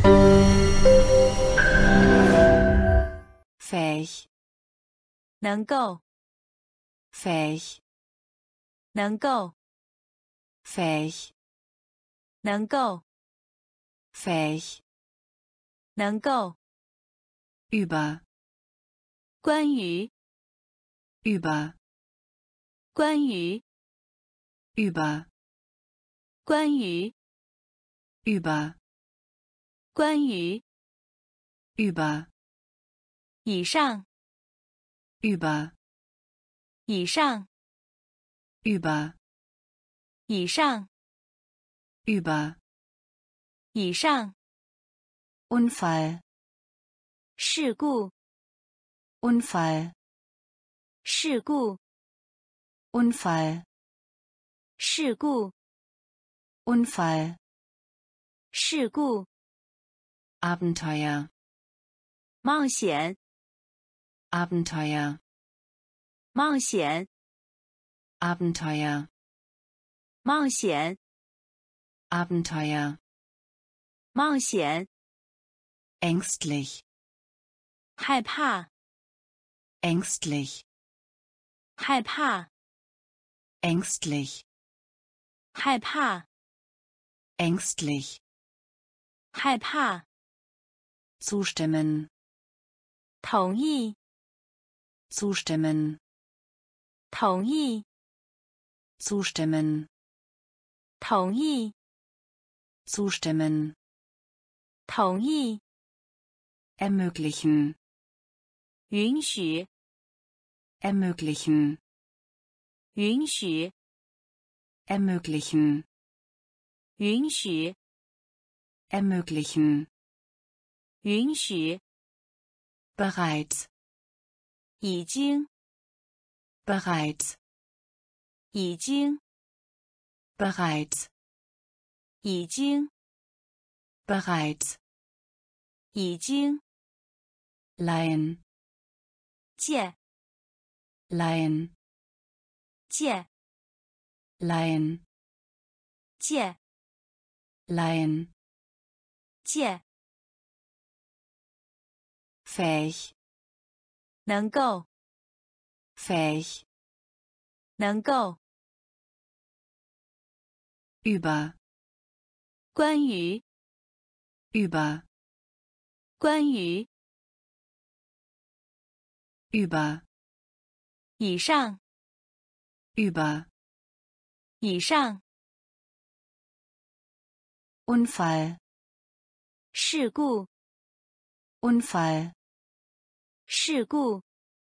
fähig 能够 fähig 能够 fähig 能够 fähig 能够 über 关于 über 关于 über 关于 über 关于 über 以上 über 以上 über 以上 über 以上 Unfall 事故 Unfall 事故 Unfall 事故 Unfall 事故 Abenteuer 冒险 Abenteuer 冒险 Abenteuer 冒险 Abenteuer 冒险 ängstlich 害怕 ängstlich 害怕 ängstlich 害怕 ängstlich 害怕 zustimmen 同意 zustimmen 同意 zustimmen 同意 zustimmen 同意 ermöglichen 允许 ermöglichen 允许 ermöglichen 允许 ermöglichen 允许 bereits 已经 bereits 已经 bereits 已经 bereits 已经 leihen 借 leihen 借 leihen 借 leihen 借 fähig 能够 fähig 能够 über 关于 über 关于 über 以上 über 以上 Unfall 事故 Unfall 事故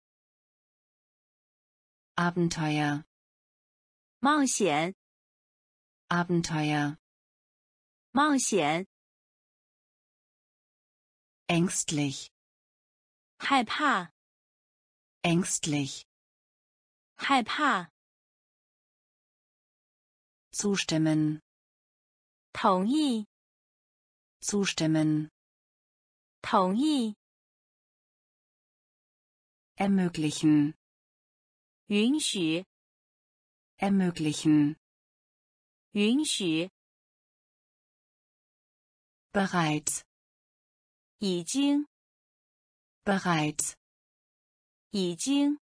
Abenteuer 冒险 Abenteuer 冒险 ängstlich 害怕 ängstlich 害怕 zustimmen 同意 zustimmen 同意 ermöglichen 允许 ermöglichen 允许 bereits 已经 bereits 已经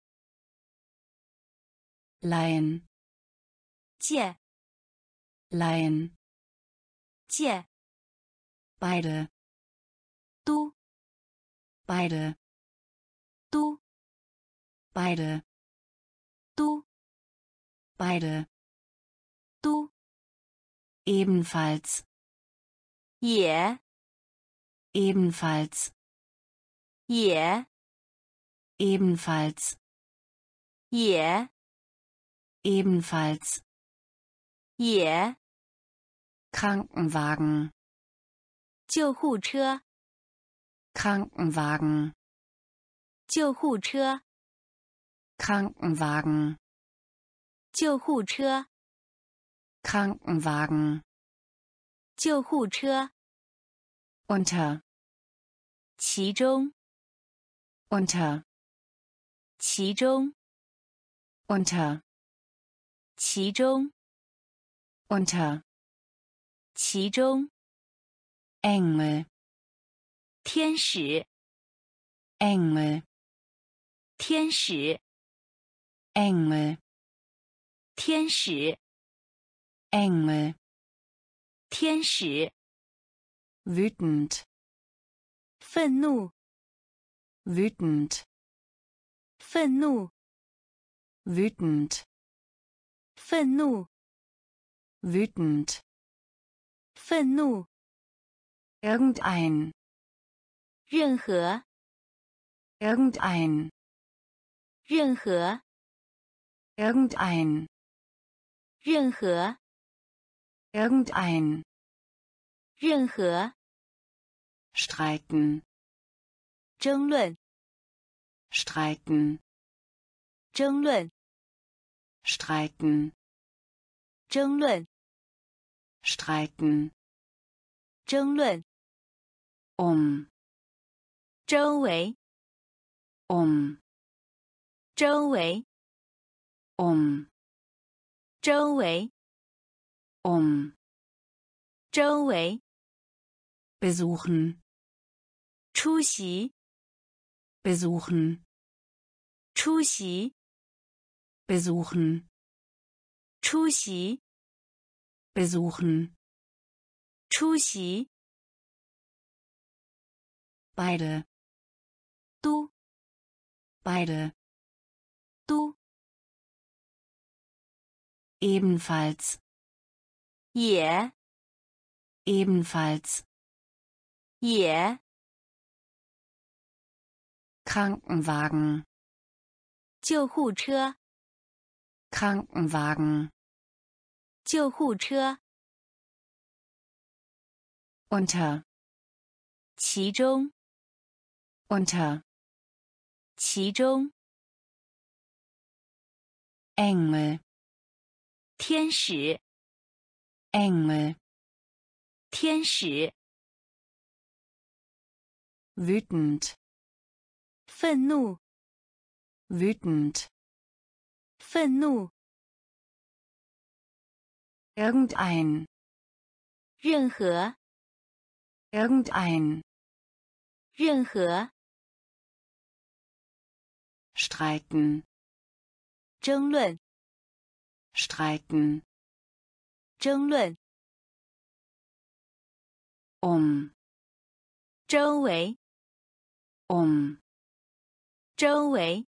leihen 借 leihen 借 beide 都 beide 都 beide 都 beide 都 ebenfalls 也 ebenfalls 也 ebenfalls 也 ebenfalls 也 Krankenwagen 救护车 Krankenwagen 救护车 Krankenwagen 救护车 Krankenwagen 救护车 unter 其中 unter 其中 unter 其中 unter 其中 Engel, 天使， Engel, 天使， Engel, 天使， Engel, 天使， wütend, 愤怒， wütend, 愤怒， wütend, 愤怒， wütend, 愤怒， irgendein, 任何， irgendein, 任何， irgendein, 任何， irgendein, 任何， streiten, 争论， streiten, 争论， streiten, 争论， streiten, 争论， 周围， 周围， 周围， 周围， besuchen, 出席， besuchen, 出席， besuchen, 出席， besuchen, 出席， beide, 都， beide, 都， ebenfalls, 也， ebenfalls, 也， Krankenwagen, 救护车， Krankenwagen, 救护车， unter, 其中， unter, 其中， Engel, 天使， Engel, 天使， wütend, 愤怒， wütend, 愤怒， irgendein, 任何， irgendein, 任何， streiten, 争论， streiten, 争论， 周围， 周围，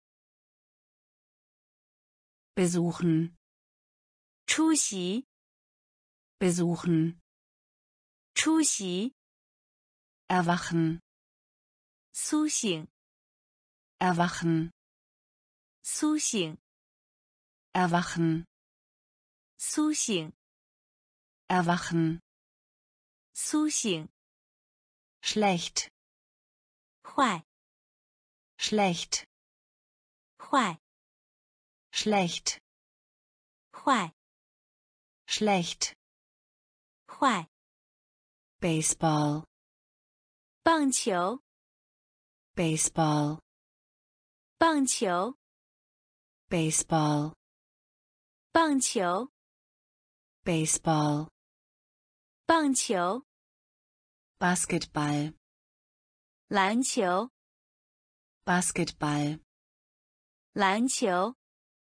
besuchen, 出席， besuchen, 出席， erwachen, 苏醒， erwachen, 苏醒， erwachen, 苏醒， erwachen, 苏醒， schlecht, 坏， schlecht, 坏， schlecht, 坏， schlecht, 坏， Baseball, 棒球， Baseball, 棒球， Baseball, 棒球， Baseball, 棒球， Basketball, 篮球， Basketball, 篮球，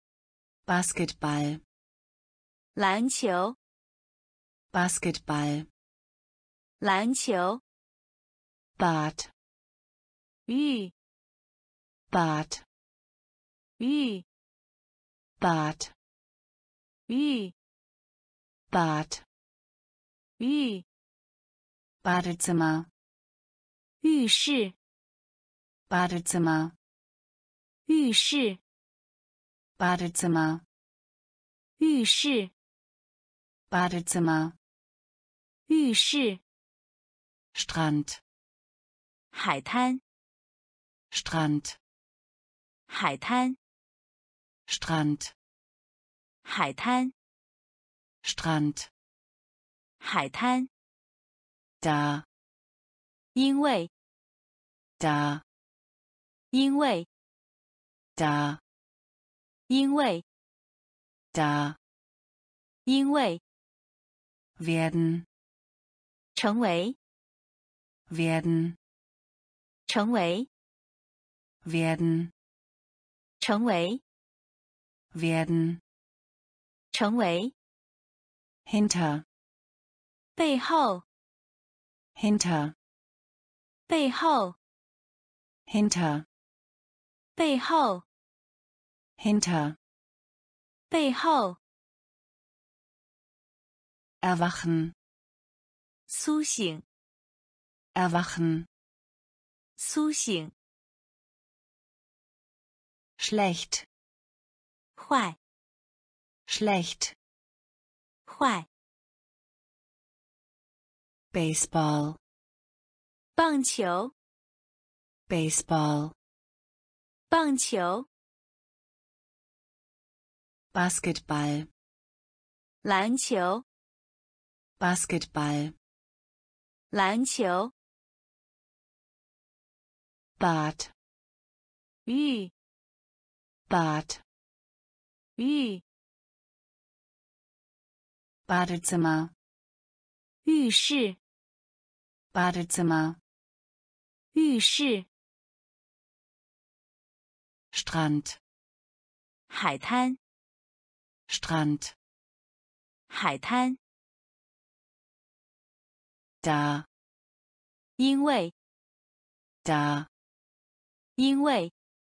Basketball, 篮球， Basketball, 篮球， Bad, 浴， Bad, 浴， Bad, 浴， Bad, 浴， Badezimmer, 浴室， Badezimmer, 浴室， Badezimmer, 浴室， Badezimmer, 浴室， Strand, 海滩， Strand, 海滩， Strand, 海滩， Strand, 海滩， da, 因为， da, 因为， da, 因为， da, 因为， werden, 成为， werden, 成为， werden, 成为， werden, 成为， hinter, 背后， hinter, 背后， hinter, 背后， hinter, 背后， erwachen, 苏醒， erwachen, 苏醒， schlecht, 坏， schlecht, 坏， Baseball, 棒球， Baseball, 棒球， Basketball, 篮球， Basketball, 篮球， Bad, 浴， Bad, 浴， Badezimmer, 浴室， Badezimmer, 浴室， Strand, 海滩， Strand, 海滩， da, 因为， da, 因为，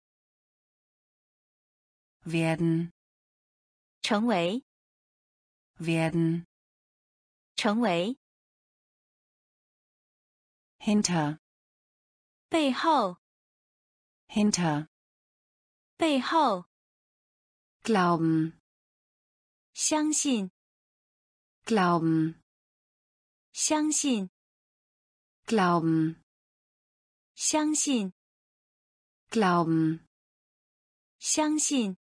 werden, 成为， werden, 成为， hinter, 背后， hinter, 背后， glauben, 相信， glauben, 相信， glauben, 相信， glauben, 相信，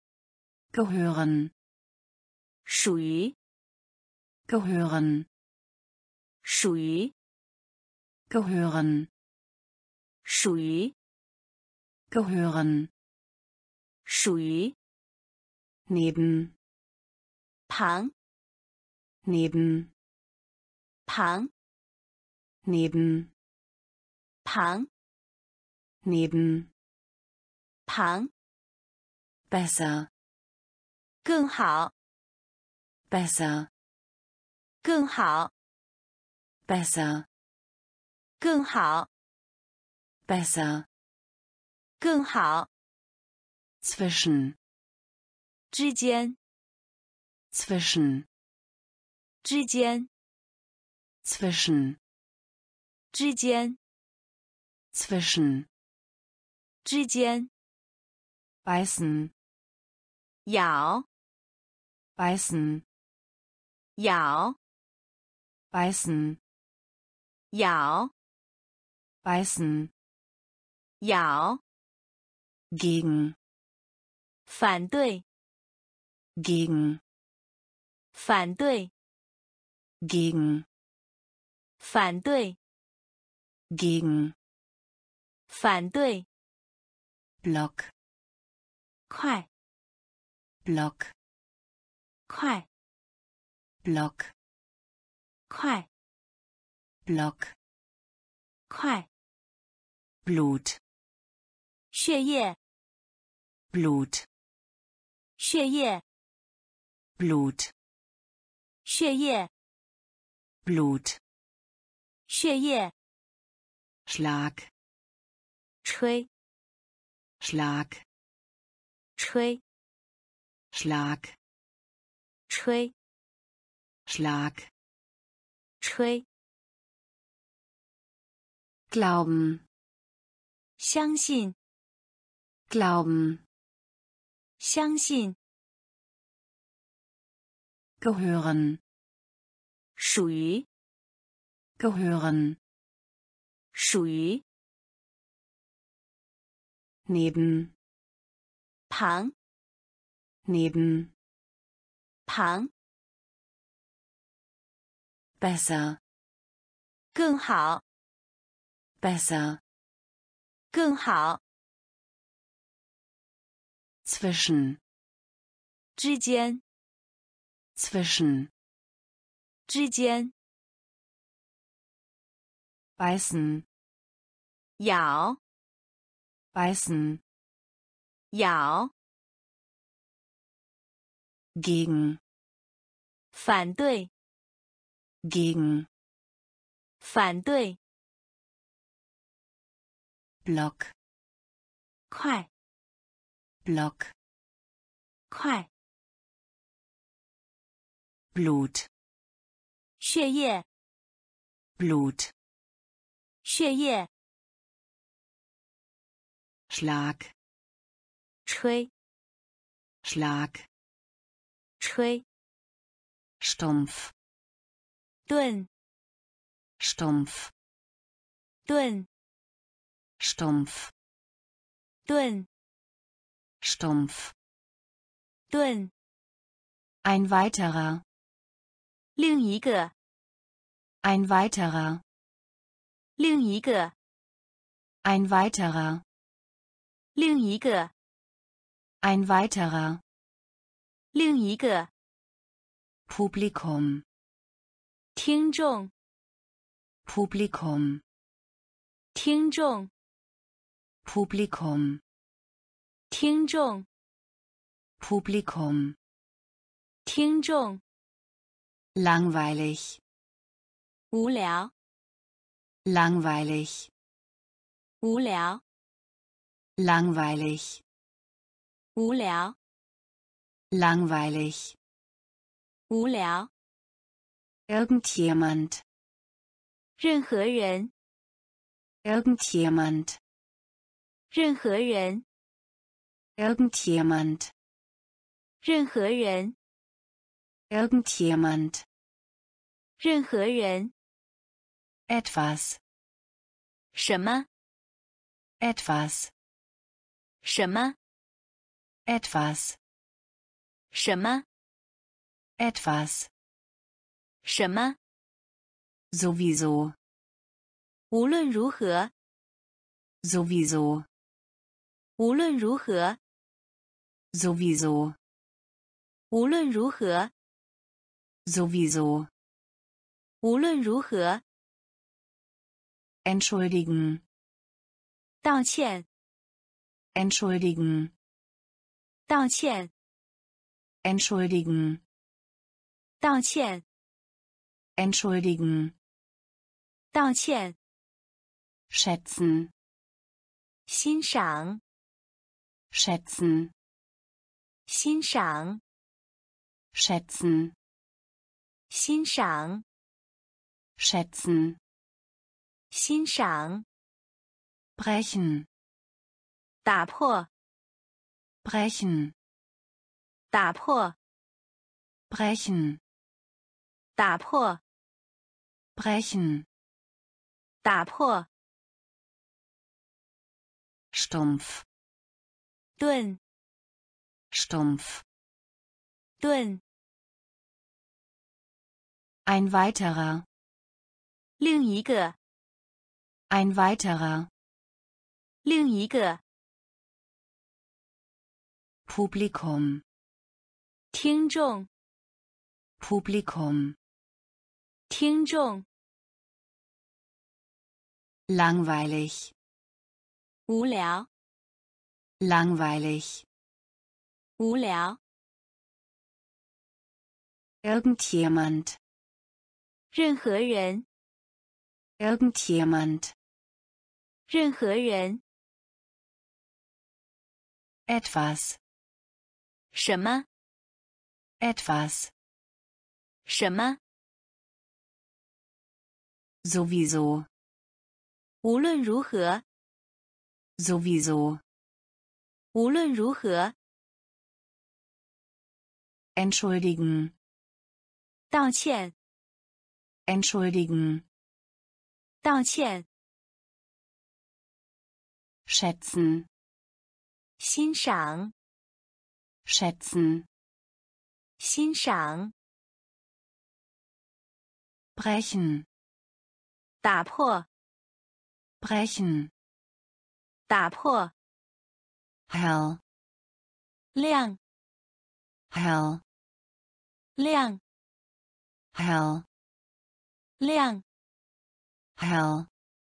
gehören, 属于， gehören, 属于， gehören, 属于， gehören, 属于， neben, 旁， neben, 旁， neben, 旁， neben, 旁， besser, 更好， besser, 更好， besser, 更好， besser, 更好， zwischen, 之间， zwischen, 之间， zwischen, 之间， zwischen, 之间， beißen, 咬， beißen, 咬， beißen, 咬， beißen, 咬， gegen, 反对， gegen, 反对， gegen, 反对， gegen, 反对， Block, 快， Block, 快， Block, 快， Block, 快， Blut, 血液， Blut, 血液， Blut, 血液， Blut, 血液， Schlag, 吹， Schlag, 吹， Schlag, 吹， Schlag, 吹， glauben, 相信， glauben, 相信， gehören, 属于， gehören, 属于， neben, 旁， neben, 旁， besser, 更好， besser, 更好， zwischen, 之间， zwischen, 之间， beißen, 咬， beißen, 咬， gegen, 反对， gegen, 反对， Block, 快， Block, 快， Blut, 血液， Blut, 血液， Schlag, 吹， Schlag, 吹， Stumpf, 钝， Stumpf, 钝， Stumpf, 钝， Stumpf. 钝， Ein weiterer, 另一个， ein weiterer, 另一个， ein weiterer, 另一个， ein weiterer, 另一个， Publikum, 听众， Publikum, 听众， Publikum, 听众， Publikum, 听众， langweilig, 无聊， langweilig, 无聊， langweilig, 无聊， langweilig, 无聊， irgendjemand, 任何人， irgendjemand, 任何人， irgendjemand, 任何人， irgendjemand, 任何人， etwas, 什么， etwas, 什么， etwas, 什么， etwas, 什么， sowieso, 无论如何， sowieso, 无论如何， sowieso, 无论如何， sowieso, 无论如何， entschuldigen, 道歉， entschuldigen, 道歉， entschuldigen, 道歉， entschuldigen, 道歉， schätzen, 欣赏， schätzen, 欣赏， schätzen, 欣赏， schätzen, 欣赏， brechen, 打破， brechen, 打破， brechen, 打破， brechen, 打破， stumpf, 钝， stumpf, 钝， ein weiterer, 另一个， ein weiterer, 另一个， Publikum, 听众， Publikum, 听众， langweilig, 无聊， langweilig, 无聊， irgendjemand, 任何人， irgendjemand, 任何人， etwas, 什么， etwas, 什么， sowieso, 无论如何， sowieso, 无论如何， entschuldigen, 道歉， entschuldigen, 道歉， schätzen, 欣赏， schätzen, 欣赏， brechen, 打破， brechen, 打破， hell, 亮， hell, 亮， hell, 亮， hell,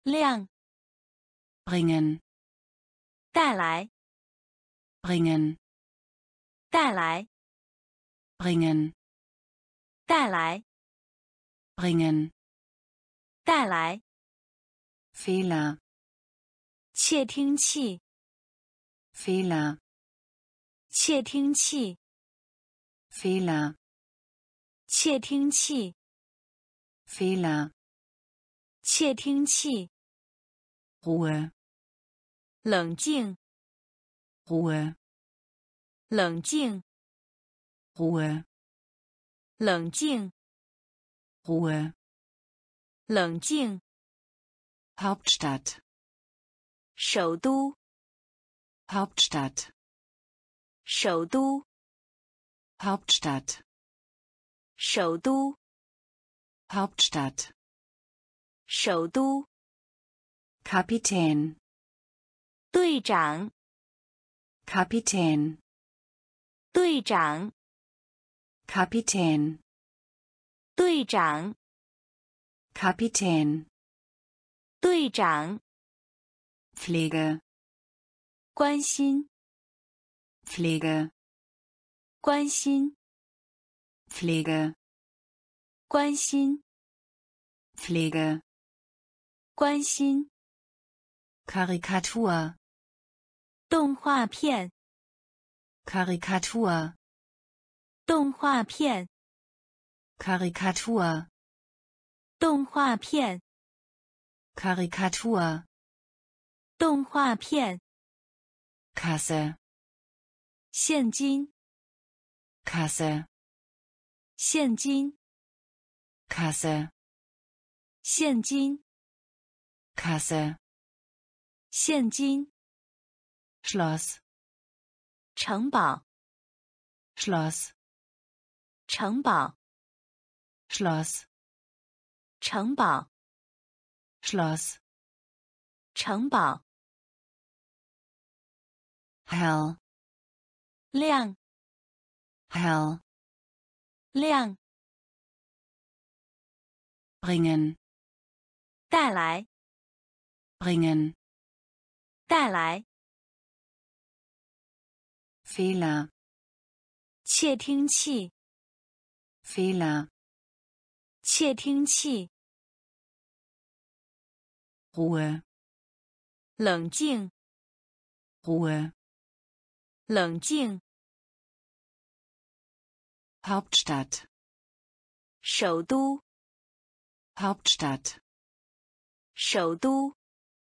量 bringen, 带来 bringen, 带来 bringen, 带来 bringen, 带来 Fehler, 窃听器 Fehler, 窃听器 Fehler, 窃听器 Fehler, 窃听器 Ruhe, 冷静 Ruhe, 冷静 Ruhe, 冷静 Ruhe, 冷静 Hauptstadt, 首都 Hauptstadt, 首都 Hauptstadt, 首都 Hauptstadt, 首都 Kapitän, 队长 Kapitän, 队长 Kapitän, 队长 Kapitän, 队长 Pflege, 关心 Pflege, 关心 Pflege, 关心 Pflege, 关心 Karikatur, 动画片 Karikatur, 动画片 Karikatur, 动画片 Karikatur, 动画片 Kasse, 现金 Kasse, 现金 Kasse, 现金 Kasse, 现金 Schloss, 城堡 Schloss, 城堡 Schloss, 城堡 Schloss, 城堡 Hell, 亮 Hell, 亮 bringen, 带来 bringen, 带来 Fehler, 窃听器 Fehler, 窃听器 Ruhe, 冷静 Ruhe, 冷静 Hauptstadt, 首都 Hauptstadt, 首都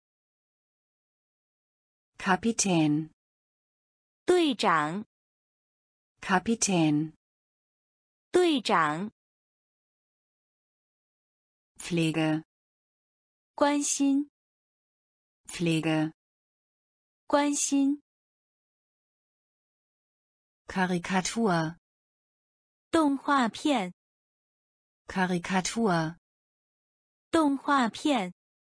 Kapitän, 队长 Kapitän, 队长 Pflege, 关心 Pflege, 关心 Karikatur, 动画片 Karikatur, 动画片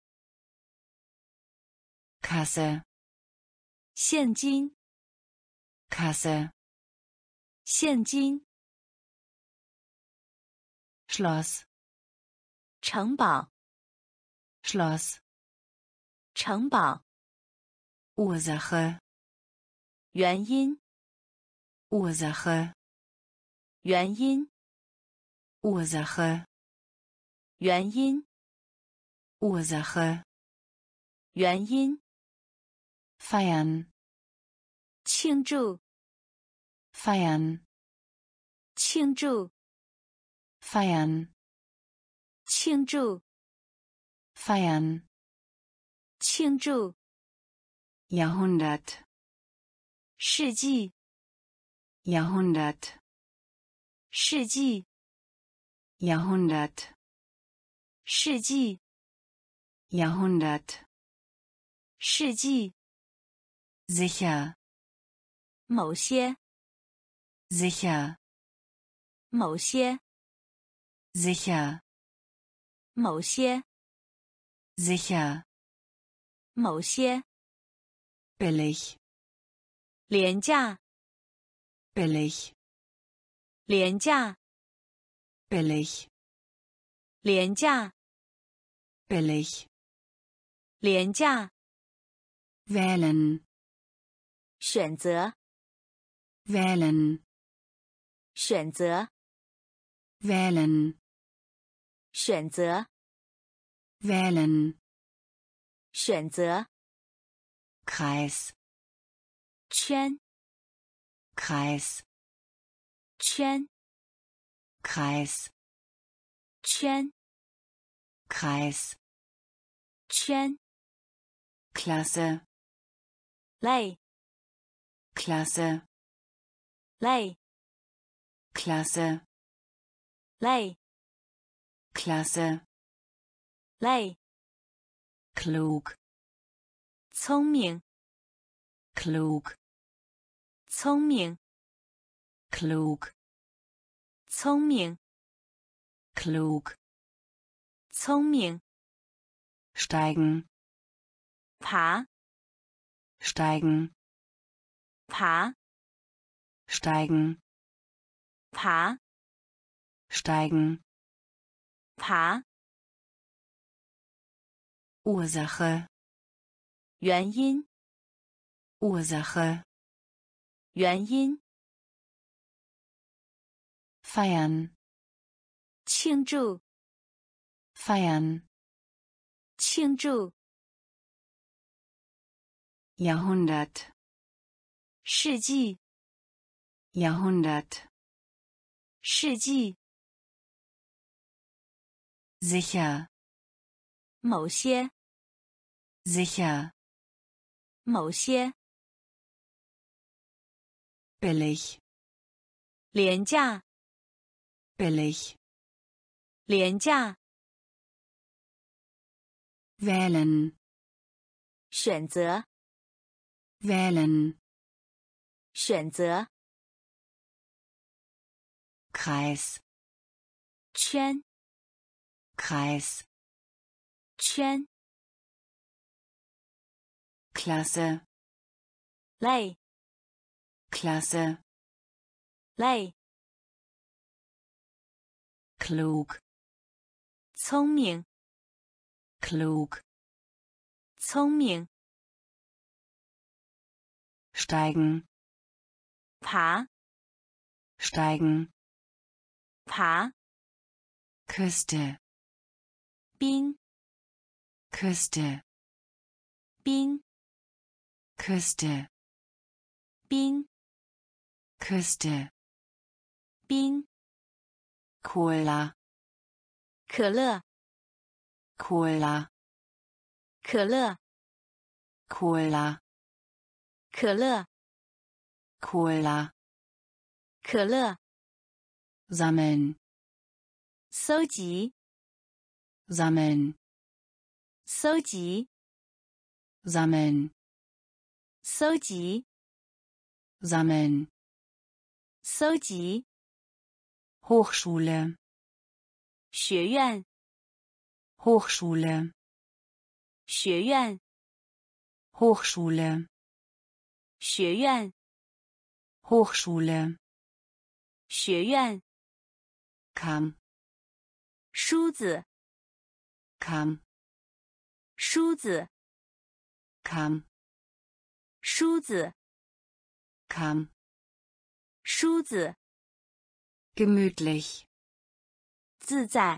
Kasse, 现金 Kasse, 现金 Schloss, 城堡 Schloss, 城堡 Ursache, 原因 Ursache, 原因 Ursache, 原因 Ursache, 原因 feiern, 庆祝 feiern, 庆祝 feiern, 庆祝 feiern, 庆祝 Jahrhundert, 世纪 Jahrhundert, 世纪 Jahrhundert, 世纪 Jahrhundert, 世纪 sicher, 某些 sicher, 某些 sicher, 某些 sicher, 某些 billig, 廉价 billig, 廉价 billig, 廉价 billig, 廉价 wählen, 选择 wählen, 选择 wählen, 选择 wählen, 选择 Kreis, 圈 Kreis, 圈 Kreis, 圈 Kreis, 圈 Klasse, 类 Klasse, 类 Klasse, 类 Klasse, 类 klug, 聪明 klug, 聪明 klug, 聪明 klug, 聪明 steigen, 爬 steigen, 爬 steigen, 爬 steigen, 爬 Ursache, 原因 Ursache, 原因 feiern, 庆祝 feiern, 庆祝 Jahrhundert, 世纪 Jahrhundert, 世纪 sicher, 某些 sicher, 某些 billig, 廉价 billig, 廉价 wählen, 选择 wählen, 选择 Kreis, 圈 Kreis, 圈 Klasse, 类 Klasse, 类 klug, 聪明 klug, 聪明 steigen, 爬 steigen, 爬 Küste, 冰 Küste, 冰 Küste, 冰 Küste, 冰 Cola, 可乐 Cola, 可乐 Cola, 可乐 Cola, 可乐 sammeln, 搜集 sammeln, 搜集 sammeln, 搜集 sammeln, 搜集 Hochschule, 学院 Hochschule, 学院 Hochschule, 学院 Hochschule, 学院 Kamm, 梳子 Kamm, 梳子 Kamm, 梳子 Kamm, 梳子 gemütlich, 自在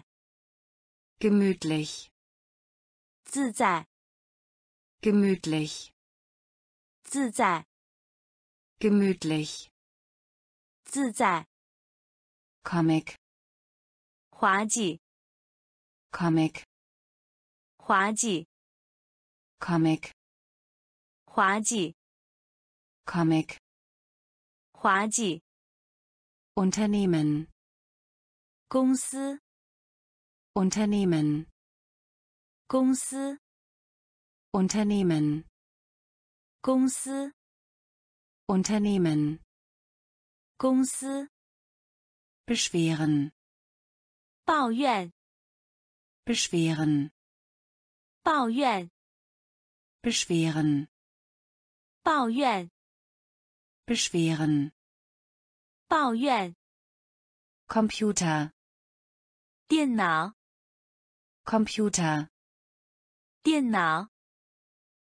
gemütlich, 自在 gemütlich, 自在 gemütlich, 自在 Comic, 滑稽 Comic, 滑稽 Comic, 滑稽 Comic, 滑稽 Unternehmen, 公司 Unternehmen, 公司 Unternehmen, 公司 Unternehmen, 公司 beschweren, 抱怨 beschweren, 抱怨 beschweren, 抱怨 beschweren, 抱怨 Computer, 电脑 Computer, 电脑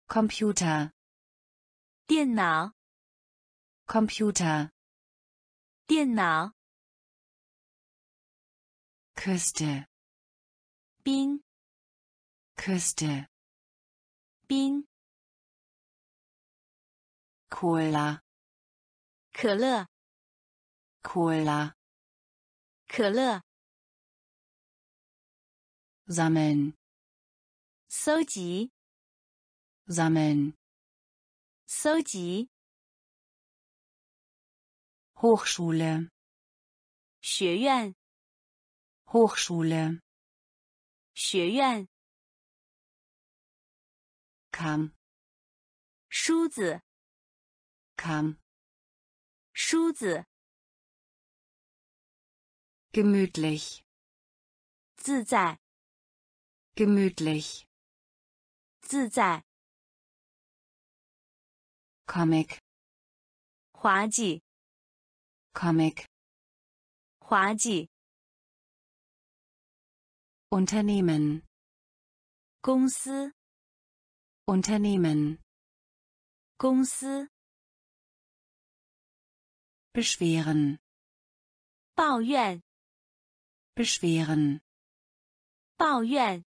Computer, 电脑， Computer, 电脑， Küste, 冰， Küste, 冰， Cola, 可乐， Cola, 可乐， sammeln, 搜集， sammeln, 搜集， Hochschule, 学院， Hochschule, 学院， Kamm, 梳子， Kamm, 梳子， gemütlich, 自在， gemütlich, 自在， Comic, 滑稽， Comic, 滑稽， Unternehmen, 公司， Unternehmen, 公司， beschweren, 抱怨， beschweren, 抱怨，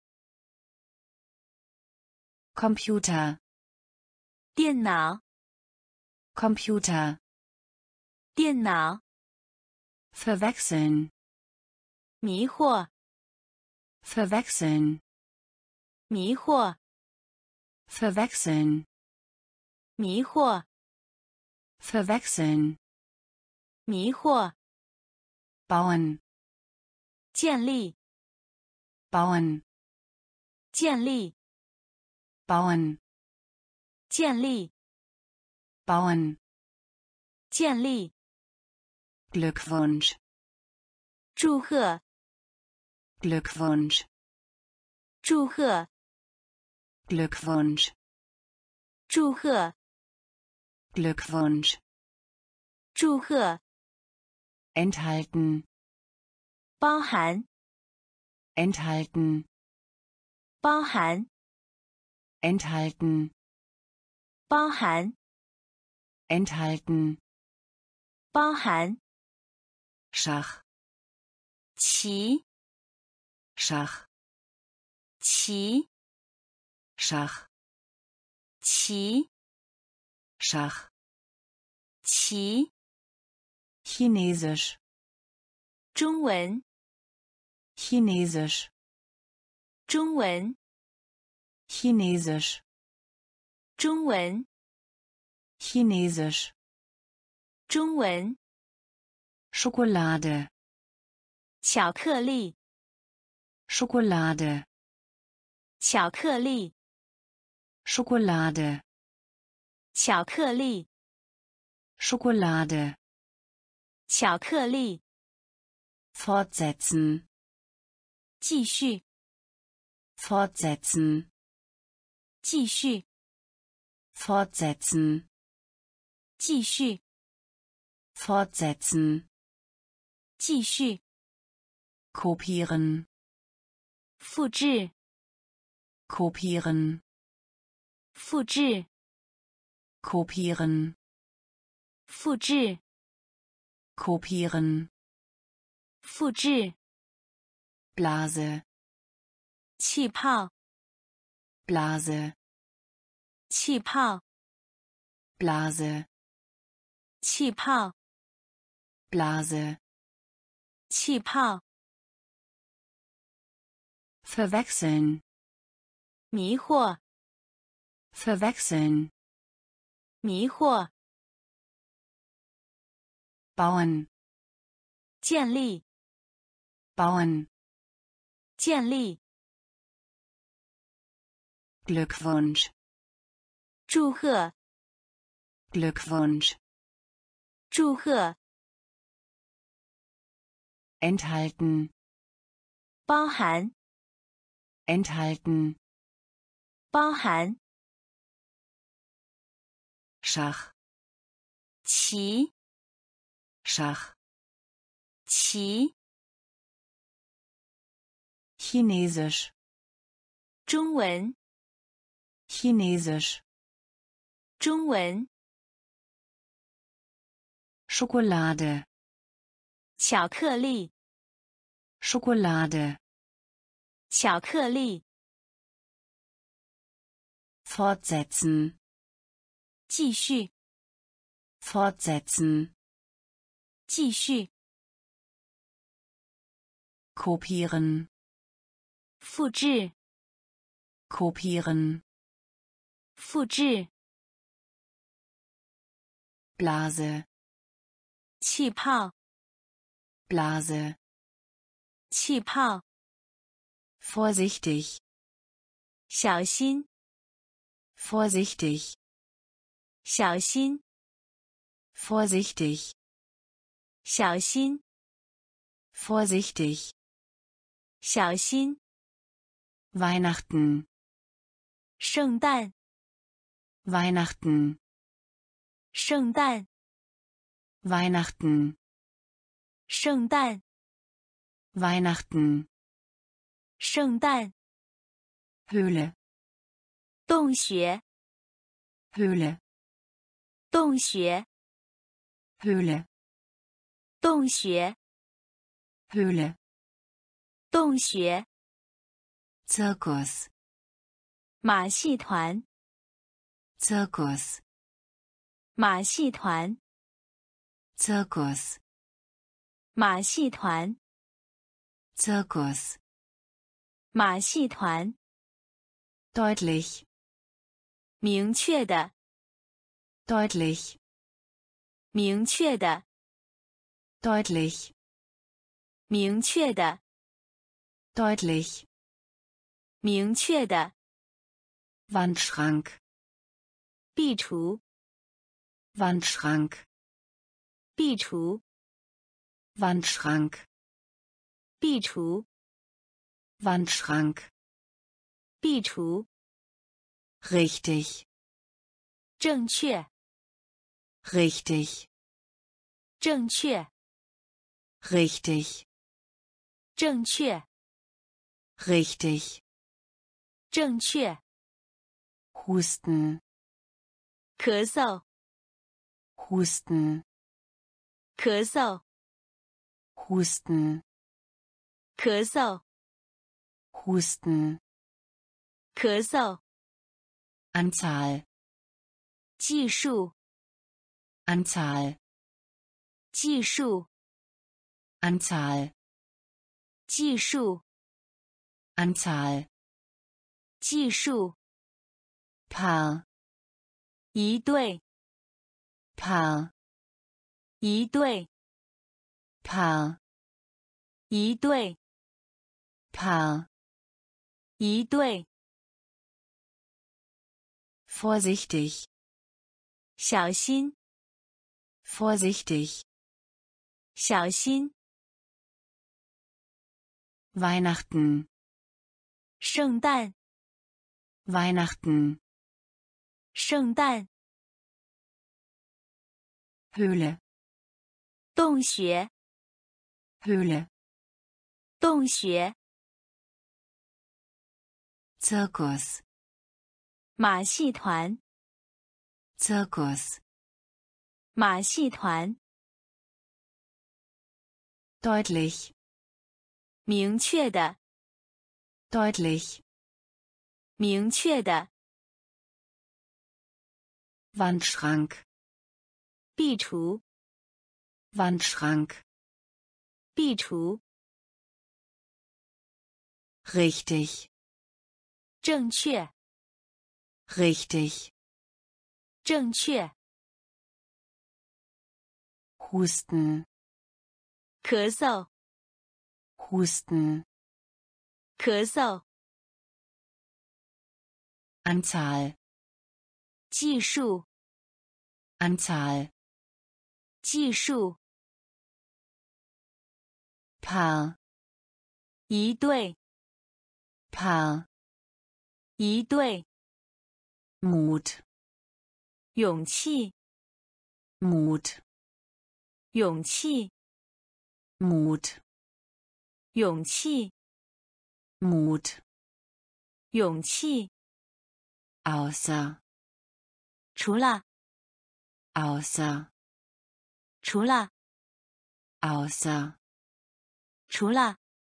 Computer, 电脑， Computer, 电脑， verwechseln, 迷惑， verwechseln, 迷惑， verwechseln, 迷惑， verwechseln, 迷惑， bauen, 建立， bauen, 建立， bauen, 建立， bauen, 建立， Glückwunsch, 祝贺， Glückwunsch, 祝贺， Glückwunsch, 祝贺， Glückwunsch, 祝贺， enthalten, 包含， enthalten, 包含， enthalten, 包含， enthalten, 包含， Schach, 棋， Schach, 棋， Schach, 棋， Schach, 棋， Chinesisch, 中文， Chinesisch, 中文， Chinesisch, 中文， Chinesisch, 中文， Schokolade, 巧克力， Schokolade, 巧克力， Schokolade, 巧克力， Schokolade, 巧克力， fortsetzen, 继续， fortsetzen, 继续， fortsetzen, 继续， fortsetzen, 继续， kopieren, 复制， kopieren, 复制， kopieren, 复制， kopieren, 复制， Blase, 气泡， Blase, 气泡， Blase, 气泡， Blase, 气泡， verwechseln, 迷惑， verwechseln, 迷惑， bauen, 建立， bauen, 建立， Glückwunsch, 祝贺， Glückwunsch, 祝贺， enthalten, 包含， enthalten, 包含， Schach, 棋， Schach, 棋， Chinesisch, 中文， Chinesisch. 中文 Schokolade. 巧克力 Schokolade. 巧克力 Fortsetzen. 继续 Fortsetzen. 继续 Kopieren. 复制 Kopieren. 复制 Blase. 气泡 Blase. 气泡 Vorsichtig. 小心 Vorsichtig. 小心 Vorsichtig. 小心 Vorsichtig. 小心 Weihnachten. 圣诞 Weihnachten. 圣诞 Weihnachten. 圣诞 Weihnachten. 圣诞 Höhle. 洞穴 Höhle. 洞穴 Höhle. 洞穴 Höhle. 洞穴 Zirkus. 马戏团 Zirkus. 马戏团 Zirkus. 马戏团 Zirkus. 马戏团 Deutlich. 明确的 Deutlich. 明确的 Deutlich. 明确的 Deutlich. 明确的 Wandschrank. 壁橱 Wandschrank. 壁橱 Wandschrank. 壁橱 Wandschrank. 壁橱 Richtig. 正确 Richtig. 正确 Richtig. 正确 Richtig. 正确 Husten. 咳嗽 Husten. 咳嗽 Husten. 咳嗽 Husten. 咳嗽 Anzahl. 计数 Anzahl. 计数 Anzahl. 计数 Anzahl. 计数 Paar. 一对 Paar. 一对 Paar. 一对 Paar. 一对 Vorsichtig. 小心 Vorsichtig. 小心 Weihnachten. 圣诞 Weihnachten. 圣诞 Höhle. 洞穴 Höhle. 洞穴 Zirkus. 马戏团 Zirkus. 马戏团 Deutlich. 明确的 Deutlich. 明确的 Wandschrank. 壁橱 Wandschrank. 壁橱 Richtig. 正确 Richtig. 正确 Husten. 咳嗽 Husten. 咳嗽 Anzahl. 计数 Anzahl. 计数 Paar. 一对 Paar. 一对 Mut. 勇气 Mut. 勇气 Mut. 勇气 Mut. 勇气 außer, 除了， außer, 除了， außer, 除了，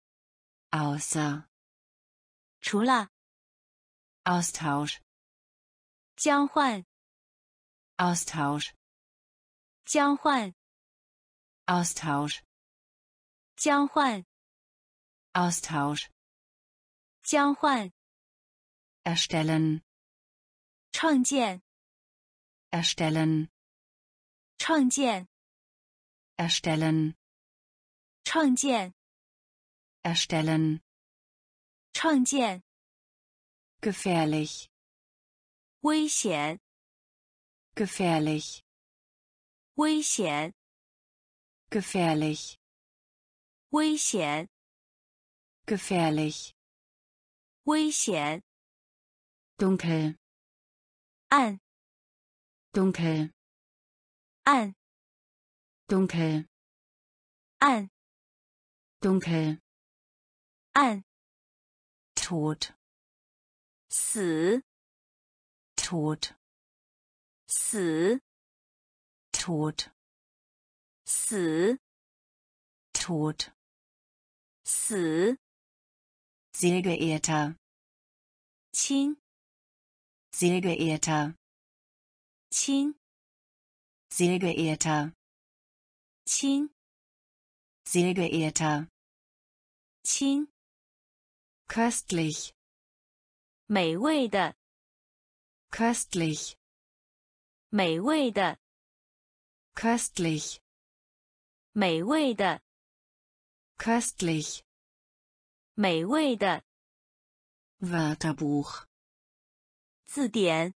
außer, 除了， Austausch, 交换， Austausch, 交换， Austausch, 交换， Austausch, 交换， erstellen, 创建， erstellen, 创建， erstellen, 创建， erstellen, 创建， gefährlich, 危险， gefährlich, 危险， gefährlich, 危险， gefährlich, 危险， dunkel, 暗， dunkel, 暗， dunkel, 暗， dunkel, 暗， tot, 死， tot, 死， tot, 死， tot, 死， sehr geehrter, 亲， sehr geehrter, 亲， sehr geehrter, 亲， sehr geehrter, 亲， köstlich, 美味的， köstlich, 美味的， köstlich, 美味的， köstlich, 美味的， Wörterbuch, 字典，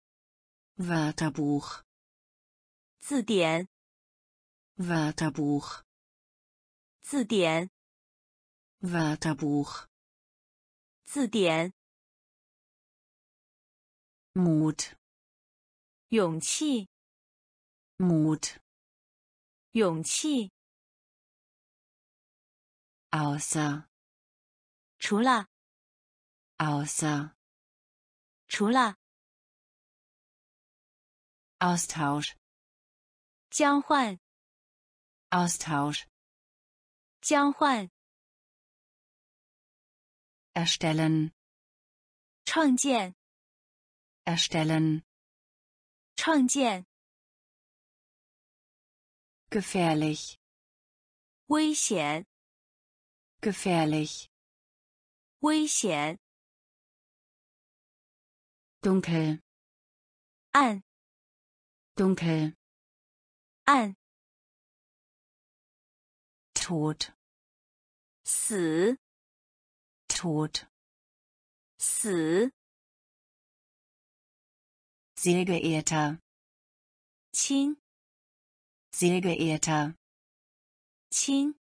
Wörterbuch, 字典， Wörterbuch, 字典， Wörterbuch, 字典， Mut, 勇气， Mut, 勇气， außer, 除了， außer, 除了， Austausch, 交换， Austausch, 交换， erstellen, 创建， erstellen, 创建， gefährlich, 危险， gefährlich, 危险， dunkel, 暗， dunkel, 暗， tot, 死， tot, 死， sehr geehrter, 亲， sehr geehrter, 亲，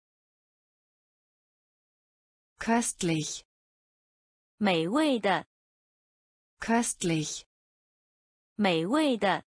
köstlich, 美味的， köstlich, 美味的，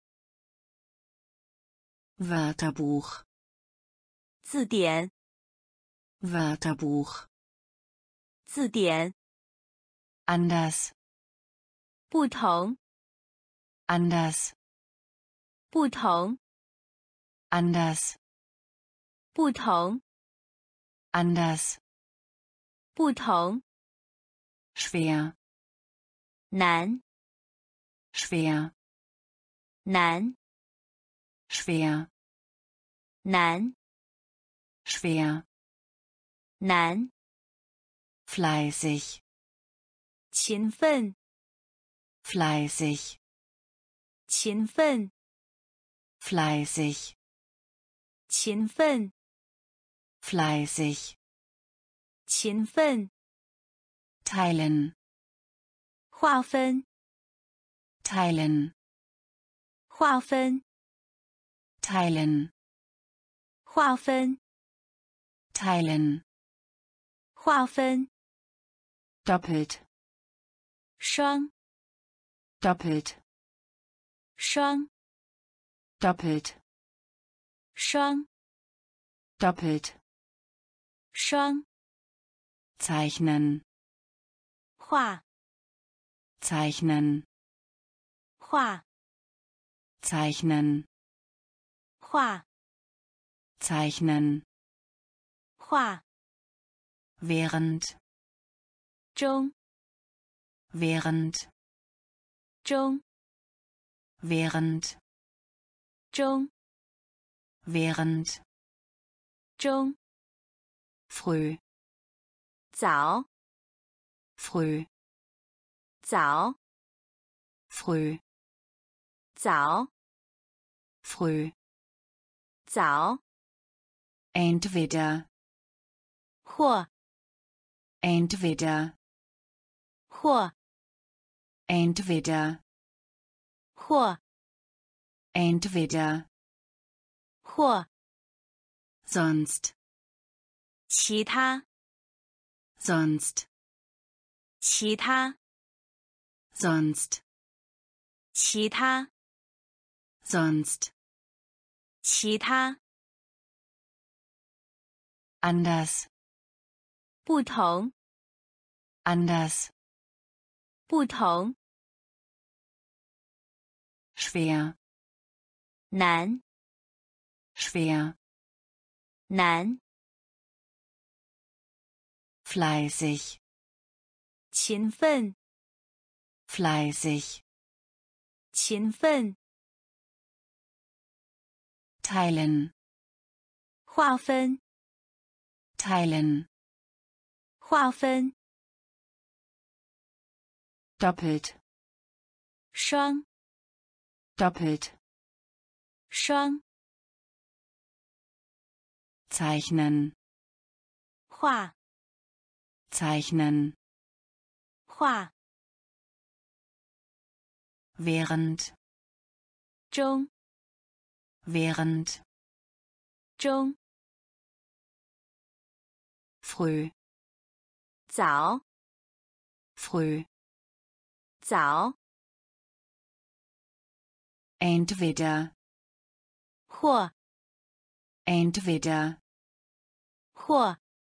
Wörterbuch, 字典， Wörterbuch, 字典， anders, 不同， anders, 不同， anders, 不同， anders, 不同， schwer, 难， schwer, 难， schwer, 难， schwer, 难， fleißig, 勤奋， fleißig, 勤奋， fleißig, 勤奋， fleißig, 勤奋， teilen, 划分， teilen, 划分， teilen, 划分， teilen, 划分， doppelt, 双， doppelt, 双， doppelt, 双， doppelt, 双， zeichnen, 画， zeichnen, 画 zeichnen, 画 zeichnen, 画 während, 中 während, 中 während, 中 während, 中 früh, 早 früh, 早 früh, 早 früh, 早 entweder, 或 entweder, 或 entweder, 或 entweder, 或 sonst, 其他 sonst, 其他 sonst, 其他 sonst, 其他 anders, 不同 anders, 不同 schwer, 难 schwer, 难 fleißig, 勤奋 fleißig, 勤奋 teilen, 划分 teilen, 划分 doppelt, 双 doppelt, 双 zeichnen, 画 zeichnen, 画 während, 中 während, 中 früh, 早 früh, 早 entweder, 或 entweder, 或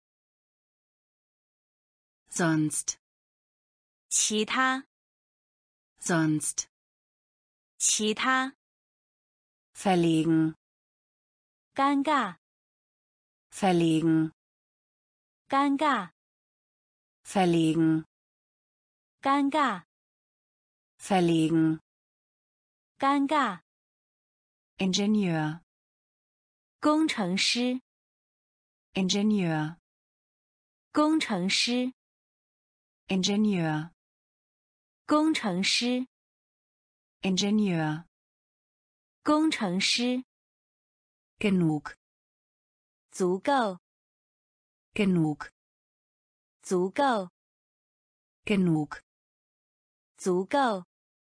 sonst, 其他 sonst, 其他 verlegen, 尴尬 verlegen, 尴尬 verlegen, 尴尬 verlegen, 尴尬 Ingenieur, 工程师 Ingenieur, 工程师 Ingenieur, 工程师 Ingenieur, 工程师 genug, 足够 genug, 足够 genug, 足够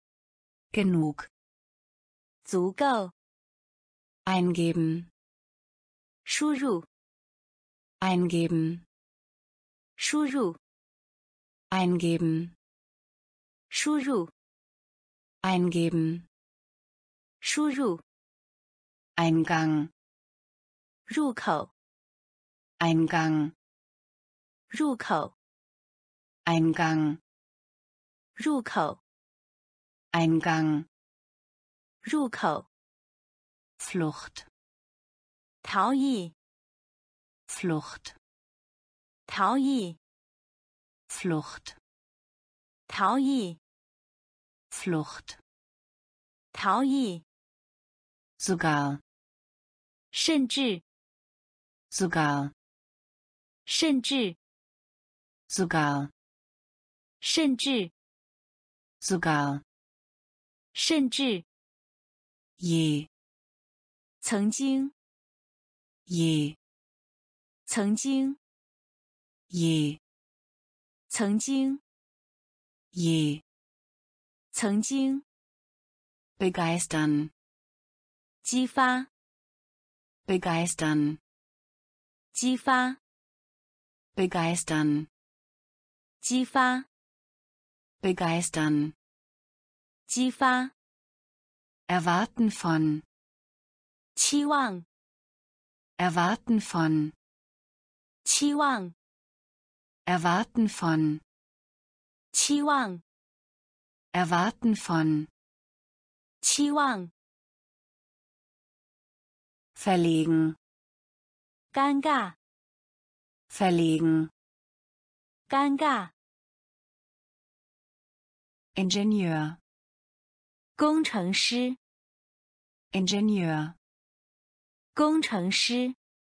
genug, 足够 eingeben, 输入 eingeben, 输入 eingeben, 输入 eingeben, 输入 Eingang, 入口 Eingang, 入口 Eingang, 入口 Eingang, 入口 Flucht, 逃逸 Flucht, 逃逸 Flucht, 逃逸 Flucht, 逃逸 sogar, 甚至 sogar, 甚至 sogar, 甚至 sogar, 甚至 je, 曾经 je, 曾经 je, 曾经 je, 曾经 begeistern, 激发 begeistern, 激发 begeistern, 激发 begeistern, 激发 erwarten von, 期望 erwarten von, 期望 erwarten von, 期望 erwarten von, 期望， verlegen, 尴尬， verlegen, 尴尬， Ingenieur, 工程师， Ingenieur, 工程师，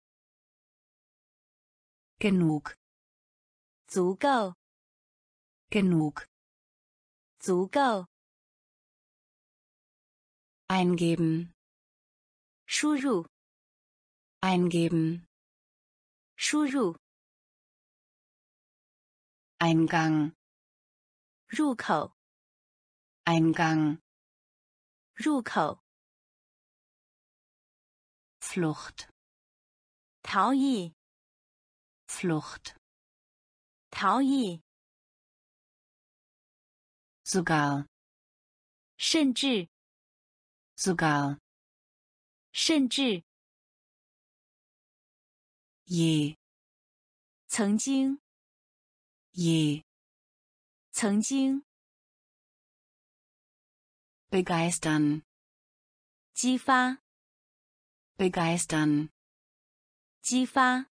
genug, 足够， genug, 足够， eingeben, 输入， eingeben, 输入， Eingang, 入口， Eingang, 入口， Flucht, 逃逸， Flucht, 逃逸， sogar, 甚至， sogar, 甚至， je, 曾经， je, 曾经， begeistern, 激发， begeistern, 激发，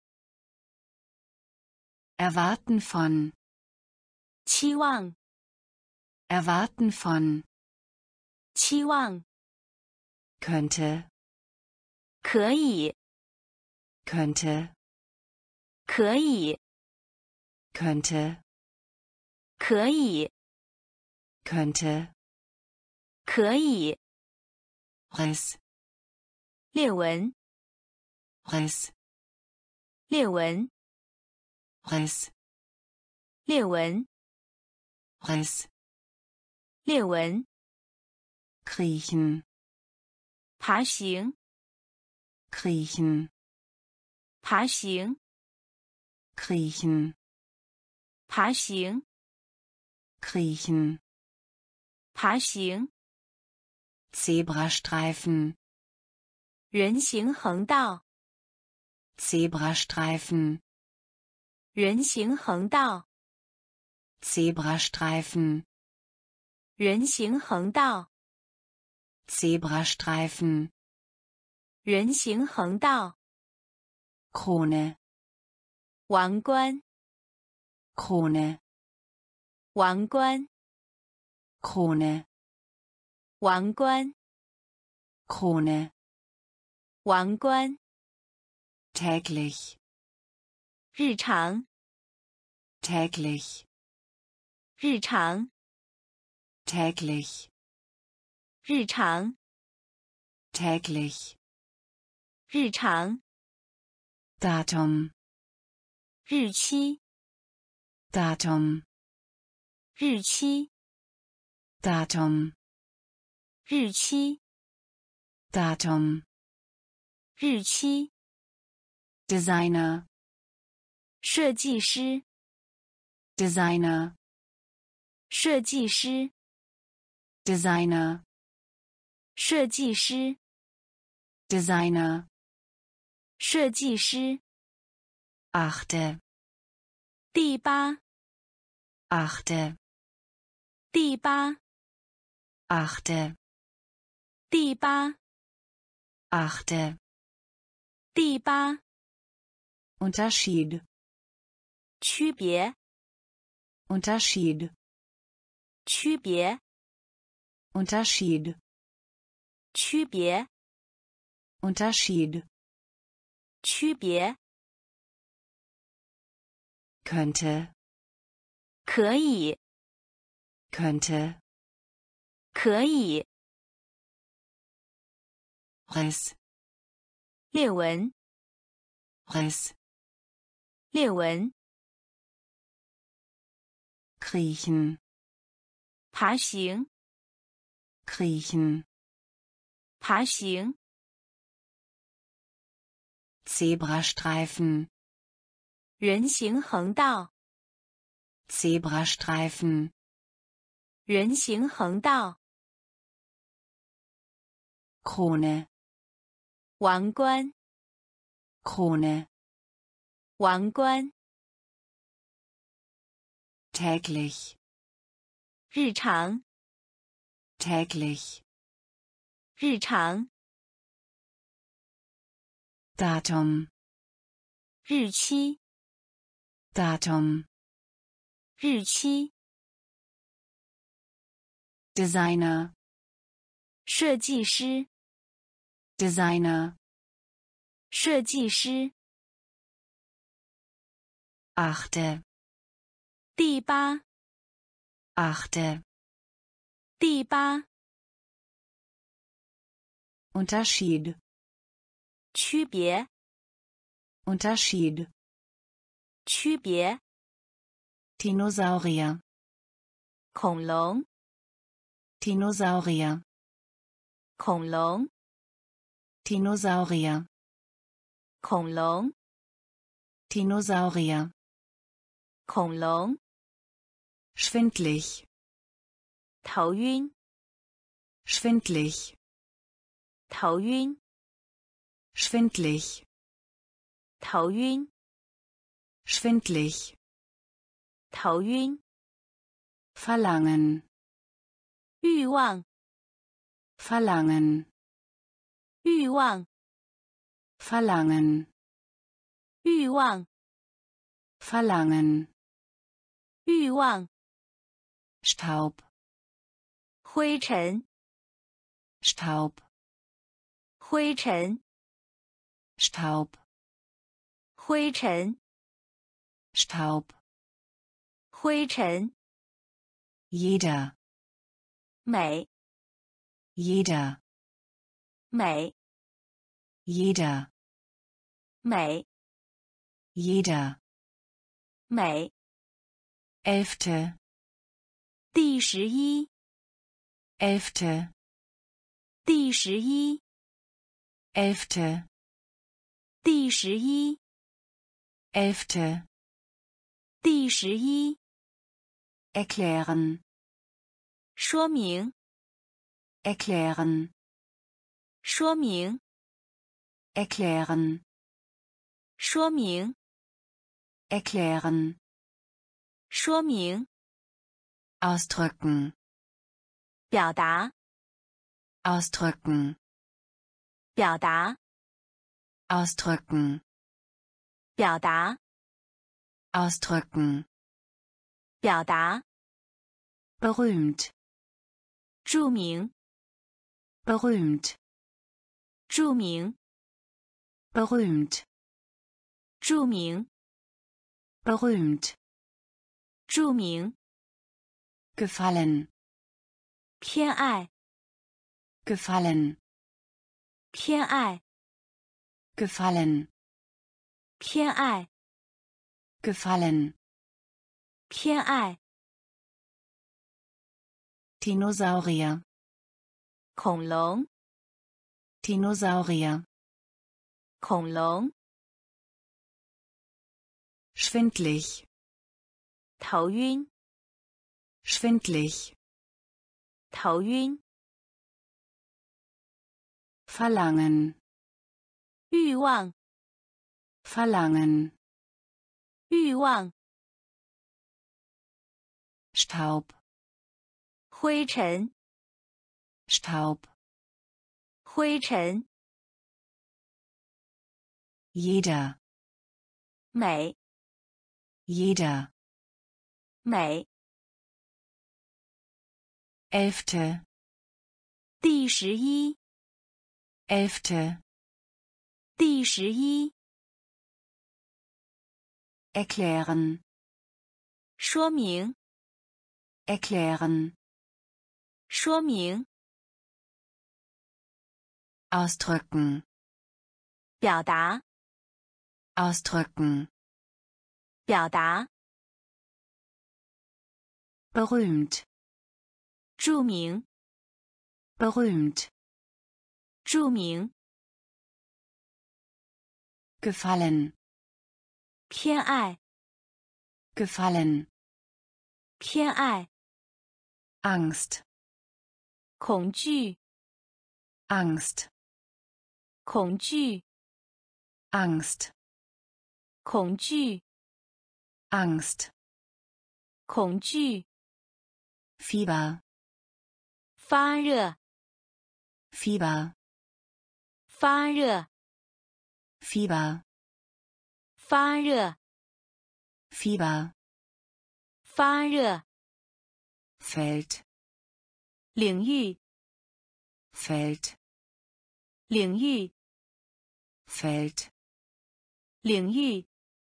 erwarten von, 期望， erwarten von, 期望， könnte, 可以， könnte, 可以， könnte, 可以， könnte, 可以， Riss, 列文， Riss, 列文， Riss, 列文， Riss, 列文， kriechen, 爬行， kriechen, 爬行， kriechen, 爬行， kriechen, 爬行， Zebrastreifen, 人行横道， Zebrastreifen, 人行横道， Zebrastreifen, 人行横道， Zebrastreifen, 人行横道， Krone, 王冠， Krone, 王冠， Krone, 王冠， Krone, 王冠， täglich, 日常， täglich, 日常， täglich, 日常， täglich, 日常， Datum, 日期， Datum, 日期， Datum, 日期， Datum, 日期， Designer, 设计师， Designer, 设计师， Designer, 设计师， Designer, 设计师， achte, 第八， achte, 第八， achte, 第八， achte, 第八， Unterschied, 区别， Unterschied, 区别， Unterschied, 区别， Unterschied, 区别， könnte, 可以， könnte, 可以， Riss, 列文， Riss, 列文， kriechen, 爬行， kriechen, 爬行， Zebrastreifen, 人行横道， Zebrastreifen, 人行横道， Krone, 王冠， Krone, 王冠， täglich, 日常， täglich, 日常 Datum, 日期 Datum, 日期 Designer, 设计师 Designer, 设计师 achte, 第八 achte, 第八 Unterschied, 区别 Unterschied, 区别 Dinosaurier, 恐龙 Dinosaurier, 恐龙 Dinosaurier, 恐龙 Dinosaurier, 恐龙 schwindlig, 头晕 schwindlig, 头晕 schwindlig, 头晕 schwindlig, 头晕 verlangen, 欲望 verlangen, 欲望 verlangen, 欲望 verlangen, 欲望 Staub, 灰尘 Staub, 灰尘 Staub, 灰尘 Staub, 灰尘 jeder, 美 jeder, 美 jeder, 美 jeder, 美 elfte, 第11 elfte, 第11 elfte, 第11 elfte, 第11 erklären, 说明 erklären, 说明 erklären, 说明 erklären, 说明 ausdrücken, 表达 ausdrücken, 表达 ausdrücken, 表达 ausdrücken, 表达 berühmt, 著名 berühmt, 著名 berühmt, 著名 berühmt, 著名 gefallen, 偏爱 gefallen, 偏爱 gefallen, 偏爱 gefallen, 偏爱 Dinosaurier, 恐龙 Dinosaurier, 恐龙 schwindlig, 头晕 schwindlig, 头晕 verlangen, 欲望 verlangen, 欲望 Staub, 灰尘 Staub, 灰尘 jeder, 美 jeder, 美 elfte, 第11 elfte, 第11 erklären, 说明 erklären, 说明 ausdrücken, 表达 ausdrücken, 表达 berühmt, 著名 berühmt, 著名 gefallen, 偏爱 gefallen, 偏爱 Angst, 恐惧 Angst, 恐惧 Angst, 恐惧 Angst, 恐惧 Fieber, 发热 Fieber, 发热， Fieber, 发热， Fieber, 发热， Feld, 领域， Feld, 领域， Feld, 领域，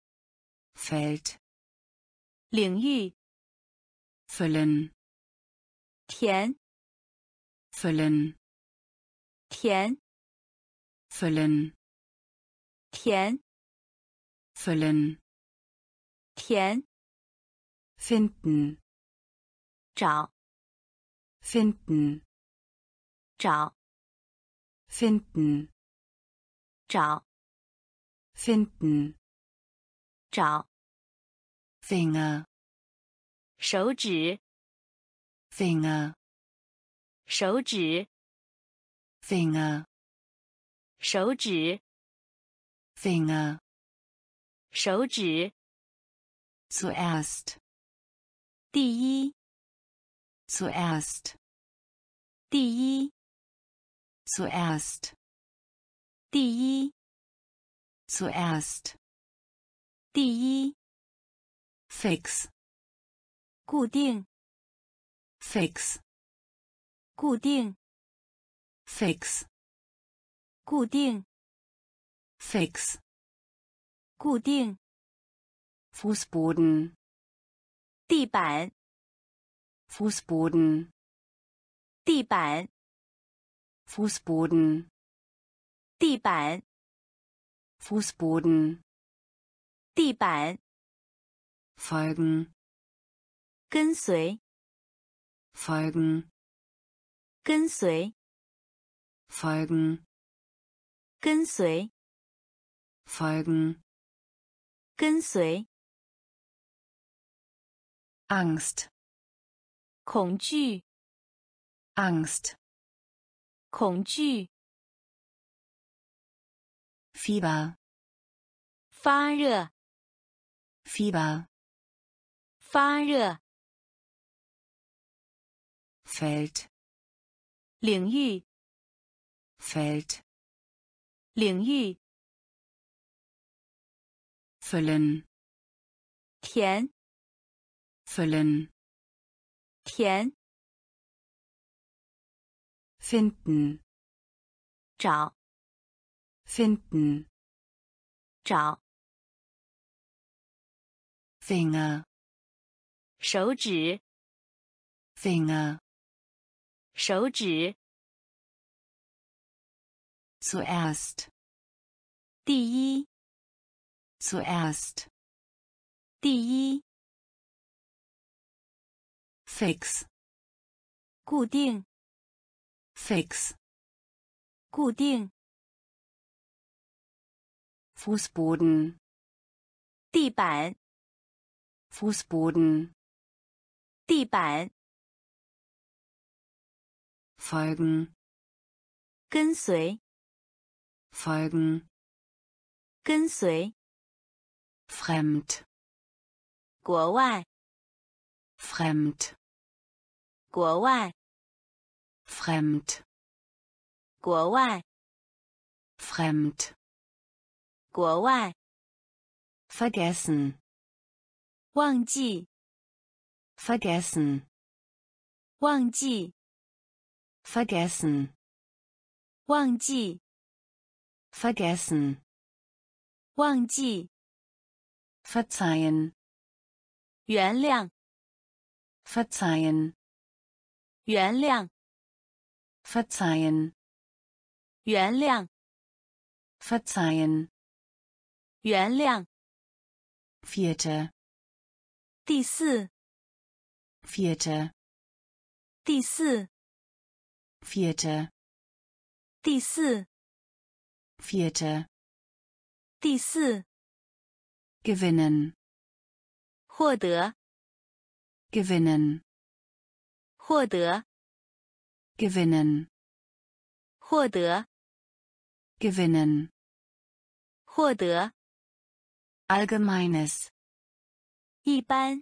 Feld, 领域， füllen, 甜， füllen, 甜， füllen, 甜， füllen, 甜， finden, 找， finden, 找， finden, 找， finden, 找， Finger, 手指， Finger, 手指， Finger, 手指， Finger, 手指， zuerst, 第一， zuerst, 第一， zuerst, 第一， zuerst, 第一， fix, 固定， fix, 固定， fix, 固定， fix, 固定， Fußboden, 地板， Fußboden, 地板， Fußboden, 地板， Fußboden, 地板， folgen, 跟随， folgen, 跟随， folgen, 跟随， folgen, 跟随， Angst, 恐惧， Angst, 恐惧， Fieber, 发热， Fieber, 发热， Feld, 领域， Feld, 领域， füllen, 甜， füllen, 甜， finden, 找， finden, 找， Finger, 手指， Finger, 手指， zuerst, 第一， zuerst, 第一， fix, 固定， fix, 固定， Fußboden, 地板， Fußboden, 地板， folgen, 跟随， folgen, 跟随， fremd, 国外， fremd, 国外， fremd, 国外， fremd, 国外， vergessen, 忘记， vergessen, 忘记， vergessen, 忘记， vergessen, 忘记， verzeihen, 原谅， verzeihen, 原谅， verzeihen, 原谅， verzeihen, 原谅， vierte, 第四， vierte, 第四， vierte, 第四， vierte, 第四， gewinnen, 获得， gewinnen, 获得， gewinnen, 获得， gewinnen, 获得， allgemeines, 一般，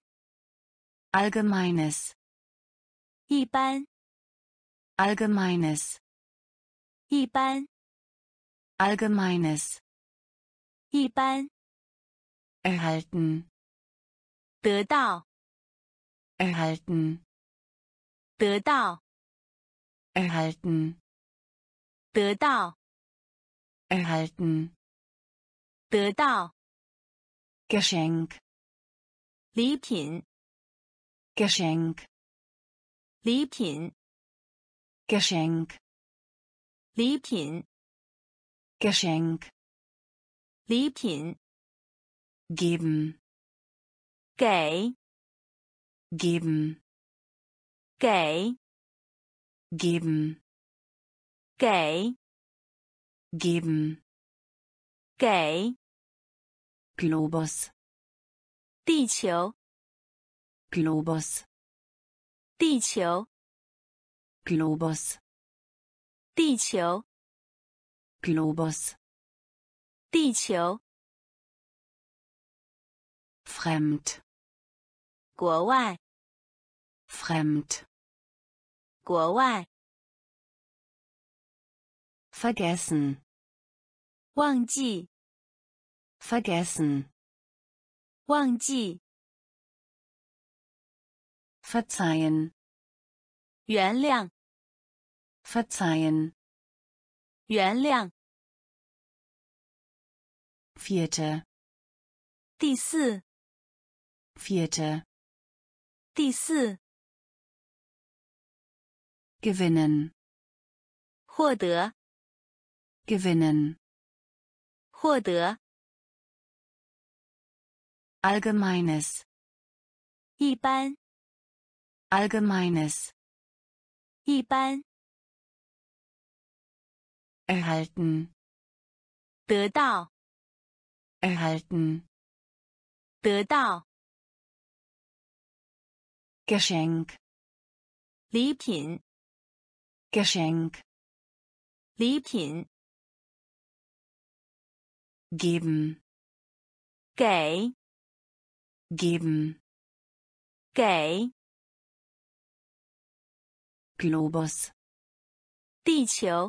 allgemeines, 一般， allgemeines, 一般， allgemeines, 一般， erhalten, 得到， erhalten, 得到， erhalten, 得到， erhalten, 得到， Geschenk, 礼品， Geschenk, 礼品， Geschenk, 礼品， Geschenk, 礼品， geben, 给， geben, 给， geben, 给， geben, 给， Globus, 地球， Globus, 地球， Globus, 地球， Globus, 地球， fremd, 国外， fremd, 国外， vergessen, 忘记， vergessen, 忘记， verzeihen, 原谅， verzeihen, 原谅， vierte, 第四， vierte, 第四， gewinnen, 获得， gewinnen, 获得， allgemeines, 一般， allgemeines, 一般， erhalten, 得到， erhalten, 得到， Geschenk, 礼品， Geschenk, 礼品， geben, 给， geben, 给， Globus, 地球，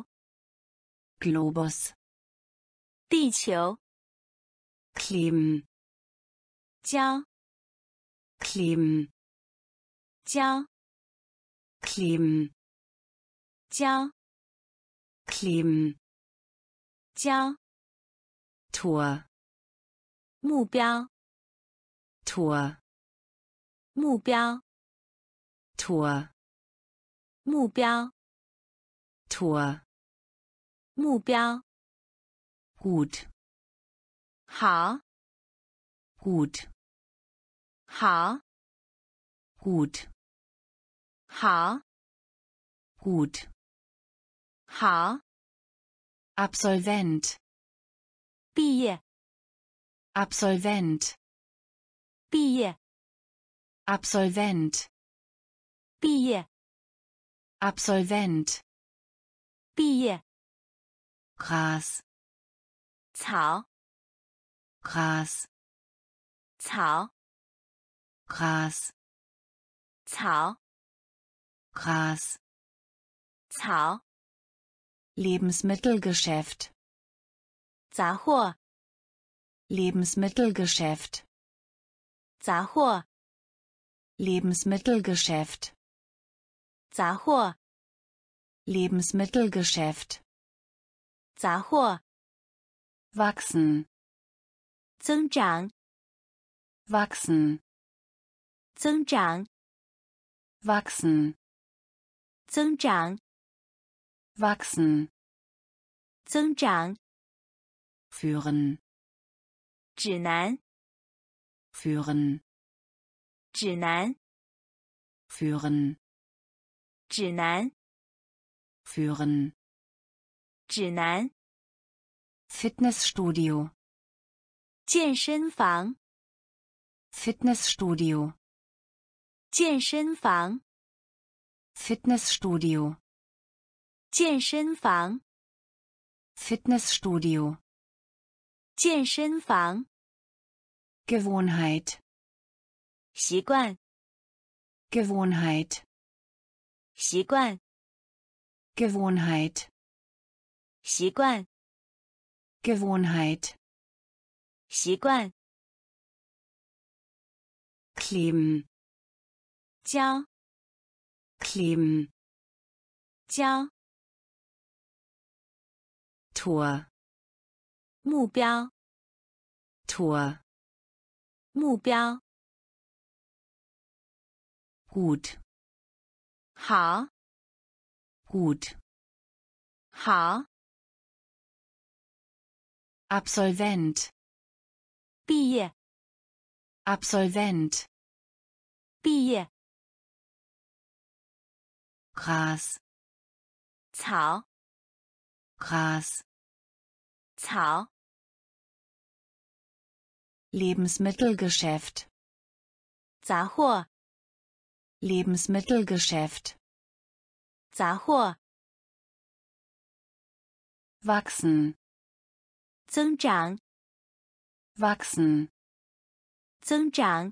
Globus, 地球， kleben, 胶， kleben, 胶， kleben, 胶， kleben, 胶， Tor, 目标， Tor, 目标， Tor, 目标， Tor, 目标， gut, 好， gut, 好， gut, 好， gut, 好， Absolvent, 毕业， Absolvent, 毕业， Absolvent, 毕业， Absolvent, 毕业， Gras, 草， Gras, 草， Gras, 草， Gras, 草， Lebensmittelgeschäft, 杂货， Lebensmittelgeschäft, 杂货， Lebensmittelgeschäft, 杂货， Lebensmittelgeschäft, 杂货， wachsen, 增长， wachsen, 增长， wachsen, 增长， wachsen, 增长， führen, 指南， führen, 指南， führen, 指南， führen, 指南， Fitnessstudio, 健身房， Fitnessstudio, 健身房， Fitnessstudio, 健身房， Fitnessstudio, 健身房， Gewohnheit, 习惯， Gewohnheit, 习惯， Gewohnheit, 习惯 Gewohnheit, 习惯 kleben, 交 kleben, 交 Tor, 目标 Tor, 目标 gut, 好 gut, 好 Absolvent, 毕业 Absolvent, 毕业 Gras, 草 Gras, 草 Lebensmittelgeschäft, 杂货 Lebensmittelgeschäft, 杂货 wachsen, 增长 wachsen, 增长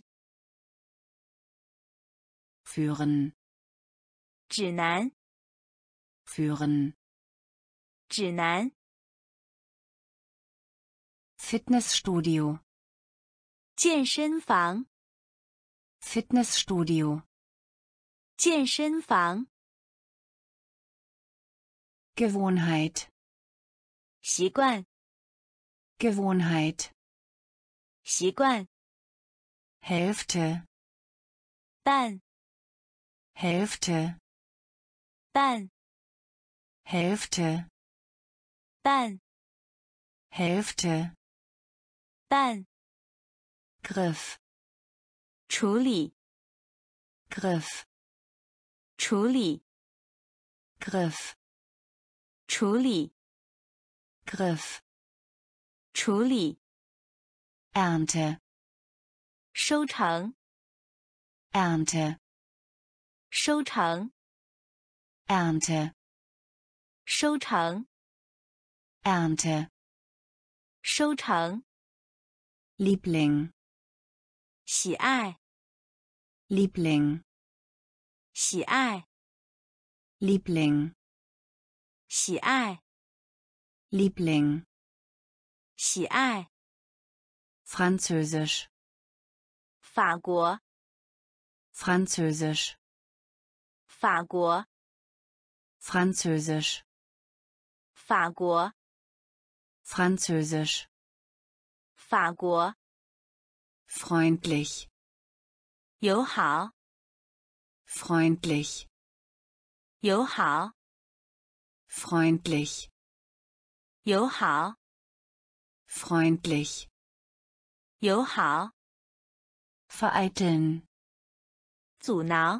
führen, 指南 führen, 指南 Fitnessstudio, 健身房 Fitnessstudio, 健身房 Gewohnheit, 习惯 Gewohnheit, 习惯 Hälfte, 半 Hälfte, 半 Hälfte, 半 Hälfte, 半 Griff, 处理 Griff, 处理 Griff, 处理 Griff, 处理 Ernte, 收成 Ernte, 收成 Ernte, 收成 Ernte, 收成 Liebling, 喜爱 Liebling, 喜爱 Liebling, 喜爱 Liebling, 喜爱 Französisch, 法国 Französisch, 法国 Französisch, 法国 Französisch, 法国 freundlich, 友好 freundlich, 友好 freundlich, 友好 freundlich, 友好 vereiteln, 阻挠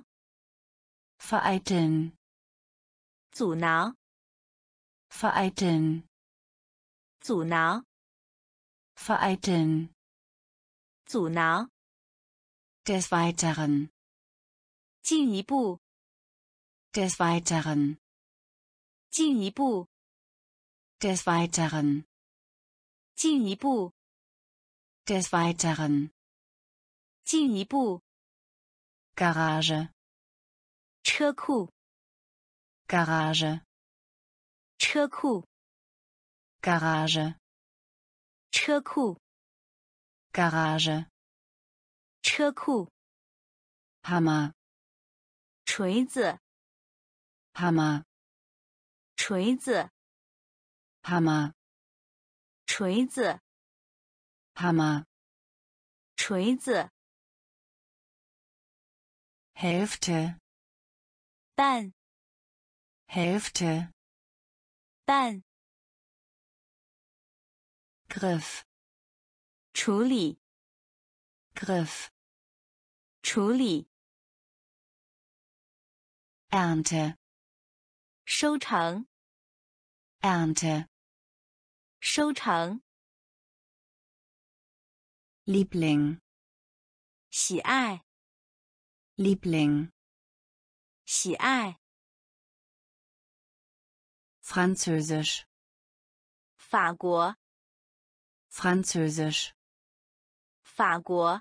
vereiteln, 阻挠 vereiteln, 阻挠 vereiteln, 阻挠 des Weiteren, 进一步 des Weiteren, 进一步 des Weiteren, 进一步 des Weiteren, 进一步 Garage, 车库 Garage, 车库 Garage, 车库 Garage, 车库 Hammer, 锤子 Hammer, 锤子 Hammer, 锤子 Hammer, 锤子 Hälfte, 半 Hälfte, 半 Griff, 处理 Griff, 处理 Ernte, 收成 Ernte, 收成 Liebling, 喜爱 Liebling, 喜爱 Französisch, 法国 Französisch, 法国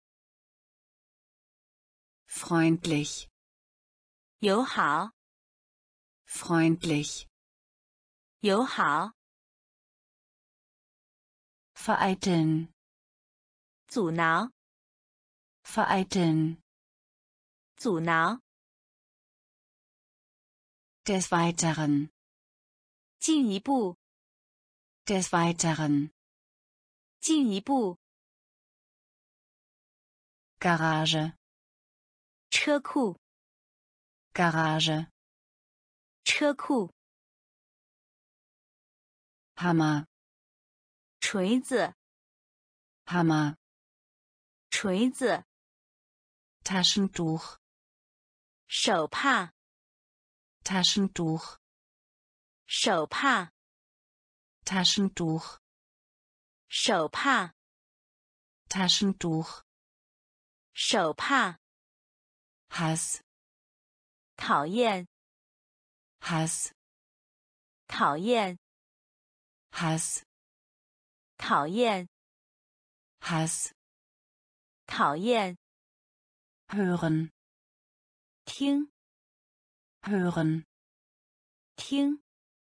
freundlich, 友好 freundlich, 友好， vereiteln, 阻挠， vereiteln, 阻挠， des Weiteren, 进一步， des Weiteren, 进一步， Garage, 车库， Garage, 车库， Hammer, 锤子， Hammer, 锤子， Taschentuch, 手帕， Taschentuch, 手帕， Taschentuch, 手帕， Taschentuch, 手帕， Hass, 讨厌， Hass, 讨厌， Hass, 讨厌， Hass, 讨厌， hören, 听， hören, 听，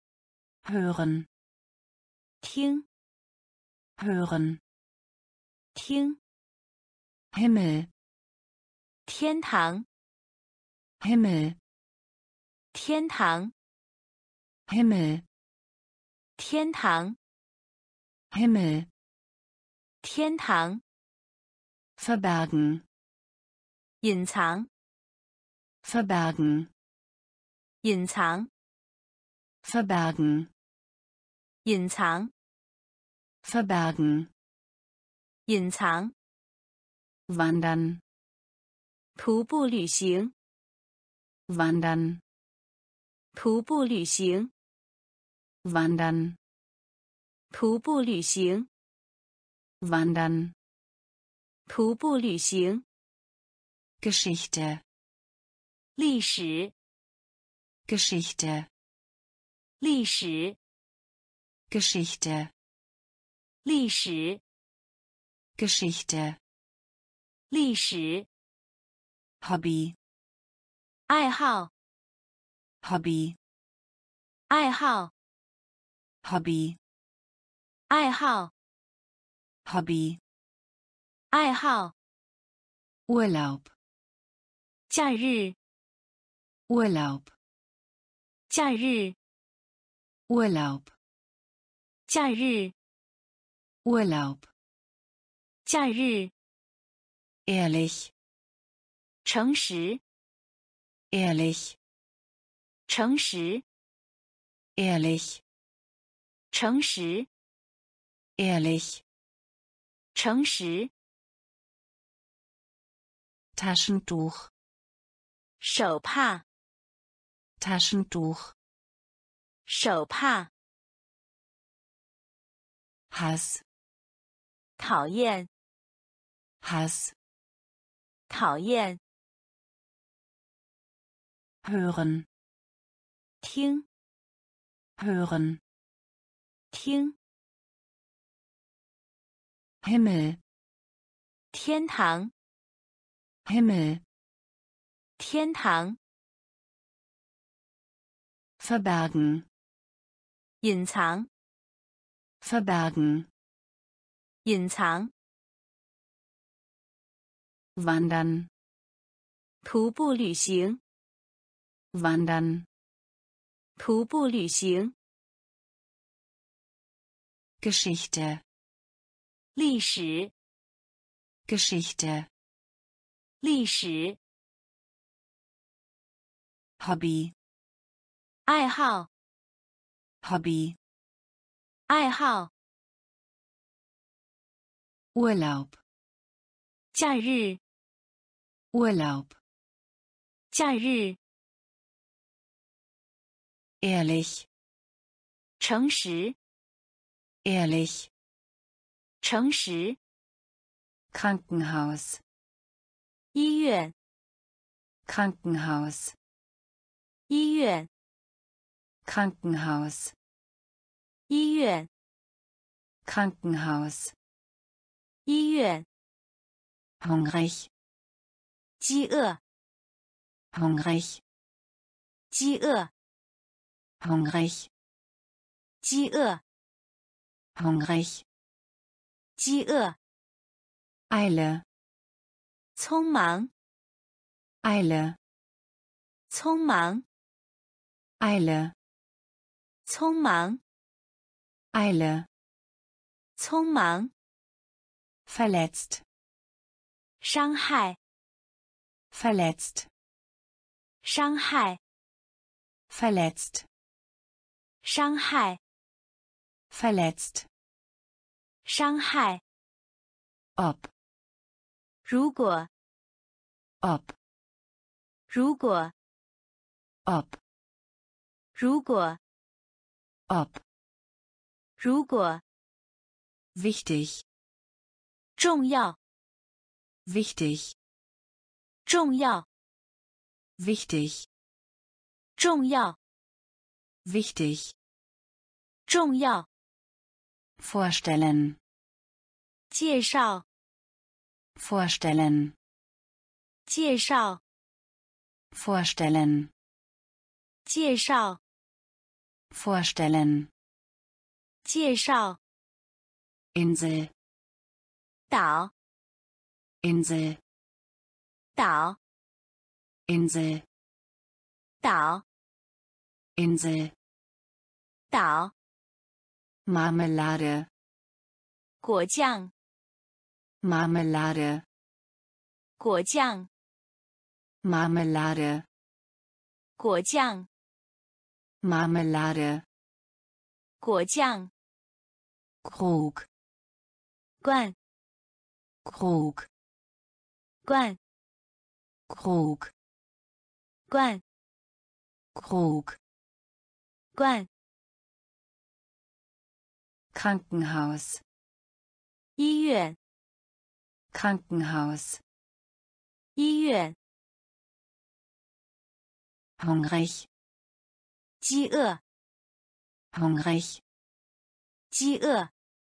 hören, 听， hören, 听， Himmel, 天堂， Himmel, 天堂， Himmel, 天堂， Himmel, 天堂， verbergen, 隐藏， verbergen, 隐藏， verbergen, 隐藏， verbergen, 隐藏， wandern, 徒步旅行， wandern, 徒步旅行， wandern, 徒步旅行， wandern, 徒步旅行， Geschichte, 历史， Geschichte, 历史， Geschichte, 历史， Geschichte, 历史， Hobby, 爱好， Hobby, 爱好， Hobby, 爱好， Hobby, 爱好， Urlaub, 假日， Urlaub, 假日， Urlaub, 假日， Urlaub, 假日， ehrlich, 诚实， ehrlich, 诚实， ehrlich, 诚实， ehrlich, 诚实， Taschentuch, 手帕， Taschentuch, 手帕， Hass, 讨厌， Hass, 讨厌， hören, 听， hören, 听， Himmel, 天堂， Himmel, 天堂， verbergen, 隐藏， verbergen, 隐藏， wandern, 徒步旅行， wandern, 徒步旅行， Geschichte, 历史， Geschichte, 历史， Hobby, 爱好， Hobby, 爱好， Urlaub, 假日， Urlaub, 假日， ehrlich, 诚实， ehrlich, 诚实， Krankenhaus, 医院， Krankenhaus, 医院， Krankenhaus, 医院， Krankenhaus, 医院， hungrig, 饥饿， hungrig, 饥饿， hungrig, 饥饿， hungrig, 饥饿， Eile, 匆忙， Eile, 匆忙， Eile, 匆忙， Eile, 匆忙， verletzt, 伤害， verletzt, 伤害， verletzt, 伤害， verletzt, 伤害。 ob, 如果， ob, 如果， ob, 如果， ob, 如果， wichtig, 重要， wichtig, 重要， wichtig, 重要， wichtig, 重要。 vorstellen, 介绍， vorstellen, 介绍， vorstellen, 介绍， vorstellen, 介绍。 Insel, 岛， Insel, 岛， Insel, 岛， Insel, 岛。 Marmelade, 果酱， Marmelade, 果酱， Marmelade, 果酱， Marmelade, 果酱。 Krug, 罐， Krug, 罐， Krug, 罐， Krug, 罐。 Krankenhaus, 医院， Krankenhaus, 医院。 hungrig, 饥饿， hungrig, 饥饿。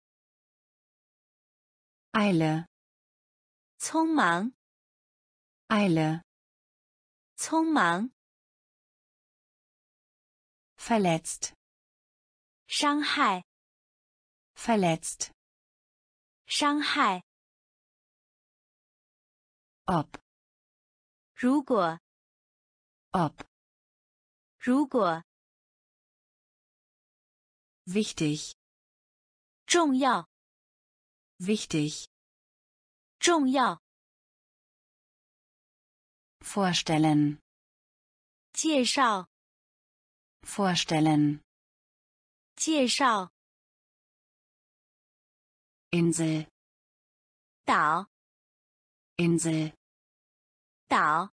Eile, 匆忙， Eile, 匆忙。 verletzt, 伤害， verletzt, 伤害。 ob, 如果， ob, 如果， wichtig, 重要， wichtig, 重要。 vorstellen, 介绍， vorstellen, 介绍。 Insel, 岛， Insel, 岛。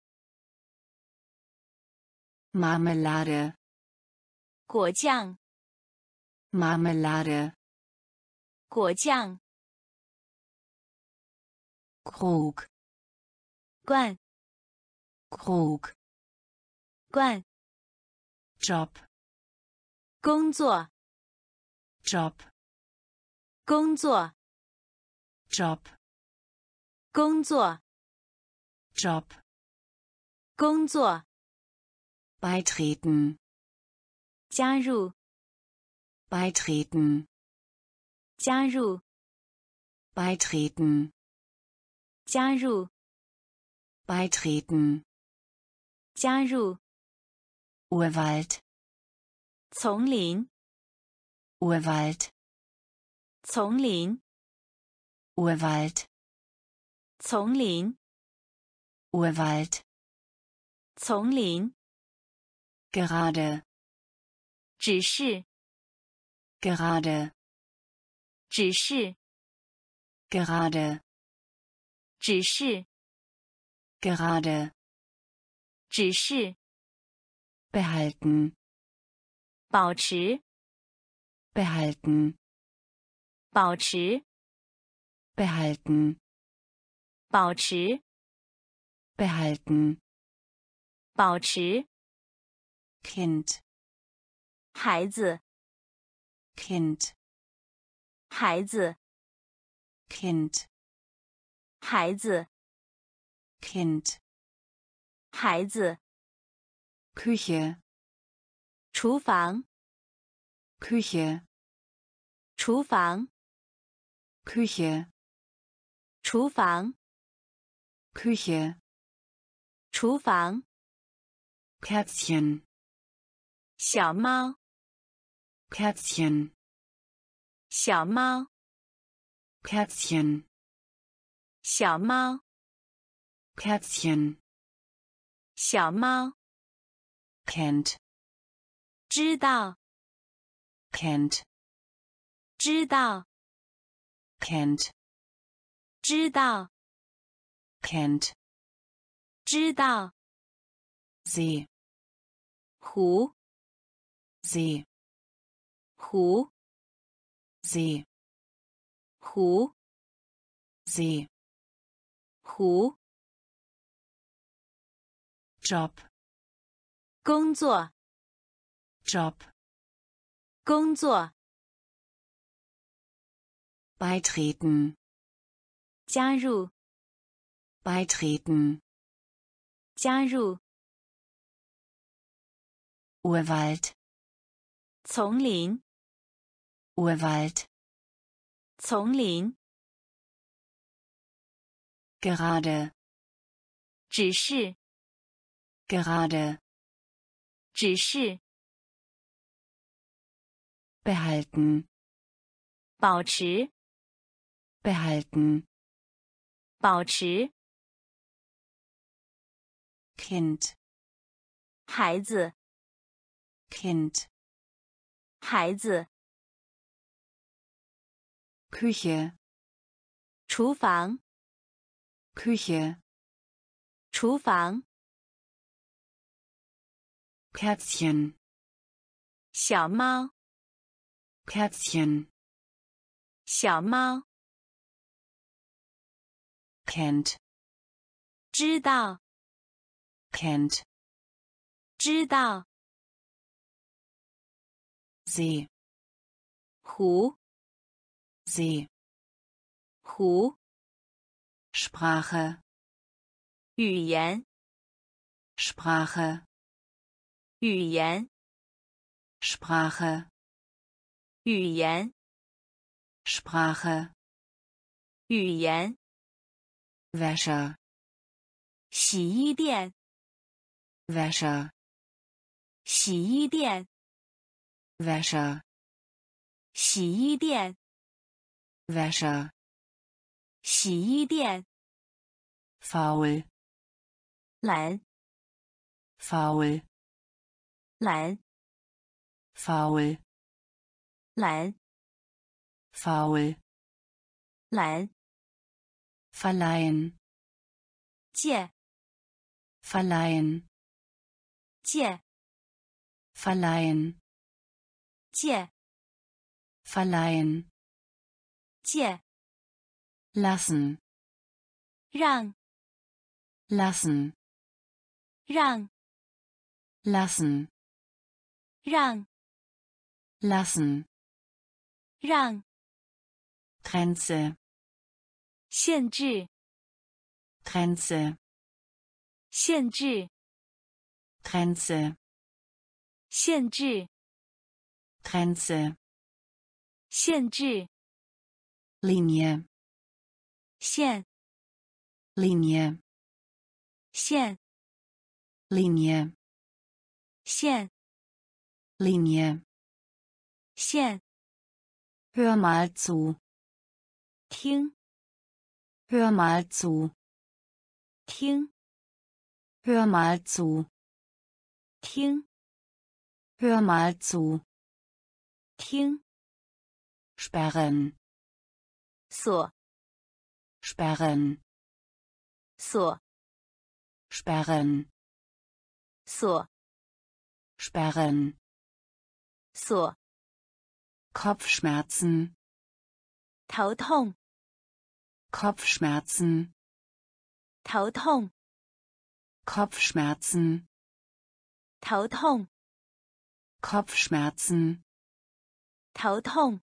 Marmelade, 果酱， Marmelade, 果酱。 Krug, 罐， Krug, 罐。 Job, 工作， Job, 工作， Job, 工作， Job, 工作。 beitreten, 加入， beitreten, 加入， beitreten, 加入， beitreten, 加入。 Urwald, 丛林， Urwald, 丛林， Urwald, 丛林， Urwald, 丛林。 gerade, 只是， gerade, 只是， gerade, 只是， gerade, 只是。 behalten, 保持， behalten, 保持， behalten, 保持， behalten, 保持。 Kind, 孩子， Kind, 孩子， Kind, 孩子， Kind, 孩子。 Küche, 厨房， Küche, 厨房， Küche, 厨房， Küche, 厨房， Kätzchen, 小猫， Kätzchen, 小猫， Kätzchen, 小猫， Kätzchen, 小猫， kennt, 知道， kennt, 知道， kennt, 知道， kennt, 知道， See, 湖， See, 湖， See, 湖， See, 湖， Job, 工作， Job, 工作， beitreten, 加入， beitreten, 加入， Urwald, 丛林， Urwald, 丛林， gerade, 只是， gerade, 只是， behalten, 保持， behalten, 保持， Kind, 孩子， Kind, 孩子， Küche, 厨房， Küche, 厨房， Kätzchen, 小猫， Kätzchen, 小猫， kennt, 知道， kennt, 知道， See, 湖， See, 湖， Sprache, 语言， Sprache, 语言， Sprache, 语言， Sprache, 语言， Wäscher, 洗衣店， Wäscher, 洗衣店， Wäscher, 洗衣店， Wäscher, 洗衣店， faul, 懒， faul, 懒， faul, 懒， faul, 懒， verleihen, 借， verleihen, 借， verleihen, 借， verleihen, 借， lassen, 让， lassen, 让， lassen, 让， lassen, 让， Grenze, 限制， Grenze, 限制， Grenze, 限制， Grenze, 限制， Linie, 线， Linie, 线， Linie, 线， Linie, 线， hör mal zu, 听， hör mal zu, 听， hör mal zu, 听， hör mal zu, 听， sperren, 锁， sperren, 锁， sperren, 锁， sperren, 锁， Kopfschmerzen, 头痛， Kopfschmerzen, 头痛， Kopfschmerzen, 头痛， Kopfschmerzen, 头痛，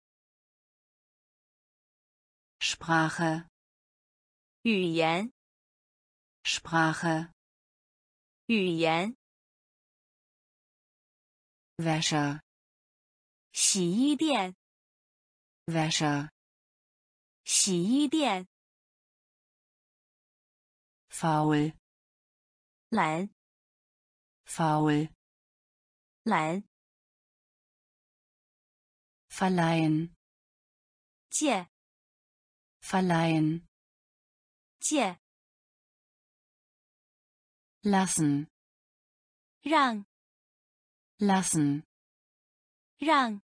Sprache, 语言， Sprache, 语言， Wäscher, 洗衣店， Wäsche, 洗衣店， faul, 懒， faul, 懒， verleihen, 借， verleihen, 借， lassen, 让， lassen, 让，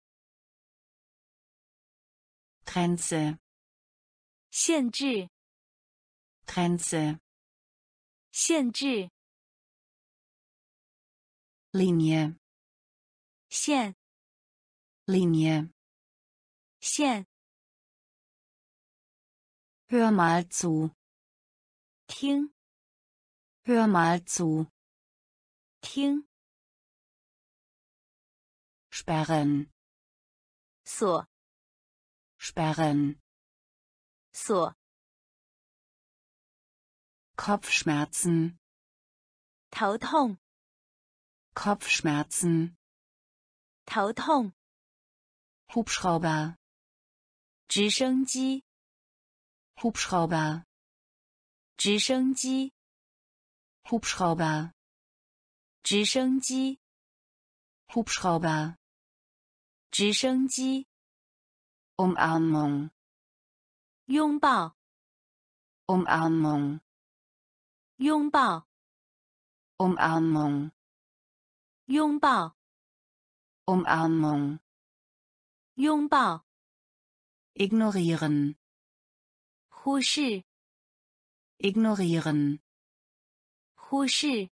Grenze, 限制， Grenze, 限制， Linie, 线， Linie. 线， Hör mal zu, 听， hör mal zu, 听， sperren, 锁， sperren, 锁， Kopfschmerzen, 头痛， Kopfschmerzen, 头痛， Hubschrauber, 直升机， Hubschrauber, 直升机， Hubschrauber, 直升机， Hubschrauber, 直升机， Umarmung, 拥抱， Umarmung, 拥抱， Umarmung, 拥抱， Umarmung, 拥抱， ignorieren, 忽视， ignorieren, 忽视，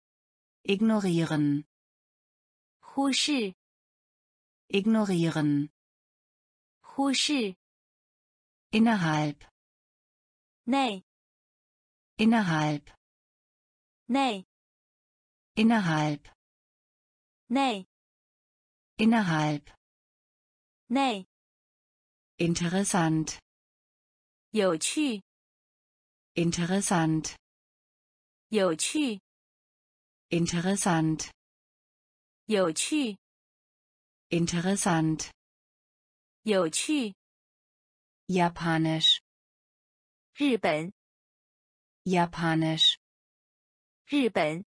ignorieren, 忽视， ignorieren, 忽视， innerhalb, 内， innerhalb, 内， innerhalb, 内， innerhalb, 内， interessant, 有趣， interessant, 有趣， interessant, 有趣， interessant, 有趣， japanisch, 日本， japanisch, 日本，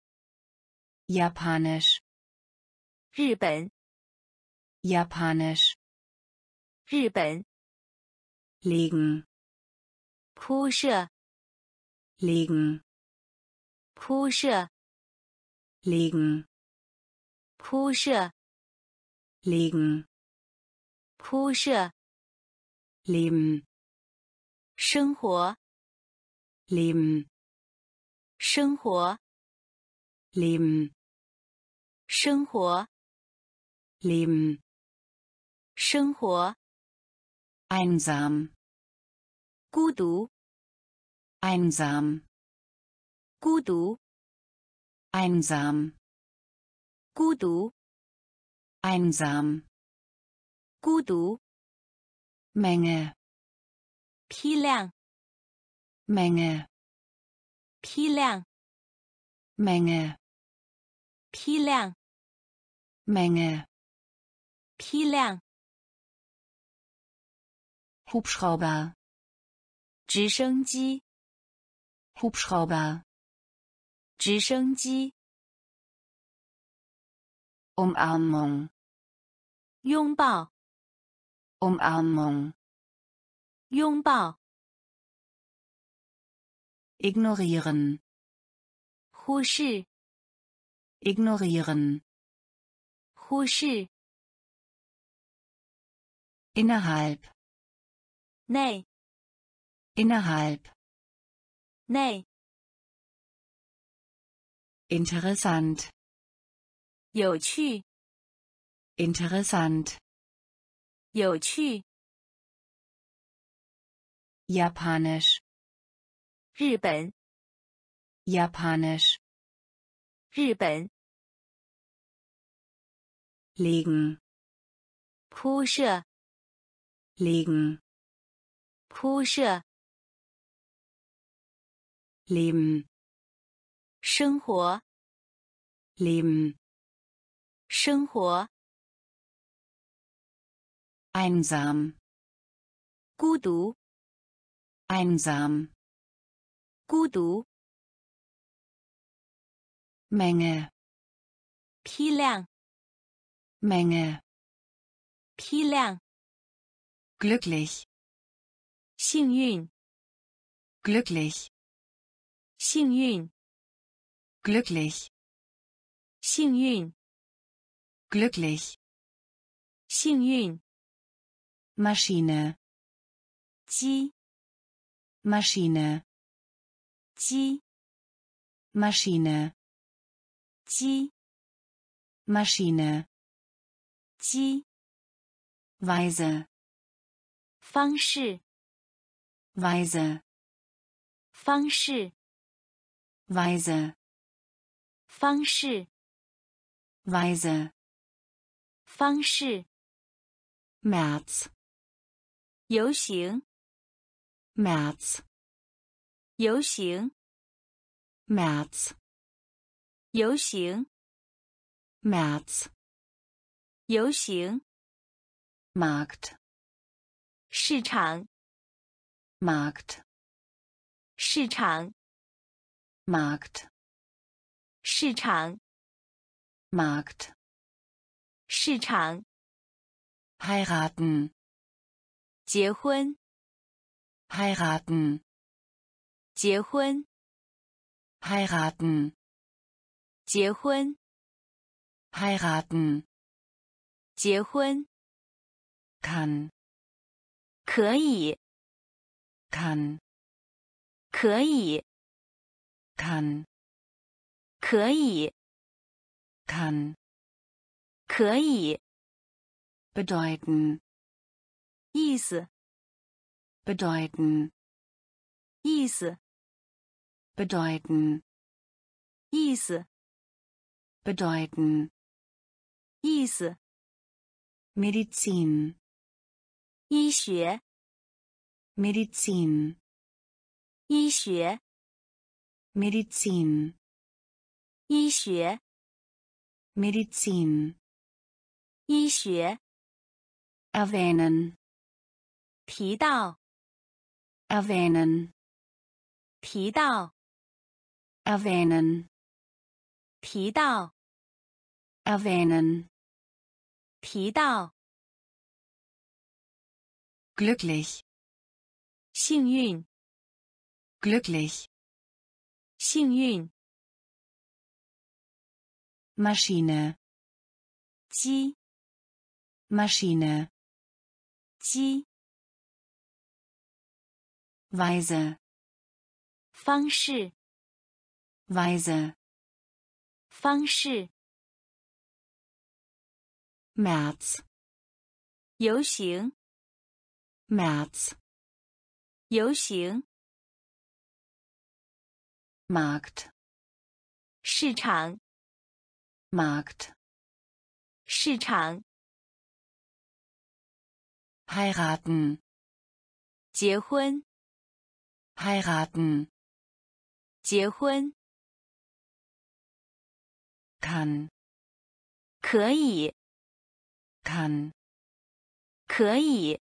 japanisch, 日本， japanisch, 日本， legen, 铺设， legen, 铺设， legen, 铺设， legen, 铺设， leben, 生活， leben, 生活， leben, 生活， leben, 生活， einsam, 孤独， einsam, 孤独， einsam, 孤独， einsam, 孤独， Menge, 批量， Menge, 批量， Menge, 批量， Menge, 批量， Hubschrauber, 直升机， Hubschrauber, 直升机， Umarmung, 拥抱， Umarmung, 拥抱， ignorieren, 忽视， ignorieren, 忽视， innerhalb, 内， innerhalb, 内， interessant, 有趣， interessant, 有趣， japanisch, 日本， japanisch, 日本， legen, 铺设， legen, 铺设， leben, 生活， leben, 生活， einsam, 孤独， einsam, 孤独， Menge, 批量， Menge, 批量， glücklich, 幸运， glücklich, 幸运， glücklich, 幸运， glücklich, 幸运， Maschine, 机， Maschine, 机， Maschine, 机， Maschine, 机， Weise, 方式， Weise, 方式， Weise, 方式， Weise, 方式， März, 游行， März, 游行， März, 游行， März, 游行， Markt, 市场， Markt, 市场， Markt, 市场， Markt, 市场， heiraten, 结婚， heiraten, 结婚， heiraten, 结婚， heiraten, 结婚， kann, 可以， kann, 可以， kann, 可以， kann, 可以， bedeuten, 意思， bedeuten, 意思， bedeuten, 意思， bedeuten, 意思， Medizin, 医学， Medizin, 医学， Medizin, 医学， Medizin, 医学， erwähnen, 提到， erwähnen, 提到， erwähnen, 提到， erwähnen, 提到， glücklich, 幸运， glücklich, 幸运， Maschine, 机， Maschine, 机， Weise, 方式， Weise, 方式， März, 游行， März, 游行， Markt, 市场， Markt, 市场， heiraten, 结婚， heiraten, 结婚， kann, 可以， kann, 可以，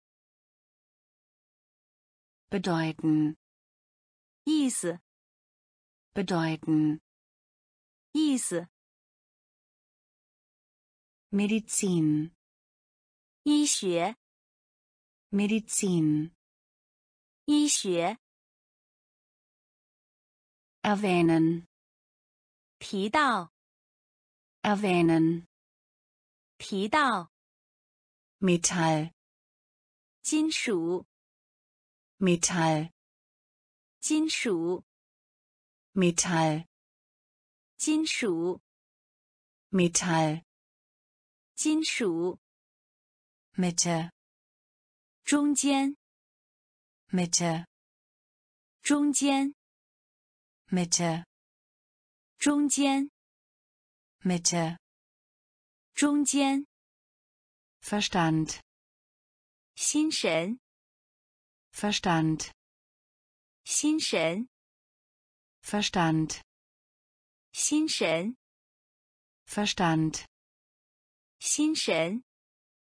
bedeuten, 意思， bedeuten, 意思， Medizin, 医学， Medizin, 医学， erwähnen, 提到， erwähnen, 提到， Metall, 金属， Metall, 金属， Metall, 金属， Metall, 金属， Mitte, 中间， Mitte, 中间， Mitte, 中间， Mitte, 中间， Verstand, 心神， Verstand, 心神， Verstand, 心神， Verstand, 心神，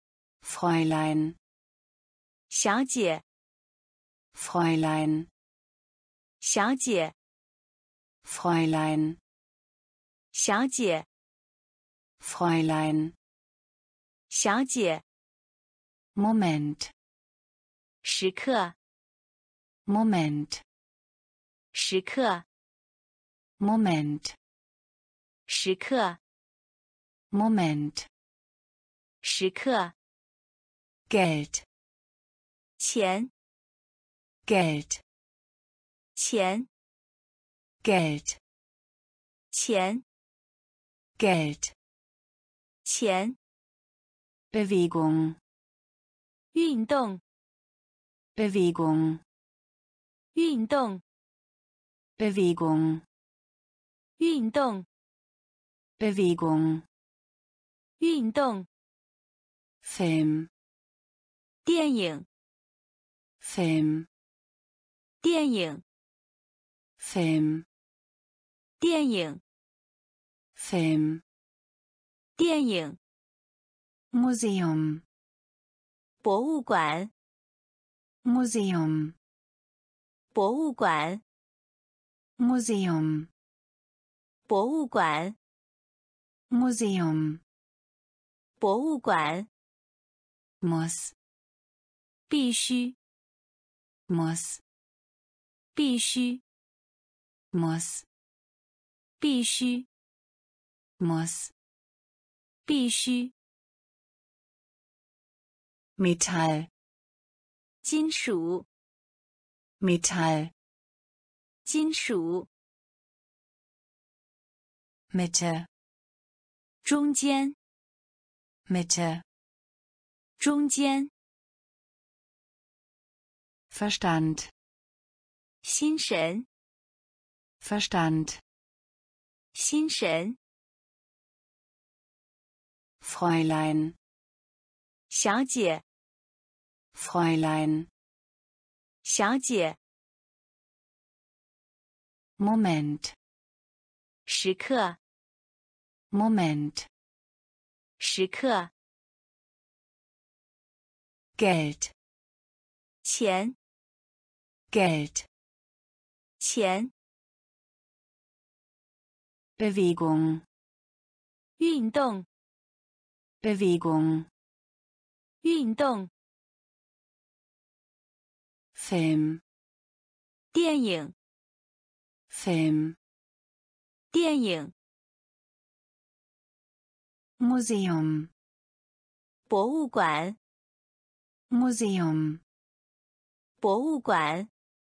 Fräulein, 小姐， Fräulein, 小姐， Fräulein, 小姐， Fräulein, 小姐， Moment, 时刻， Moment, 时刻， Moment, 时刻， Moment, 时刻， Geld, 钱， Geld, 钱， Geld, 钱， Geld, 钱， Bewegung, 运动， Bewegung, 运动， Bewegung, 运动， Bewegung, 运动， Film, 电影， Film, 电影， Film, 电影， Film, 电影， Museum, 博物馆， Museum, 博物馆， Museum, 博物馆， Museum, 博物馆， muss, 必须， muss, 必须， muss, 必须， muss, 必须， Metall, 金属， Metall, 金属， Mitte, 中间， Mitte, 中间， Verstand, 心神， Verstand, 心神， Fräulein, 小姐， Fräulein, 小姐， Moment, 时刻， Moment, 时刻， Geld, 钱， Geld, 钱， Bewegung, 运动， Bewegung, 运动， Film, 电影， Film, 电影， Museum, 博物馆， Museum, 博物馆，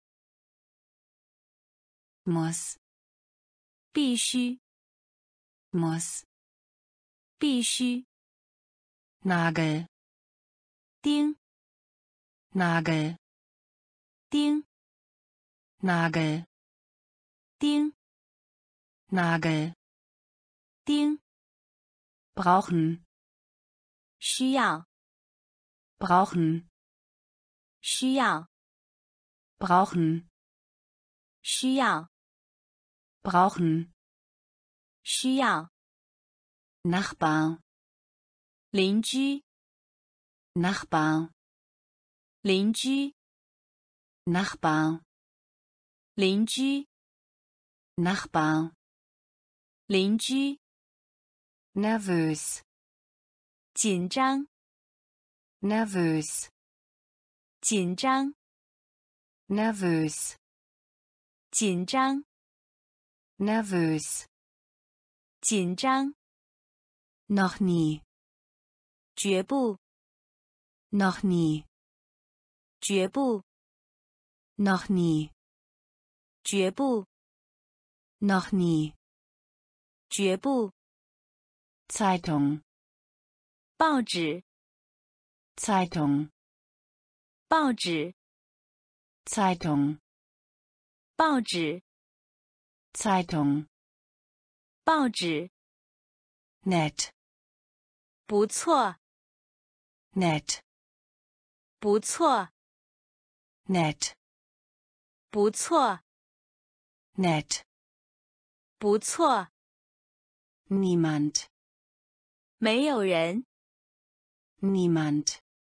muss, 必须， muss, 必须， Nagel, 钉， Nagel, 钉， Nagel, 钉， Nagel, 钉， brauchen, 需要， brauchen, 需要， brauchen, 需要， brauchen, 需要， Nachbar, 邻居， Nachbar, 邻居， Nachbar, 邻居， Nachbar, 邻居， nervös, 紧张， nervös, 紧张， nervös, 紧张， nervös, 紧张， noch nie, 绝不， noch nie, 绝不， noch nie, 绝不， noch nie, 绝不， Zeitung, 报纸， Zeitung, 报纸， Zeitung, 报纸， Zeitung, 报纸， nett, 不错， nett, 不错， nett, 不错， nett, 不错， niemand, 没有人， niemand,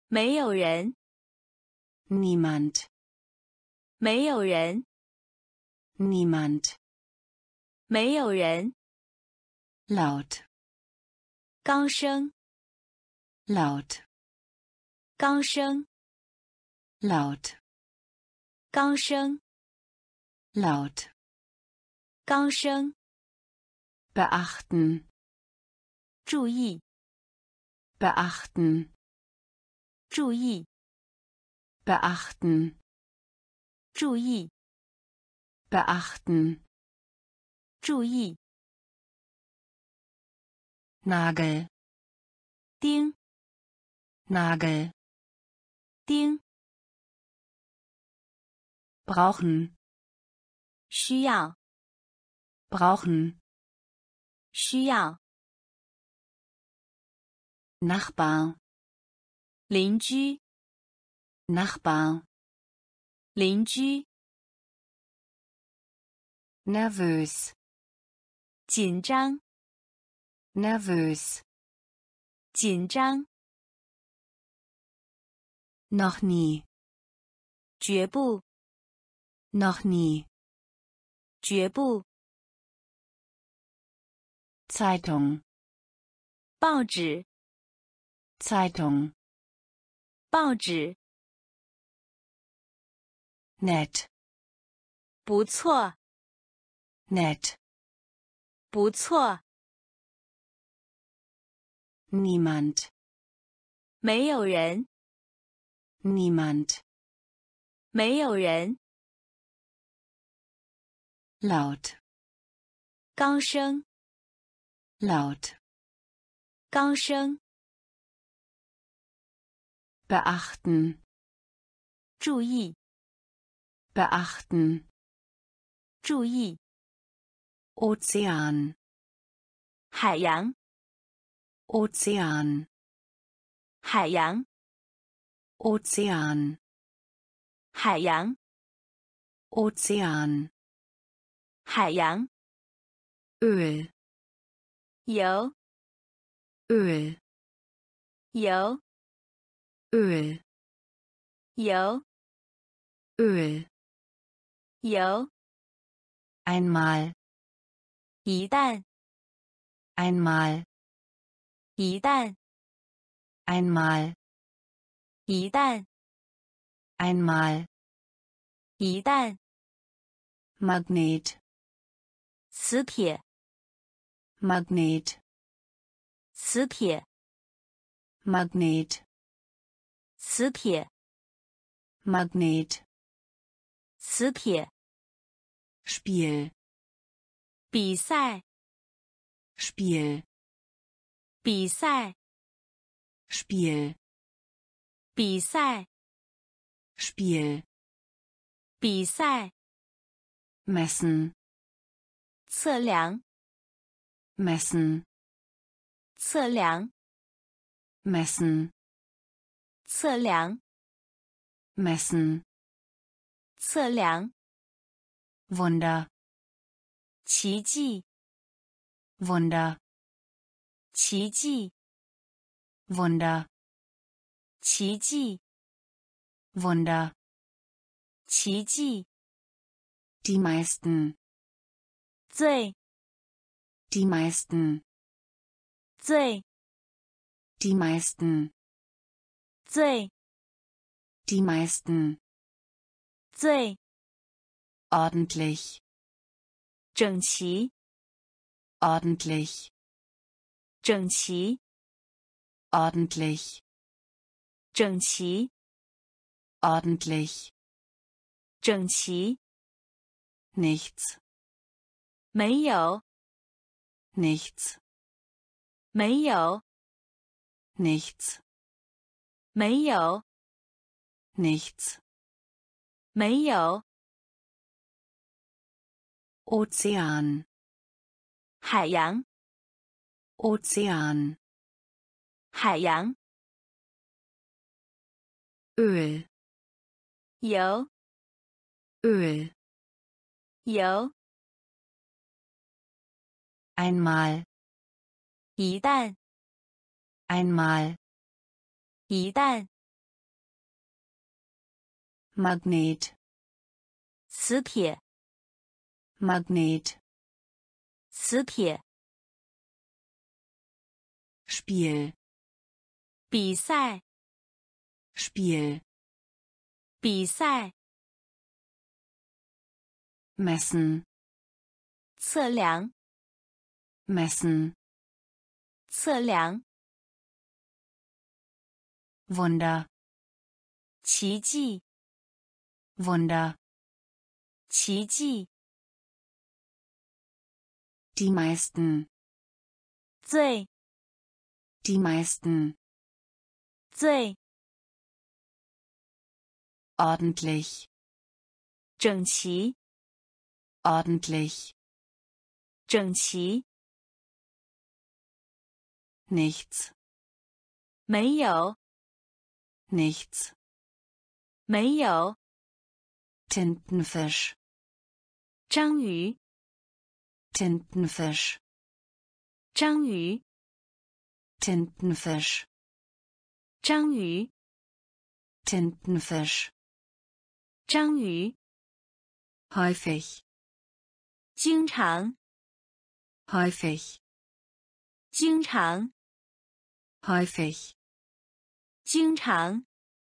没有人， niemand, 没有人， niemand, 没有人， laut, 刚声， laut, 刚声， laut, 刚声， laut, 刚声， beachten, 注意， beachten, 注意， beachten, 注意， beachten, 注意， Nagel, 钉， Nagel, 钉， brauchen, 需要， brauchen, 需要， Nachbar, 邻居， Nachbar, 邻居， nervös, 紧张， nervös, 紧张， noch nie, 绝不， noch nie, 绝不， Zeitung, 报纸， Zeitung, 报纸， nett, 不错， nett, 不错， niemand, 没有人， niemand, 没有人， laut, 刚声， laut, 刚声， beachten, 注意， beachten, 注意， Ozean, 海洋， Ozean, 海洋， Ozean, 海洋， Ozean, 海洋， Öl, 油， Öl, 油， Öl, 油， Öl, 油， einmal, 一旦， einmal, 一旦， einmal, 一旦， einmal, 一旦， Magnet, 磁铁， Magnet, 磁铁， Magnet, 磁铁， Magnet, 磁铁， Spiel, 比赛， Spiel, 比赛， Spiel, 比赛， Spiel, 比赛， messen, 测量， messen, 测量， messen, 测量， messen, 测量， Wunder, 奇迹， Wunder, 奇迹， Wunder, 奇迹， Wunder, 奇迹， die meisten, 最， die meisten, 最， die meisten, 最， die meisten, 最， ordentlich, 整齐， ordentlich, 整齐， ordentlich, 整齐， ordentlich, 整齐， nichts, 没有， nichts, 没有， nichts, 没有， nichts, 没有， Ozean, 海洋， Ozean, 海洋， Öl, 油， Öl, 油， einmal, 一旦， einmal, 一旦， Magnet, 磁铁， Magnet, 磁铁， Spiel, 比赛， Spiel, 比赛， messen, 测量， messen, 测量， Wunder, 奇迹， Wunder, 奇迹， die meisten, 最， die meisten, 最， ordentlich, 整齐， ordentlich, 整齐， nichts, 没有， nichts, 没有， Tintenfisch, 章鱼， Tintenfisch, 章鱼， Tintenfisch, 章鱼， Tintenfisch, 章鱼， häufig, 经常， häufig, 经常， häufig, 经常，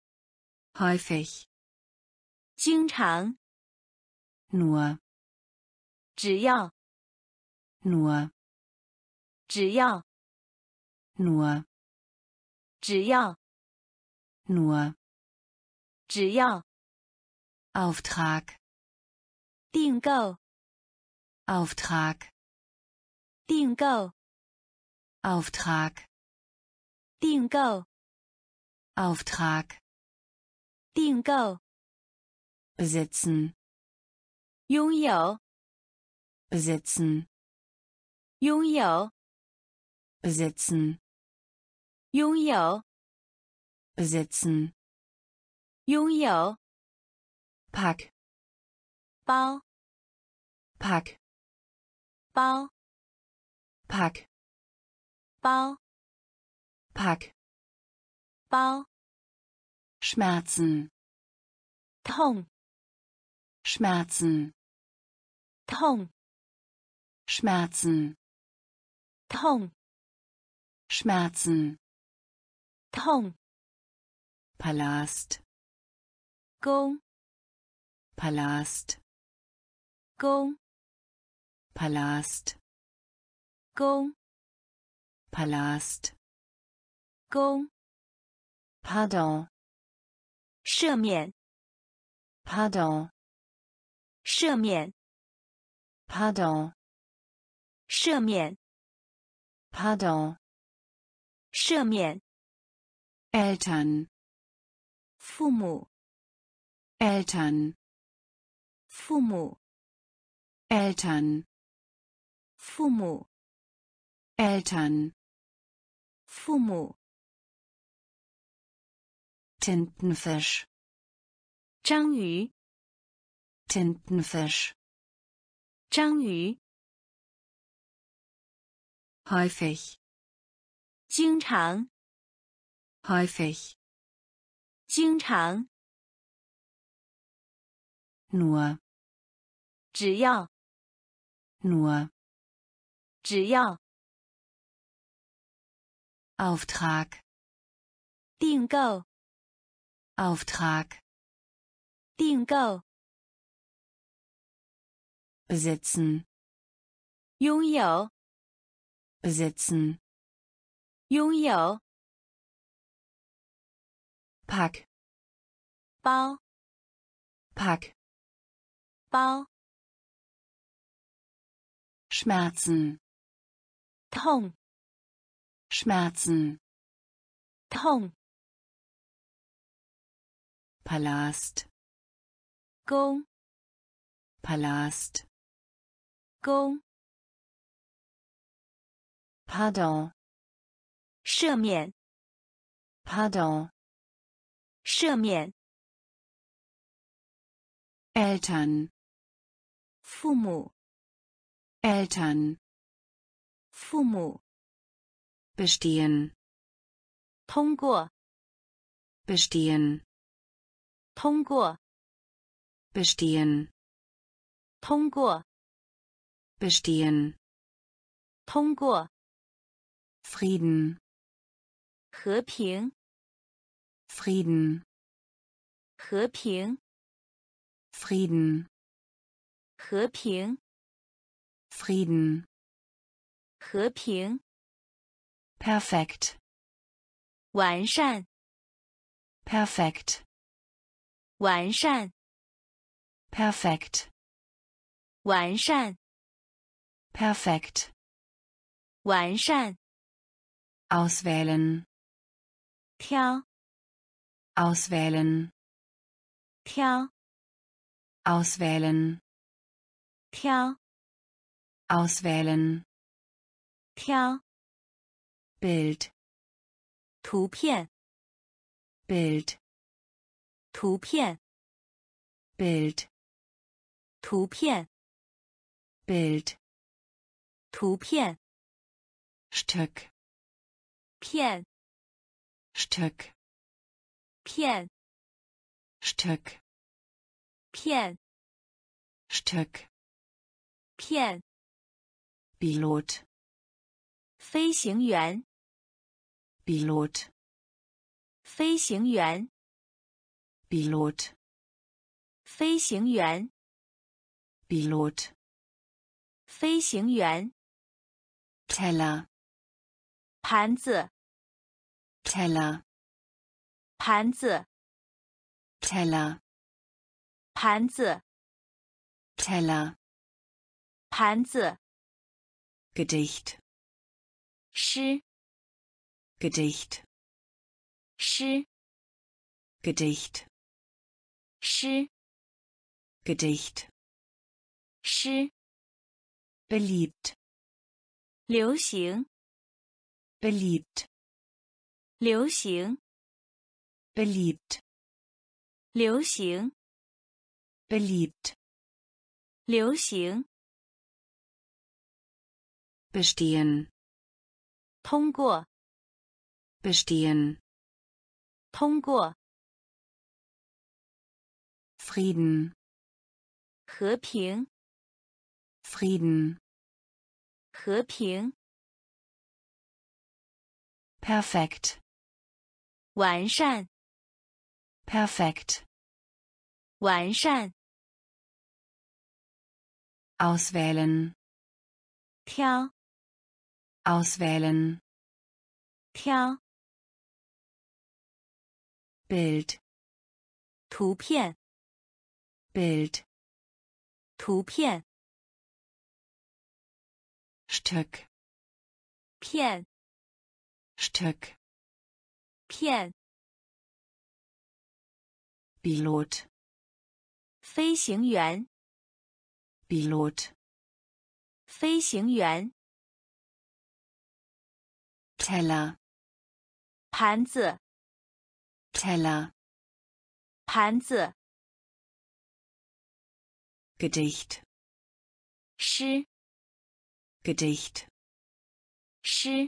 häufig, 经常， nur, 只要， nur, 只要， nur, 只要， nur, 只要， Auftrag, 订购， Auftrag, 订购， Auftrag, 订购， Auftrag, 订购， besitzen, 拥有， besitzen, 拥有， besitzen, 拥有， besitzen, 拥有， Pack, 包， Pack, 包， Pack, 包， Pack, 包， Schmerzen, 痛， Schmerzen, 痛， Schmerzen, 痛， Schmerzen, 痛， Palast, 宫， Palast, 宫， Palast, 宫， Palast, 宫， Pardon, 赦免， Pardon, 赦免， Pardon, 赦免， Pardon, 赦免， Eltern, 父母， Eltern, 父母， Eltern, 父母， Eltern, 父母， Tintenfisch, 章鱼， Tintenfisch, 章鱼， häufig, 经常， häufig, 经常， nur, 只要， nur, 只要， Auftrag, 订购， Auftrag, 订购， besitzen, 拥有， besitzen, 拥有， Pack, 包， Pack, 包， Schmerzen, 痛， Schmerzen, 痛， Palast, 宫， Palast, 宫， Pardon, 赦免， Pardon, 赦免， Eltern, 父母， Eltern, 父母， bestehen, 通过， bestehen, 通过， bestehen, 通过 bestehen, 通过 Frieden, 和平 Frieden, 和平 Frieden, 和平 Frieden, 和平 perfekt, 完善 perfekt, 完善 perfekt, 完善 perfekt, 完善 auswählen, 挑 auswählen, 挑 auswählen, 挑 auswählen, 挑 Bild, 图片 Bild, 图片 Bild, 图片 Bild, 图片 Stück, 片 Stück, 片 Stück, 片 Stück, 片 Pilot, 飞行员 Pilot, 飞行员 Pilot, 飞行员 Pilot, 飞行员 Teller, 盘子 Teller, 盘子 Teller, 盘子 Teller, 盘子 Gedicht, 诗 Gedicht, 诗 Gedicht, 诗 Gedicht, 诗 beliebt, 流行 beliebt, 流行 beliebt, 流行 beliebt, 流行 bestehen, 通过 bestehen, 通过 Frieden, 和平 Frieden, 和平 perfekt, 完善 perfekt, 完善 auswählen, 挑 auswählen, 挑 Bild, 图片 Bild, 图片 Stück, 片 Stück, 片 Pilot, 飞行员 Pilot, 飞行员 Teller, 盘子 Teller, 盘子 Gedicht, 诗 Gedicht, 诗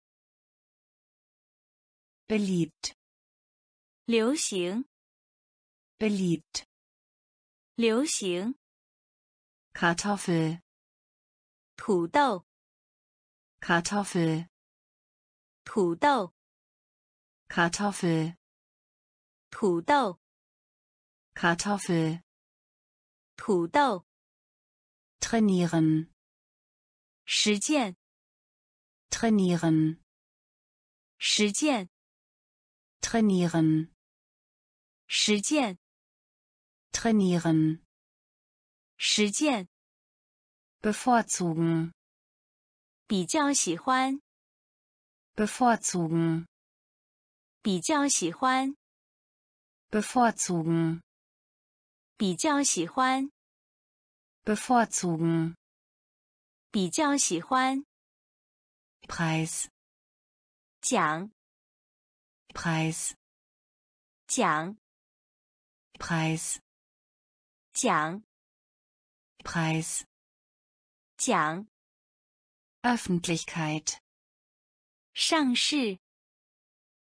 beliebt, 流行 beliebt, 流行 Kartoffel, 土豆 Kartoffel, 土豆 Kartoffel, 土豆 Kartoffel, 土豆 trainieren, 实践 trainieren, 实践 trainieren, 实践 trainieren, 实践 bevorzugen, 比较喜欢 bevorzugen, 比较喜欢 bevorzugen, 比较喜欢 bevorzugen, 比较喜欢 Preis, 奖 Preis, 奖 Preis, 奖 Preis, 奖 Öffentlichkeit, 上市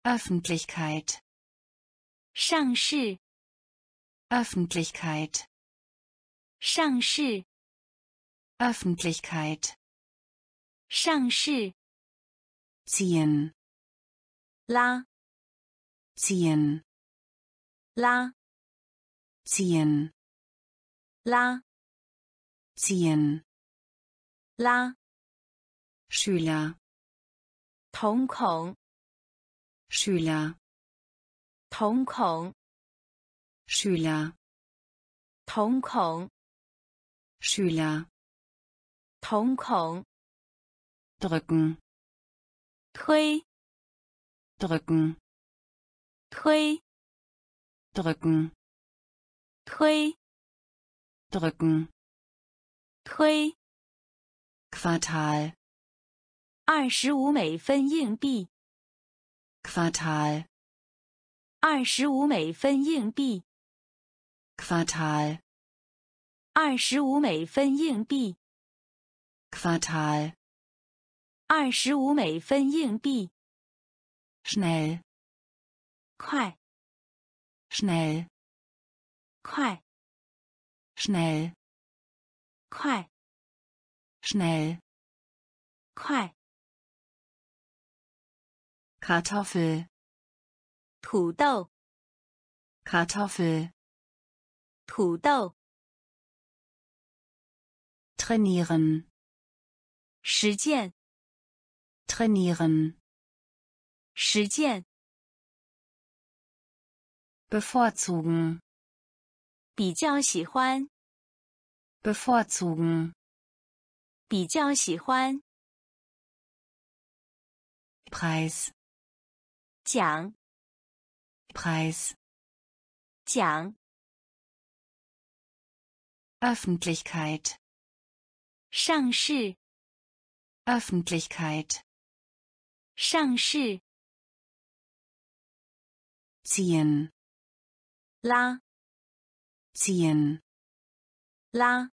Öffentlichkeit, 上市 Öffentlichkeit, 上市 Öffentlichkeit, 上市 ziehen, 拉 ziehen, 拉 ziehen, 拉 ziehen, 拉 Schüler, 瞳孔 Schüler, 瞳孔 Schüler, 瞳孔 Schüler, 瞳孔 drücken, 推 drücken, 推 drücken, 推 drücken, 推 Quartal, 25美分硬币 Quartal, 25美分硬币 Quartal, 25美分硬币 Quartal, 25美分硬币 schnell, 快 schnell, 快 schnell, 快 schnell, 快 Kartoffel, 土豆 Kartoffel, 土豆 trainieren, 实践 trainieren, 实践 bevorzugen, 比较喜欢 bevorzugen, 比较喜欢 Preis, 奖 Preis, 奖 Öffentlichkeit, 上市 Öffentlichkeit, 上市 ziehen, 拉 ziehen, 拉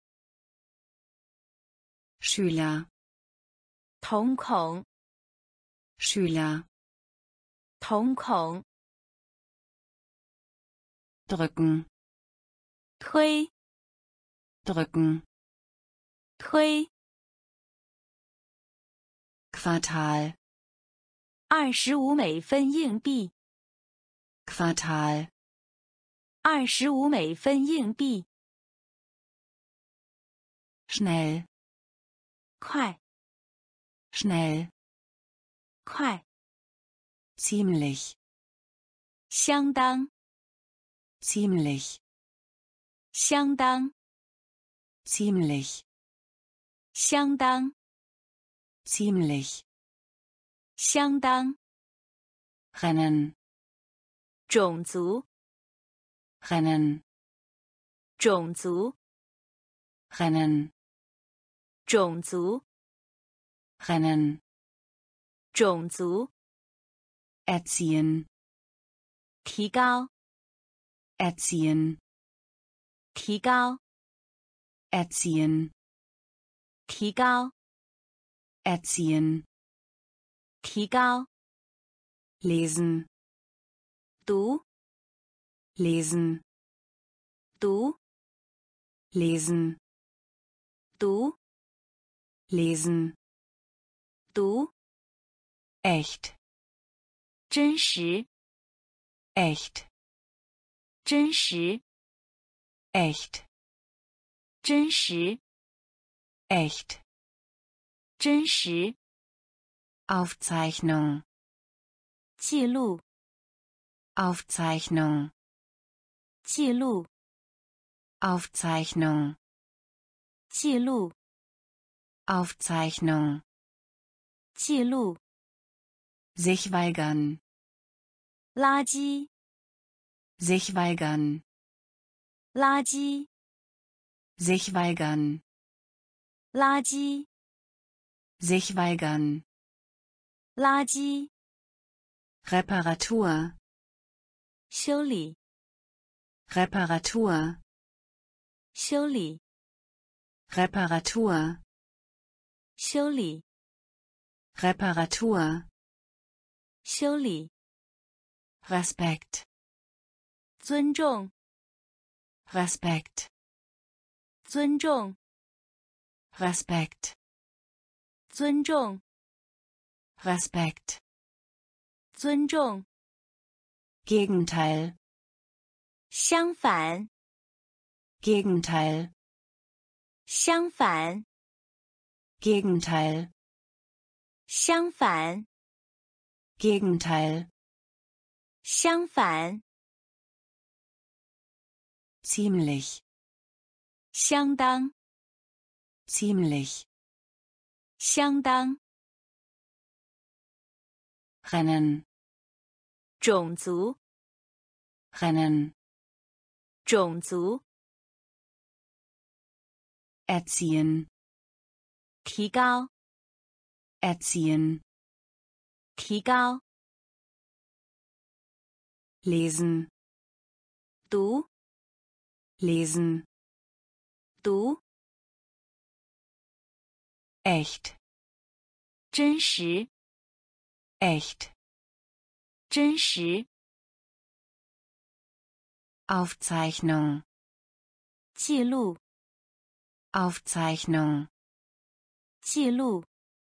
Schüler, 瞳孔 Schüler, 瞳孔 drücken, 推 drücken, 推 Quartal, 25美分硬币 Quartal, 25美分硬币 schnell, 快 schnell, 快 ziemlich, 相当 ziemlich, 相当 ziemlich, 相当 ziemlich, 相当 rennen, 种族 rennen, 种族 rennen, 种族 rennen, 种族 erziehen, 提高 erziehen, 提高 erziehen, 提高 erziehen, 提高 lesen, 读 lesen, 读 lesen, 读 lesen, 读 echt, 真实 echt, 真实 echt, 真实 echt, 真实 Aufzeichnung, 记录 Aufzeichnung, 记录 Aufzeichnung, 记录 Aufzeichnung, 记录 sich weigern, 垃圾 sich weigern, 垃圾 sich weigern, 垃圾 sich weigern, 垃圾 Reparatur, 修理 Reparatur, 修理 Reparatur, 修理 Reparatur, 修理 Respekt, 尊重 Respekt, 尊重 Respekt, 尊重 Respekt, 尊重 Gegenteil, 相反 Gegenteil, 相反 Gegenteil, 相反 Gegenteil, 相反 ziemlich, 相当 ziemlich, 相当 Rennen, 种族 Rennen, 种族 erziehen, 提高 erziehen, 提高 lesen, 读 lesen, 读 echt, 真实 echt, 真实 Aufzeichnung, 记录 Aufzeichnung, 记录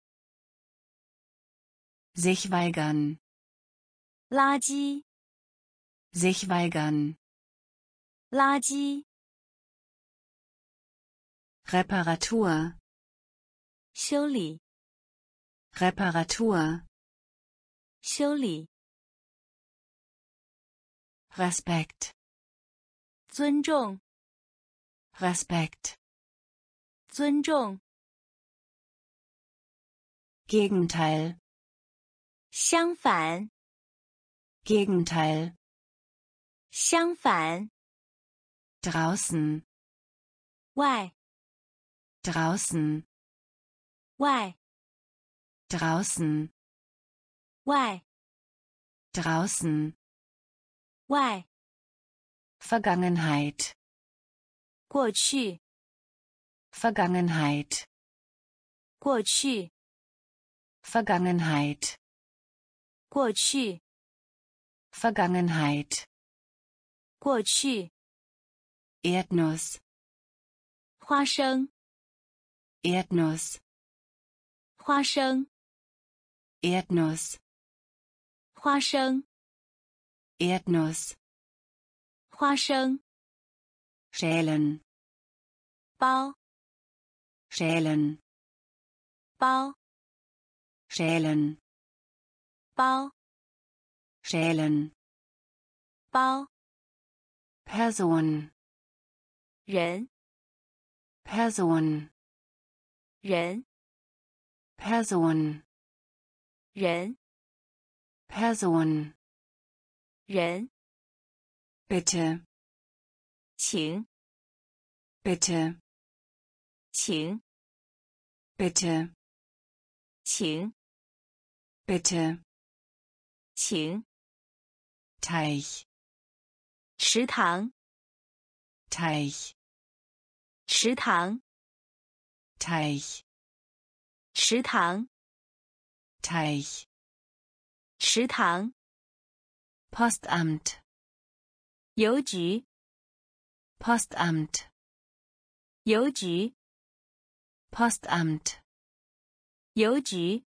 sich weigern, 垃圾 sich weigern, 垃圾 Reparatur, 修理 Reparatur, 修理 Respekt, 尊重 Respekt, 尊重 Gegenteil, 相反 Gegenteil, 相反 draußen, 外 draußen, 外 draußen, 外 draußen, 外 Vergangenheit, 过去 Vergangenheit, 过去 Vergangenheit, 过去 Vergangenheit, 过去 Erdnuss, 花生 Erdnuss, 花生 Erdnuss, 花生 Erdnuss, 花生 schälen, 包 schälen, 包 schälen, 包 schälen, 包 Person, 人 Person, 人 Person, 人 Person, 人 bitte, 请 bitte, 请 bitte, 请 bitte, 请 Teich, 池塘 Teich, 池塘 Teich, 池塘 Teich, 池塘 Postamt, 邮局 Postamt, 邮局 Postamt, 邮局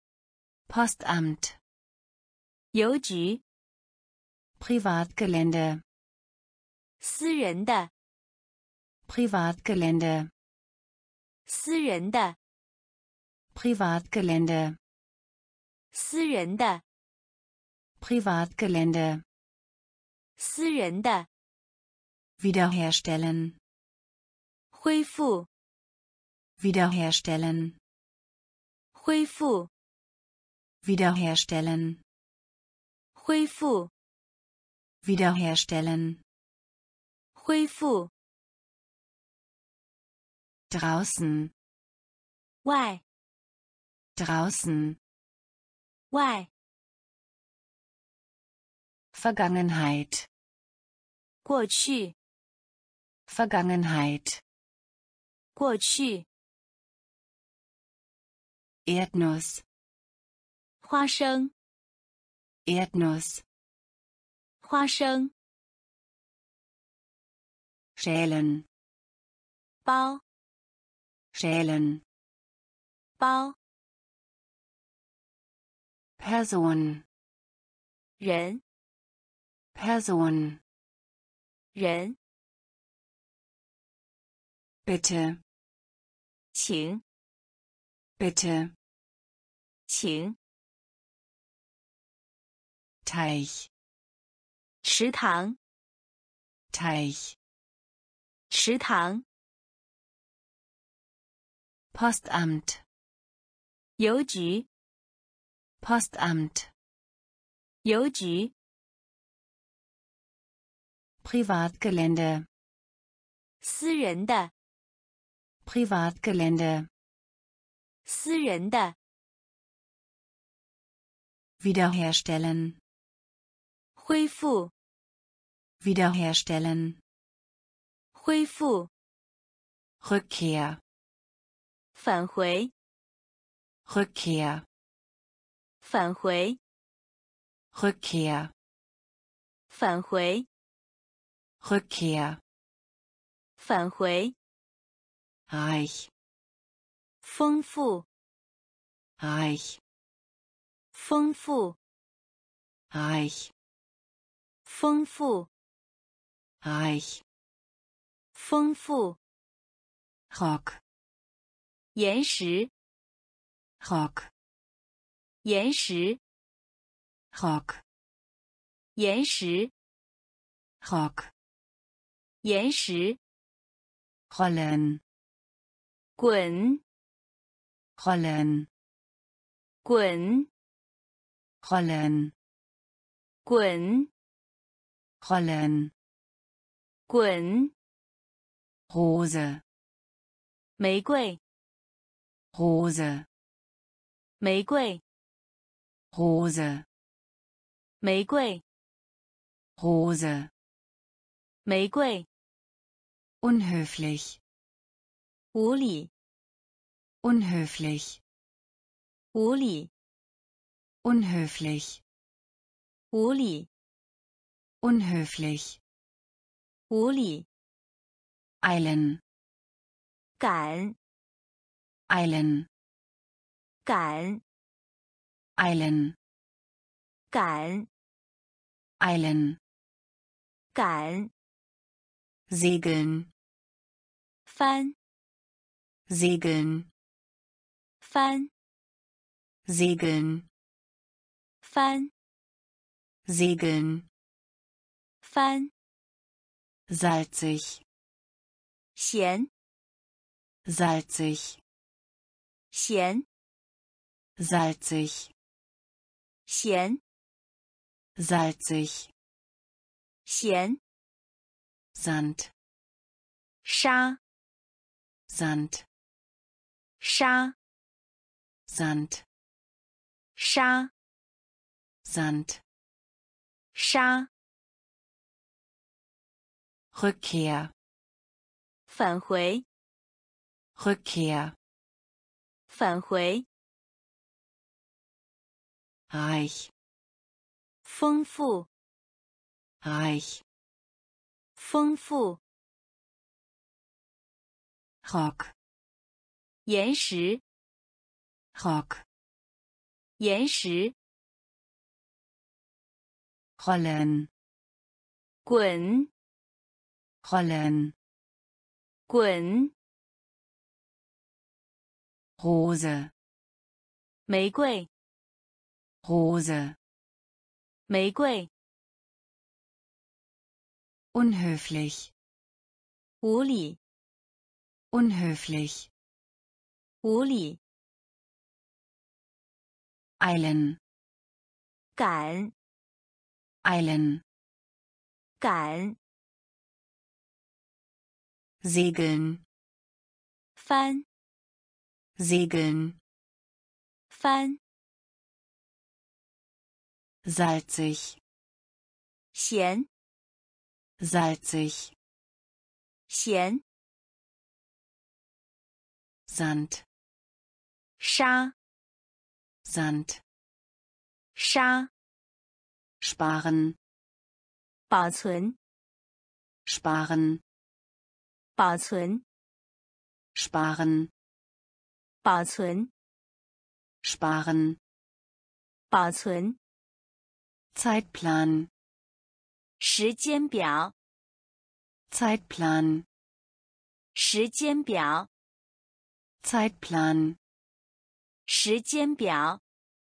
Postamt, 邮局 Privatgelände, 私人的 Privatgelände, 私人的 Privatgelände, 私人的 Privatgelände, 私人的 wiederherstellen, 恢复 wiederherstellen, 恢复 wiederherstellen, 恢复 wiederherstellen, 恢复 draußen, 外 draußen, 外 Vergangenheit, 过去 Vergangenheit, 过去 Erdnuss, 花生 Erdnuss, 花生 schälen, 包 schälen, 包 Person, 人 Person, 人 bitte, 请 bitte, 请 Teich, 池塘 Teich, 池塘 Postamt, 邮局 Postamt, 邮局 Privatgelände, 私人的 Privatgelände, 私人的 wiederherstellen, 恢复 wiederherstellen, 恢复 Rückkehr, 返回 Rückkehr, 返回 Rückkehr, 返回 Rückkehr, 返回 reich, 丰富 reich, 丰富 reich, 丰富 reich, 丰富 Rock, 岩石 Rock, 岩石 Rock, 岩石 Rock, 岩石 rollen, 滚 rollen, 滚 rollen, 滚 rollen, 滚 Rose, 玫瑰 Rose, 玫瑰 Rose, 玫瑰 Rose, 玫瑰 unhöflich, 无理 unhöflich, 无理 unhöflich, 无理 unhöflich, 无理 eilen, 赶 eilen, 赶 eilen, 赶 eilen, 赶 segeln, 翻 segeln, 翻 segeln, 翻 segeln, 翻 salzig, 咸 salzig, 咸 salzig, 咸 salzig, 咸 Sand, 沙 Sand, 沙 Sand, 沙 Sand, 沙 Rückkehr, 返回 Rückkehr, 返回 reich, 丰富 reich, 丰富 Rock, 岩石 Rock, 岩石 rollen, 滚 rollen, 滚 Rose, 玫瑰 Rose, 玫瑰 unhöflich, 无理 unhöflich, 无理 eilen, 赶 eilen, 赶 segeln, 翻 segeln, 翻 salzig, 咸 salzig, 咸 Sand, 沙 Sand, 沙 sparen, 保存 sparen, 保存 sparen, 保存， sparen, 保存， Zeitplan, 时间表， Zeitplan, 时间表， Zeitplan, 时间表，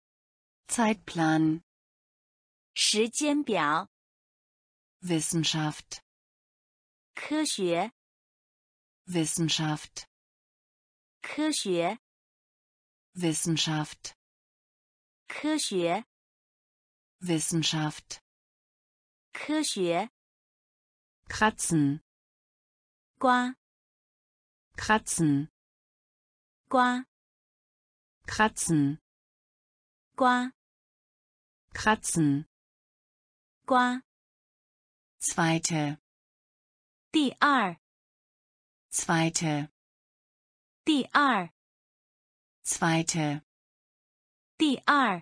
Zeitplan, 时间表， Wissenschaft, 科学， Wissenschaft, 科学， Wissenschaft, 科学， Wissenschaft, 科学， kratzen, 刮， kratzen, 刮， kratzen, 刮， kratzen, 刮， zweite, 第二， zweite, 第二， zweite, 第二，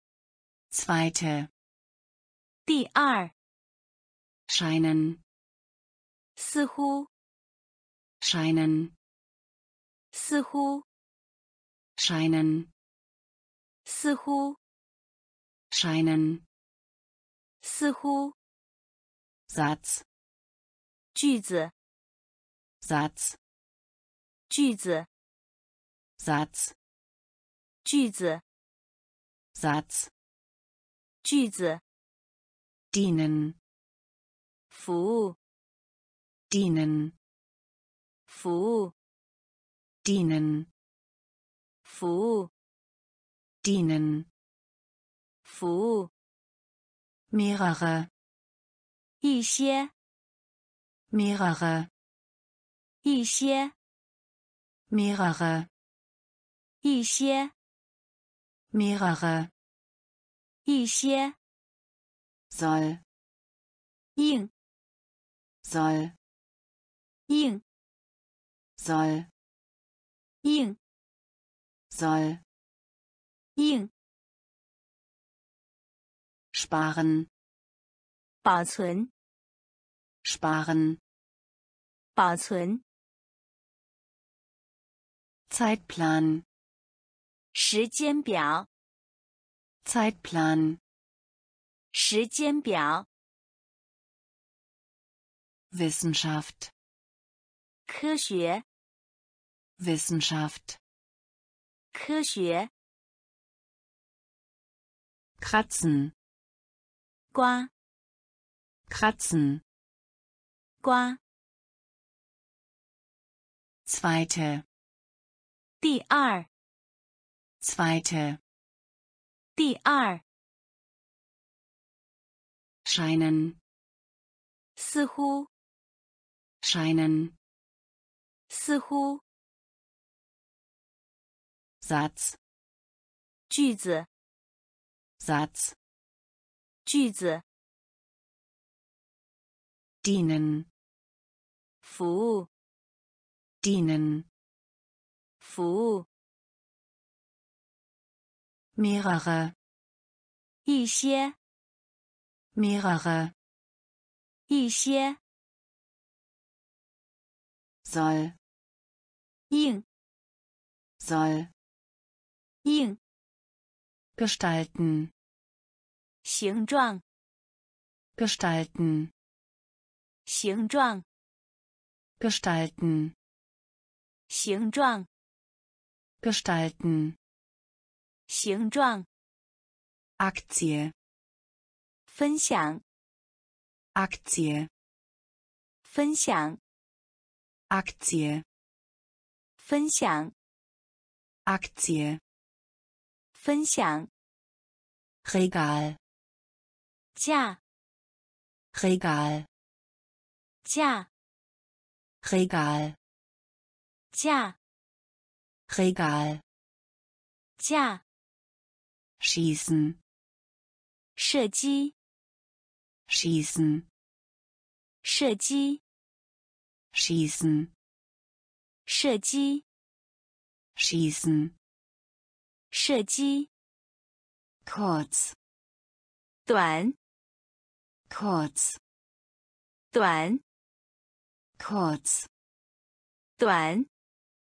zweite, 第二， scheinen, 似乎， scheinen, 似乎， scheinen, 似乎， scheinen, 似乎， Satz, 句子， Satz, 句子， Satz, 句子， Satz, 句子， dienen, 服务， dienen, 服务， dienen, 服务， dienen, 服务， mehrere, 一些， mehrere, 一些， mehrere, 一些， mehrere, 一些， soll, 应， soll, 应， soll, 应， soll, 应， sparen, 保存， sparen, 保存， Zeitplan, 时间表， Zeitplan, 时间表， Wissenschaft, 科学， Wissenschaft, 科学， kratzen, 刮， kratzen, 刮， zweite, 第二， zweite, 第二， scheinen, 似乎， scheinen, 似乎， Satz, 句子， Satz, 句子， dienen, 服务， dienen, 服务， mehrere, 一些， mehrere, 一些， soll, 应， soll, 应， gestalten, 形状， gestalten, 形状， gestalten, 形状， gestalten, 形状， Aktie, 分享， Aktie, 分享， Aktie, 分享， Aktie, 分享， Regal, 架， Regal, 架， Regal, 架， Regal, 架， schießen, 射击， schießen, 射击， schießen, 射击， schießen, 射击， kurz, 短， kurz, 短， kurz, 短，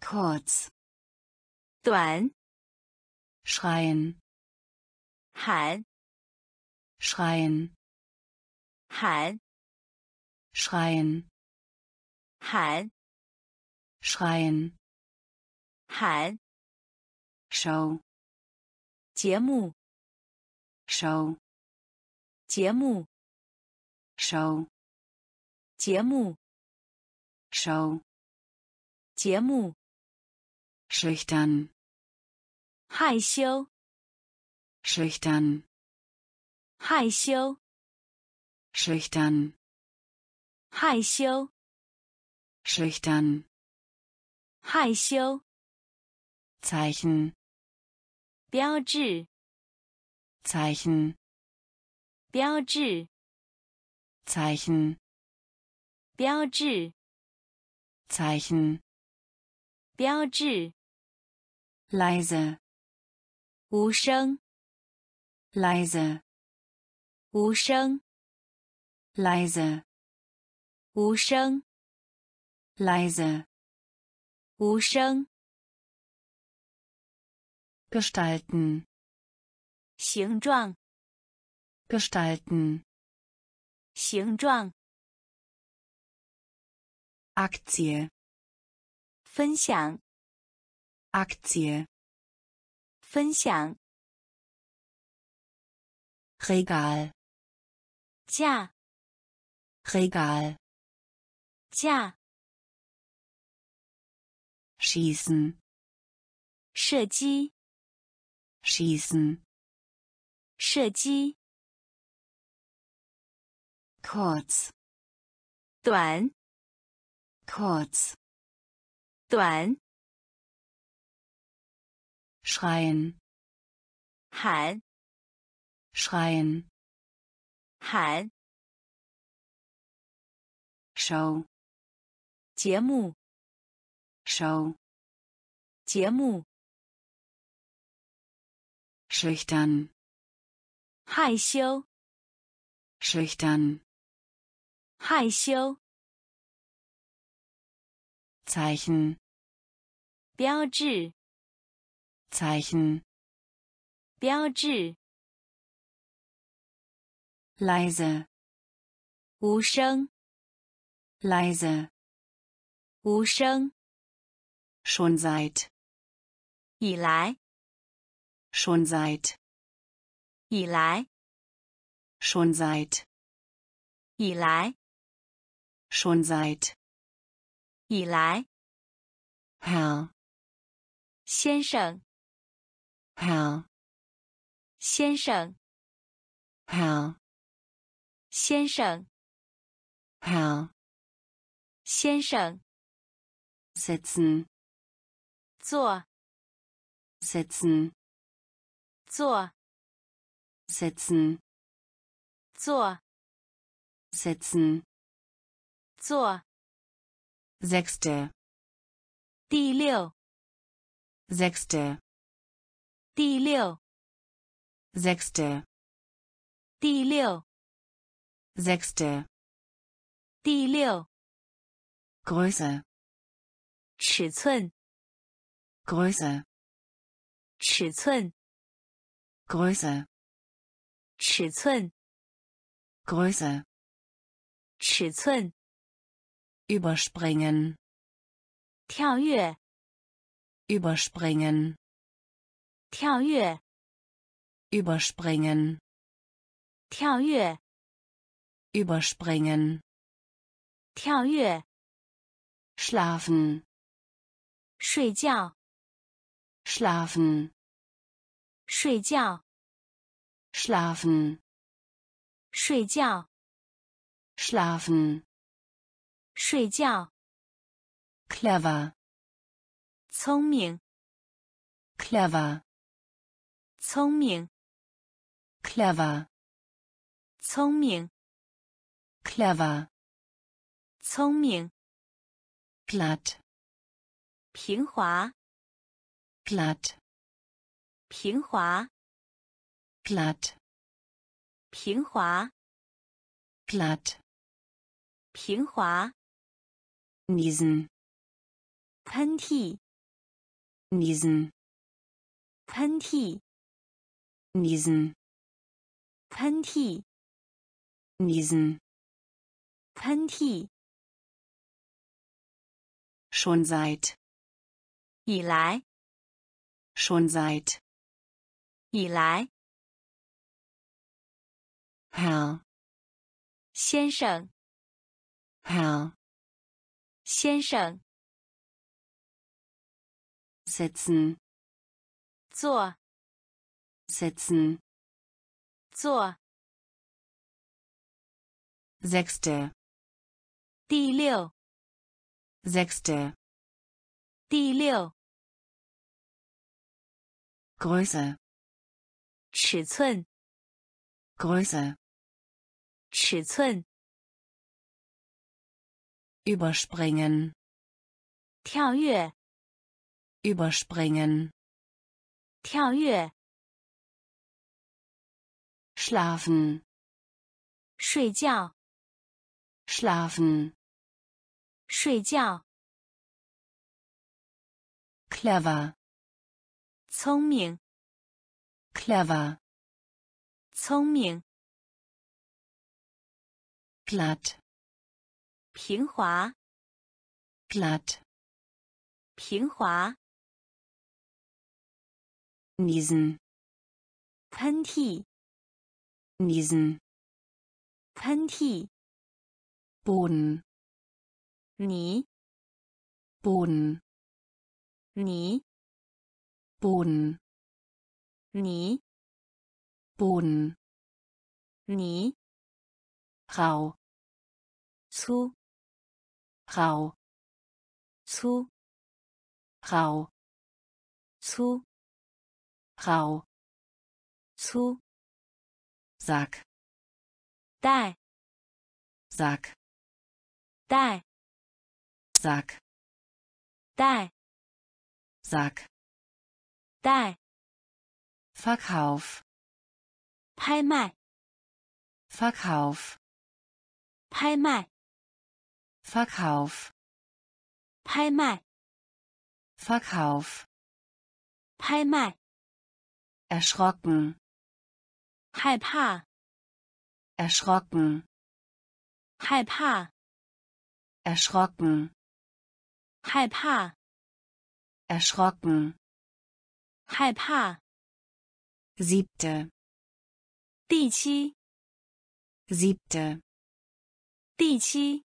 kurz, 短 schreien, 喊 schreien, 喊 schreien, 喊 schreien, 喊 Show, 节目 Show, 节目 Show, 节目 Show, 节目 schüchtern, 害羞 schüchtern, 害羞 schüchtern, 害羞 schüchtern, 害羞 Zeichen, 标志 Zeichen, 标志 Zeichen, 标志 Zeichen, 标志 leise, 无声 leise, 无声 leise, 无声 leise, 无声 gestalten, 形状 gestalten, 形状 Aktie, 分享 Aktie, 分享 Regal, 架 Regal, 架 schießen, 射击 schießen, 射击 kurz, 短 kurz, 短 schreien, 喊 schreien, 喊 Show, 节目 Show, 节目 schüchtern, 害羞 schüchtern, 害羞 Zeichen, 标志 Zeichen, 标志 leise, 无声 leise, 无声 schon seit, 以来 schon seit, 以来 schon seit, 以来 schon seit, 以来 Herr, 先生 Herr, 先生 Herr, 先生 Herr, 先生 sitzen, 坐 sitzen, 坐 sitzen, 坐 sitzen, 坐 sechste, 第六 sechste, 第六 sechste, 第六 sechste, 第六 Größe, 尺寸 Größe, 尺寸 Größe, 尺寸 Größe, 尺寸 überspringen, 跳跃 überspringen, 跳跃 überspringen, 跳跃 überspringen, 跳跃 schlafen, 睡觉 schlafen, 睡觉 schlafen, 睡觉 schlafen, 睡觉 clever, 聪明 clever, 聪明 clever, 聪明 clever, 聪明 glatt, 平滑 glatt, 平滑 glatt, 平滑 glatt, 平滑 niesen, 喷嚏 niesen, 喷嚏， niesen, 喷嚏， niesen, 喷嚏， schon seit, 以来， schon seit, 以来， Herr, 先生， Herr, 先生， sitzen, 坐， sitzen, 坐， sechste, 第六， sechste, 第六， Größe, 尺寸， Größe, 尺寸， überspringen, 跳跃， überspringen, 跳跃， schlafen, 睡觉， schlafen, 睡觉， clever, 聪明， clever, 聪明， glatt, 平滑， glatt, 平滑， niesen, 喷嚏， niesen, 喷嚏， Boden, 泥， Boden, 泥， Boden, 泥， Boden, 泥， rau, 粗， rau, 粗， rau, 粗， rau, 粗， Sack, 带， Sack, 带， Sack, 带， Sack, 带， Verkauf, 拍卖， Verkauf, 拍卖， Verkauf, 拍卖， Verkauf, 拍卖， erschrocken, 害怕， erschrocken, 害怕， erschrocken, 害怕， erschrocken, 害怕， siebte, 第七， siebte, 第七，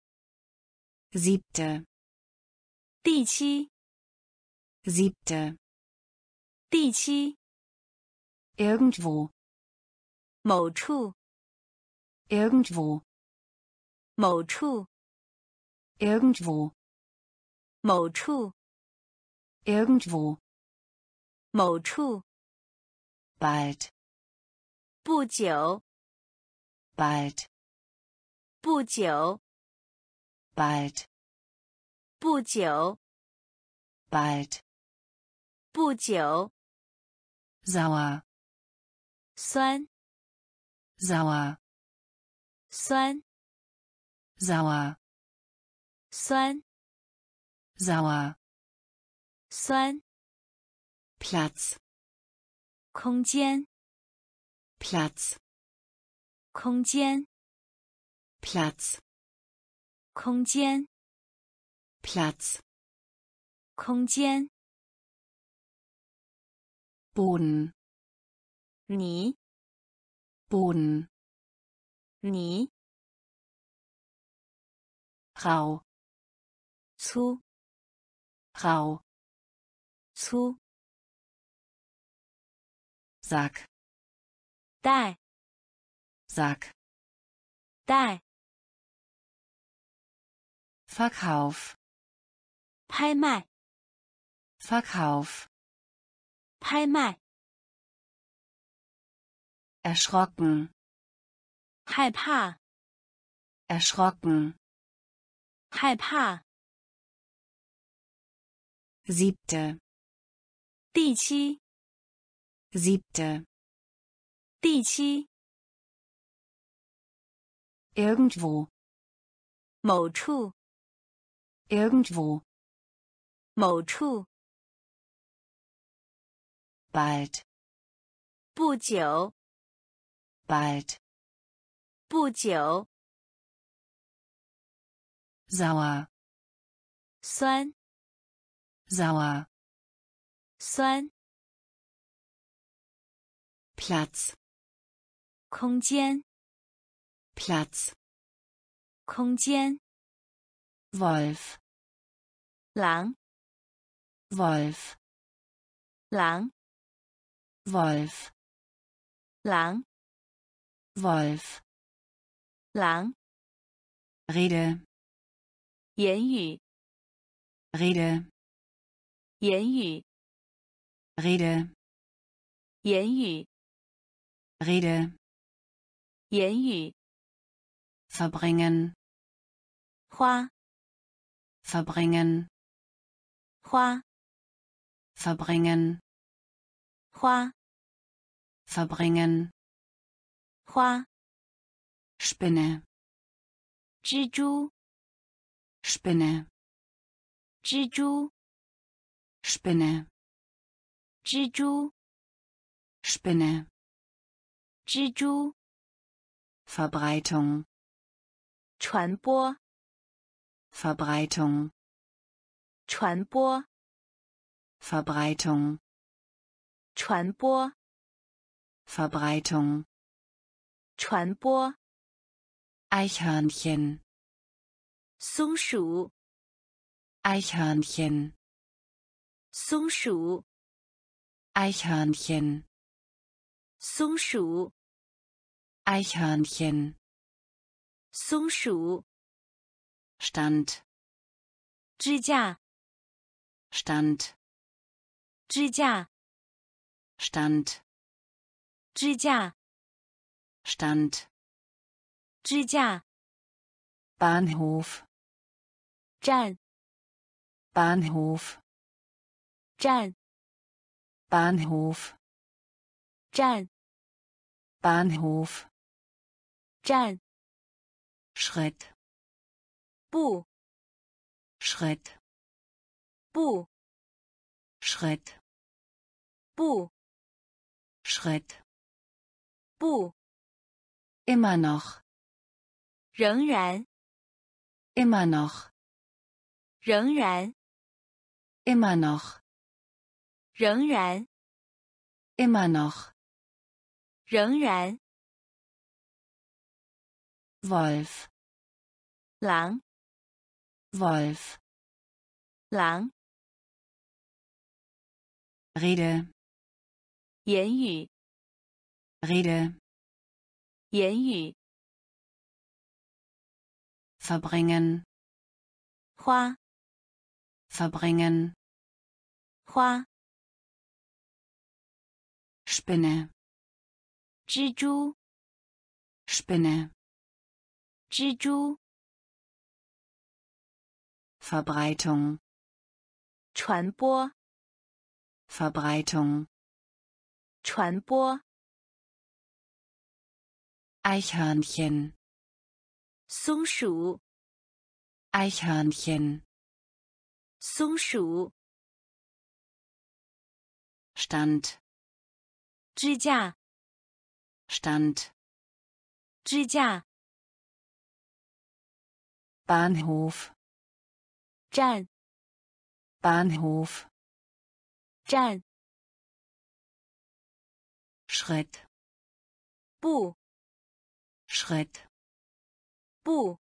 siebte, 第七， siebte, 第七， irgendwo, 某处， irgendwo, 某处， irgendwo, 某处， irgendwo, 某处， bald, 不久， bald, 不久， bald, 不久， bald, 不久， sauer, 酸， sauer, 酸， sauer, 酸， sauer, 酸， Platz, 空间， Platz, 空间， Platz, 空间， Platz, 空间， Boden, 泥， Boden, 泥， rau, 粗， rau, 粗， Sack, 带， Sack, 带， Verkauf, 拍卖， Verkauf, 拍卖， erschrocken, 害怕， erschrocken, 害怕， siebte, 第七， siebte, 第七， irgendwo, 某处， irgendwo, 某处， bald, 不久， bald, 不久， sauer, 酸， sauer, 酸， Platz, 空间， Platz, 空间， Wolf, 狼， Wolf, 狼， Wolf, 狼， Wolf, 狼， Rede, 言语， Rede, 言语， Rede, 言语， Rede, 言语， verbringen, 花， verbringen, 花， verbringen, 花， verbringen, 花， Spinne, 蜘蛛， Spinne, 蜘蛛， Spinne, 蜘蛛， Spinne, 蜘蛛， Verbreitung, 传播， Verbreitung, 传播， Verbreitung, 传播， Verbreitung, 传播， Eichhörnchen, 松鼠， Eichhörnchen, 松鼠， Eichhörnchen, 松鼠， Eichhörnchen, 松鼠， Stand, 支架， Stand, 支架， Stand, 支架， Stand, 支架， Bahnhof, 站， Bahnhof, 站， Bahnhof, 站， Bahnhof, 站， Schritt, 步， Schritt, 步， Schritt, 步， Schritt, 步， immer noch, 仍然， immer noch, 仍然， immer noch, 仍然， immer noch, 仍然， Wolf, 狼， Wolf, 狼， Rede, 言语， Rede, 言语， verbringen, 花， verbringen, 花， Spinne, 蜘蛛， Spinne, 蜘蛛， Verbreitung, 传播， Verbreitung, 传播， Eichhörnchen, 松鼠， Eichhörnchen, 松鼠， Stand, 支架， Stand, 支架， Bahnhof, 站， Bahnhof, 站， Schritt, 步， Schritt, 步，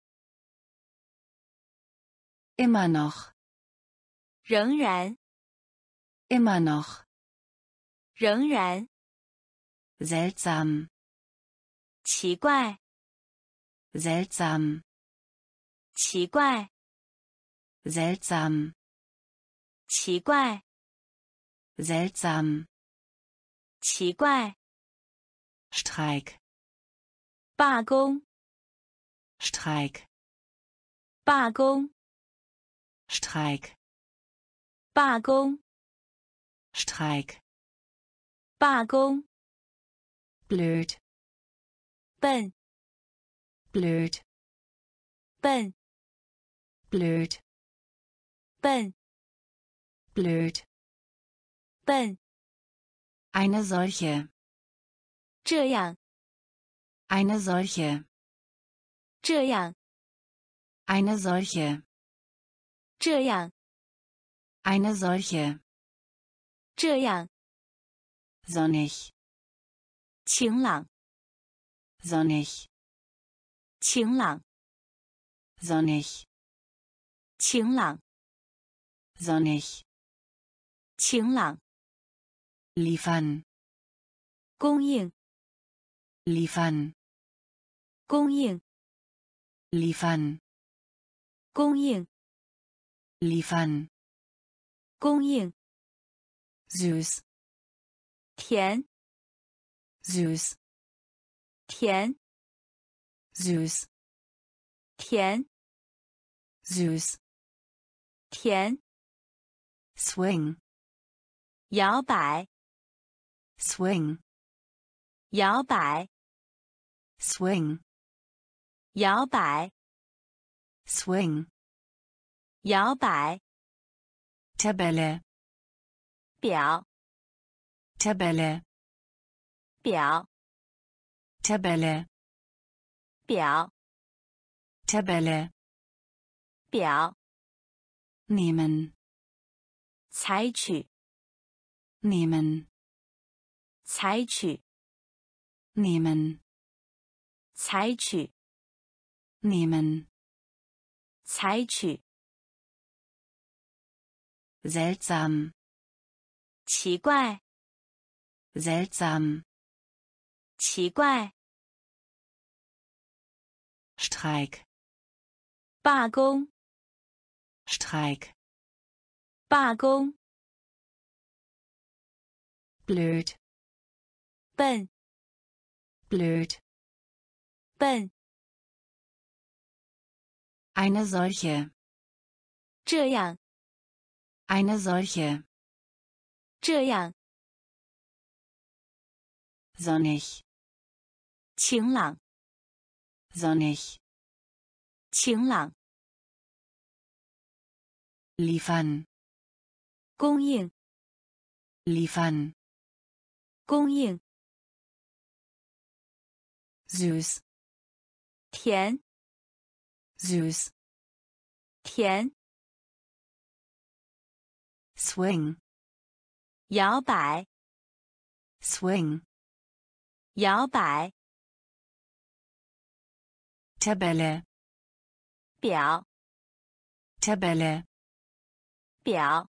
immer noch, 仍然， immer noch, 仍然， seltsam, 奇怪， seltsam, 奇怪， seltsam, 奇怪， seltsam, 奇怪， Streik, 罢工， Streik, 罢工， Streik, 罢工， Streik, 罢工， blöd, 笨， blöd, 笨， blöd, 笨， blöd, 笨。 Eine solche. 这样， Eine solche. 这样， Eine solche. 这样， Eine solche. 这样， Sonnig. 晴朗， Sonnig. 晴朗， Sonnig. 晴朗， Sonnig. 晴朗， Liefern. 供应， Liefern. 供应， Liefern. 供应， Liefern. 供应， Süß. 甜， Süß. 甜， Süß. 甜， Süß. 甜， Swing. 摇摆， Swing. 摇摆， Swing. 摇摆， Swing. 摇摆， Tabelle. 表， Tabelle. 表， Tabelle. 表， Tabelle. 表， Nehmen. 采取， Nehmen. 采取， Nehmen. 采取， Nehmen. 采取， Seltsam. 奇怪， Seltsam. 奇怪， Streik. 罢工， Streik. 罢工， Blöd. 笨， Blöd. 笨， Eine solche. 这样， Eine solche. 这样， Sonnig. 晴朗， Sonnig. 晴朗， Liefern. 供应， Liefern. 供应， Süß. 甜， Süß. 甜， Swing. 摇摆， Swing. 摇摆， Tabelle. 表， Tabelle. 表，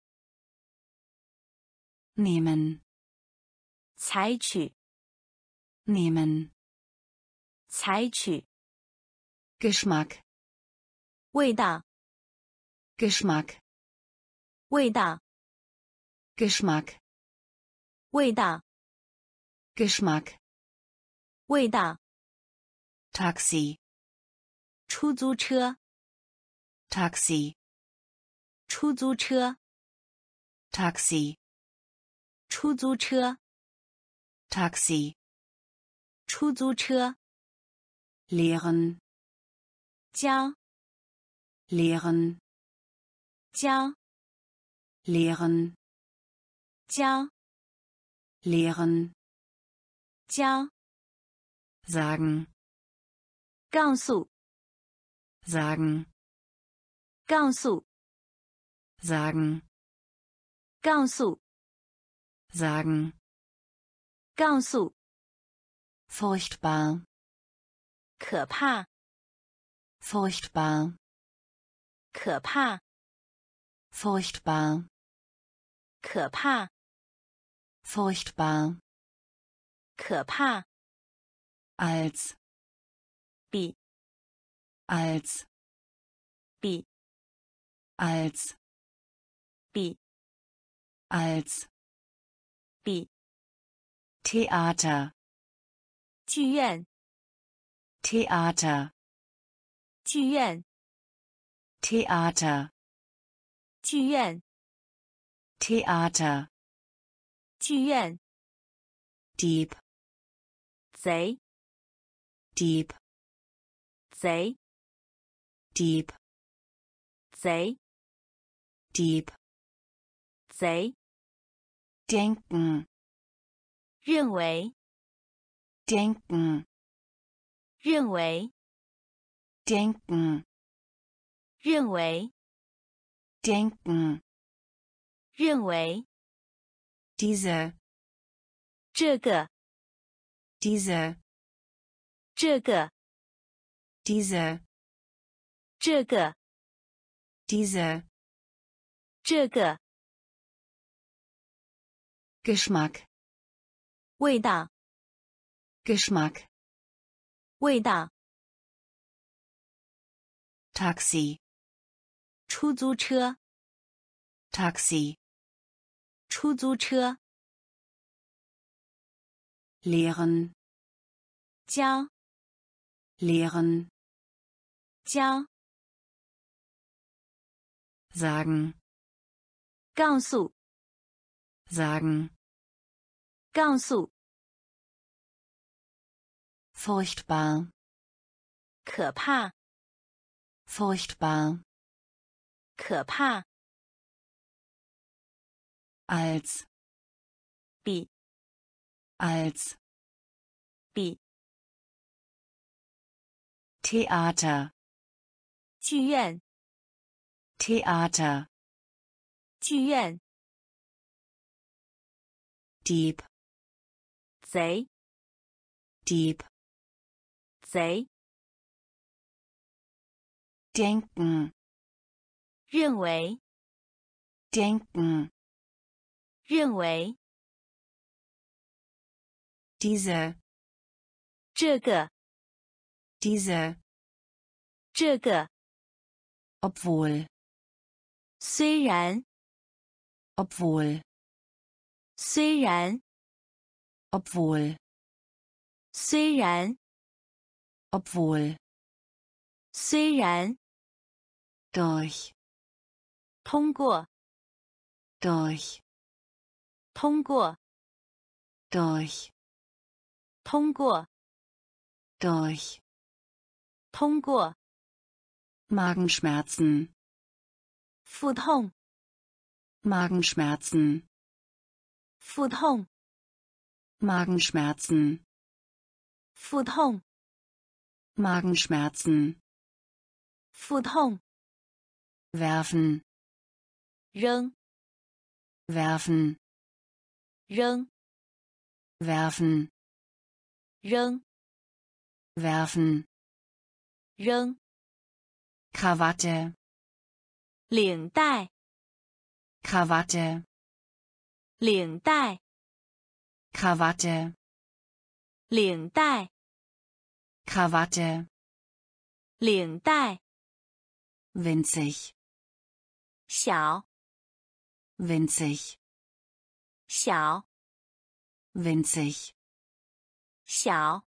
Nehmen. 采取， Nehmen. 采取， Geschmack. 味道， Geschmack. 味道， Geschmack. 味道， Geschmack. 味道， Taxi. 出租车， Taxi. 出租车， Taxi. 出租车， Taxi. 出租车， Lehren. 教， Lehren. 教， Lehren. 教， Lehren. 教， Sagen. 告诉， Sagen. 告诉， Sagen. 告诉， Sagen. 告诉， Furchtbar. 可怕， Furchtbar. 可怕， Furchtbar. 可怕， Furchtbar. 可怕， Als. 比， Als. 比， Als. 比， Als. 比， Theater. 剧院， Theater. 剧院， Theater. 剧院， Theater. 剧院， Dieb. 贼， Dieb. 贼， Dieb. 贼， Dieb. 贼， Denken. 认为， denken, 认为， denken, 认为， denken, 认为， diese, 这个， diese, 这个， diese, 这个， diese, 这个， Geschmack, 味道， Geschmack, 味道， Taxi, 出租车， Taxi, 出租车， lehren, 教， lehren, 教， sagen, 告诉， sagen, 告诉， furchtbar, 可怕， furchtbar, 可怕， als, 比， als, 比， Theater, 剧院， Theater, 剧院， Dieb, 贼， Dieb, 贼， denken, 认为， denken, 认为， diese, 这个， diese, 这个， obwohl, 虽然， obwohl, 虽然， obwohl, 虽然， obwohl, 虽然， durch, 通过， durch, 通过， durch, 通过， durch, 通过， Magenschmerzen, 腹痛， Magenschmerzen, 腹痛， Magenschmerzen, 腹痛， Magenschmerzen, 腹痛， werfen, 扔， werfen, 扔， werfen, 扔， werfen, 扔， Krawatte, 领带， Krawatte, 领带， Krawatte, 领带， Krawatte, 领带， winzig, 小， winzig, 小， winzig, 小，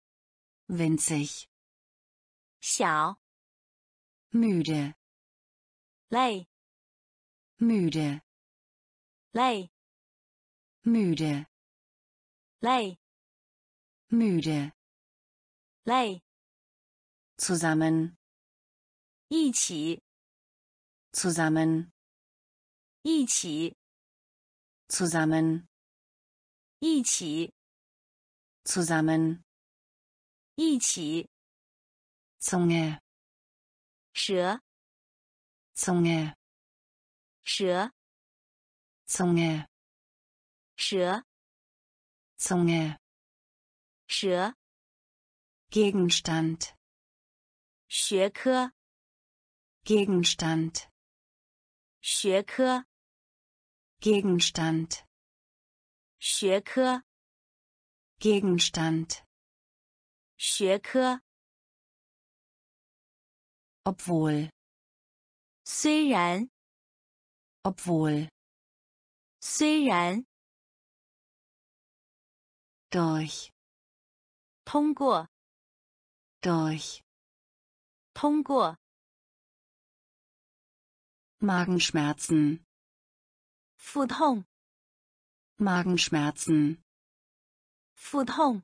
winzig, 小， müde, 累， müde, 累， müde, 累， müde, 累， zusammen, 一起， zusammen, 一起， zusammen, 一起， zusammen, 一起， Zunge, 蛇， Zunge, 蛇， Zunge, 蛇， Zunge, 蛇， Gegenstand, 学科， Gegenstand, 学科， Gegenstand, 学科， Gegenstand, 学科， obwohl, 虽然， obwohl, 虽然， durch, 通过， durch, 通过， Magenschmerzen, 腹痛， Magenschmerzen, 腹痛，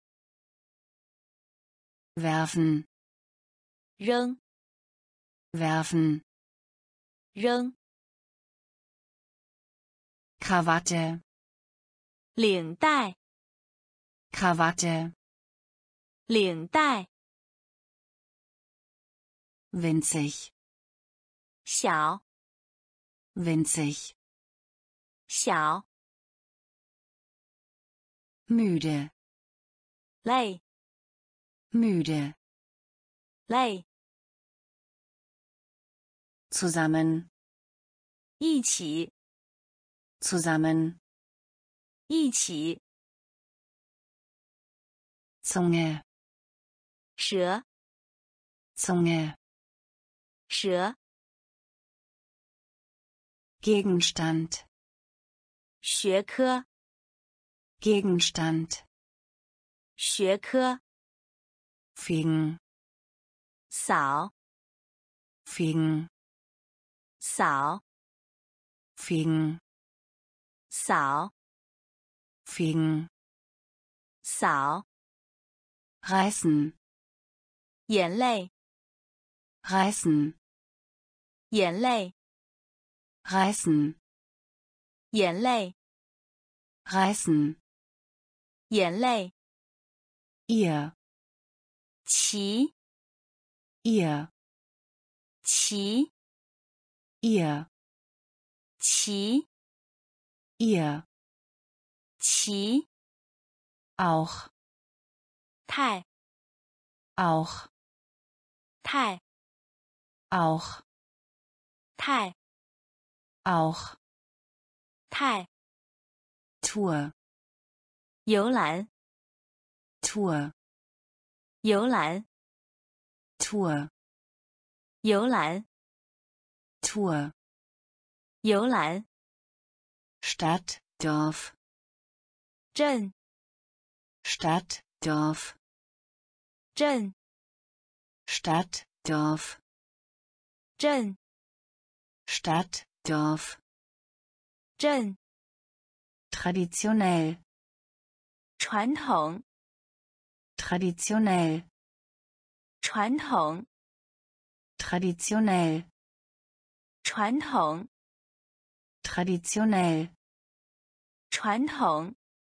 werfen, 扔， werfen, 扔， Krawatte, 领带， Krawatte, 领带， winzig, 小， winzig, 小， müde, 累， müde, 累， zusammen, 一起， zusammen, 一起， Zunge, 蛇， Zunge, 蛇， Gegenstand, 学科， Gegenstand, 学科， fegen, 扫， fegen, 扫， fegen, 扫， fegen, 扫， reißen, 眼泪， reißen, 眼泪， reißen, 眼泪， reißen, 眼泪， ihr, 骑， ihr, 骑， ihr, 骑， ihr, 骑， auch, 太， auch, 太， auch, 太， auch, 太， Tour, 游览， Tour, 游览， Tour, 游览， Tour, 游览， Stadt, Dorf, 镇， Stadt, Dorf, 镇， Stadt, Dorf, 镇， Stadt, Dorf, 镇， traditionell, 传统， traditionell, 传统， traditionell, 传统， traditionell, 传统，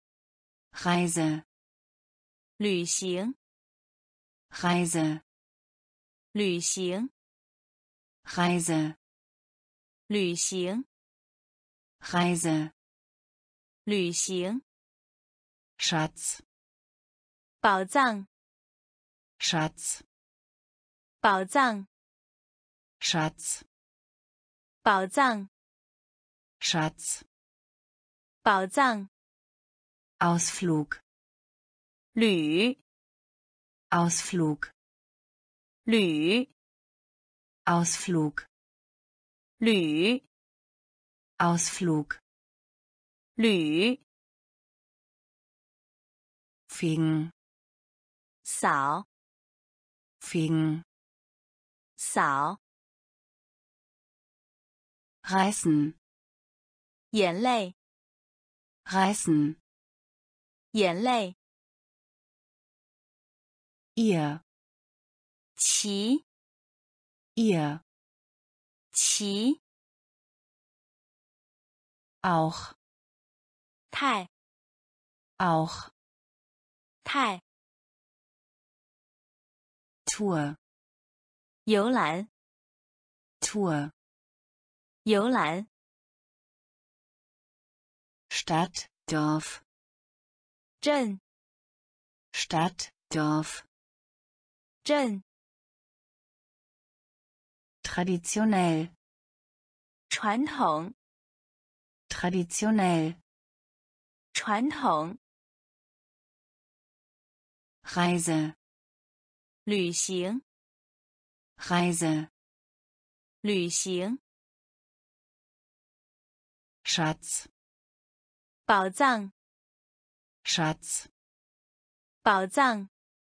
Reise, 旅行， Reise, 旅行， Reise, 旅行， Reise, 旅行， Schatz, 宝藏， Schatz, 宝藏， Schatz, 宝藏， Schatz, 宝藏， Ausflug, 旅， Ausflug, 旅， Ausflug, 旅， Ausflug, 旅， fegen, 扫， fegen, 扫， reißen, 眼泪， reißen, 眼泪， ihr, 骑， ihr, 骑， auch, 太， auch, 太， Tour, 游览， Tour, 游览， Stadt, Dorf, 镇， Stadt, Dorf, 镇， traditionell, 传统， traditionell, 传统， Reise, 旅行， Reise, 旅行， Schatz, 宝藏， Schatz, 宝藏，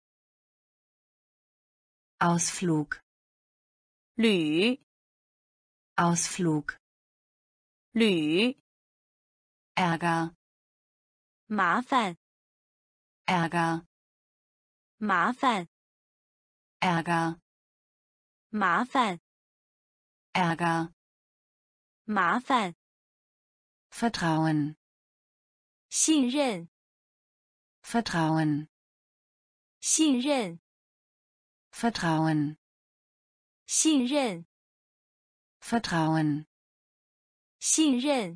Ausflug, 旅， Ausflug, 旅， Ärger, 麻烦， Ärger, 麻烦， Ärger, 麻烦， Ärger, 麻烦， Vertrauen, 信任， Vertrauen. 信任， Vertrauen. 信任， Vertrauen. 信任，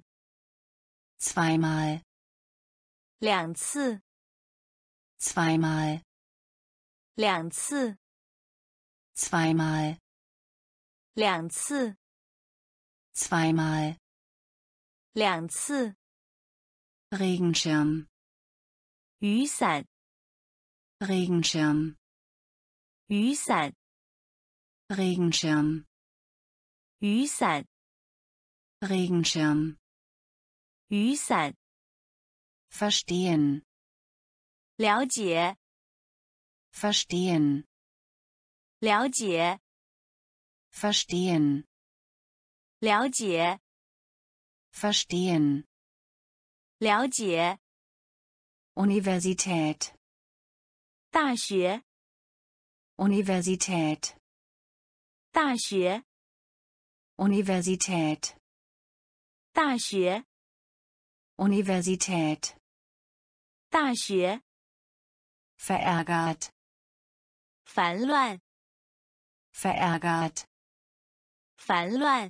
Zweimal. 两次， Zweimal. 两次， Zweimal. 两次， Zweimal. 两次， Regenschirm. 雨伞， Regenschirm. 雨伞， Regenschirm. 雨伞， Regenschirm. 雨伞， Verstehen. 了解， Verstehen. 了解， Verstehen. 了解， Verstehen. 了解， Universität. 大学， Universität. 大学， Universität. 大学， Universität. 大学， Verärgert. 烦乱， Verärgert. 烦乱，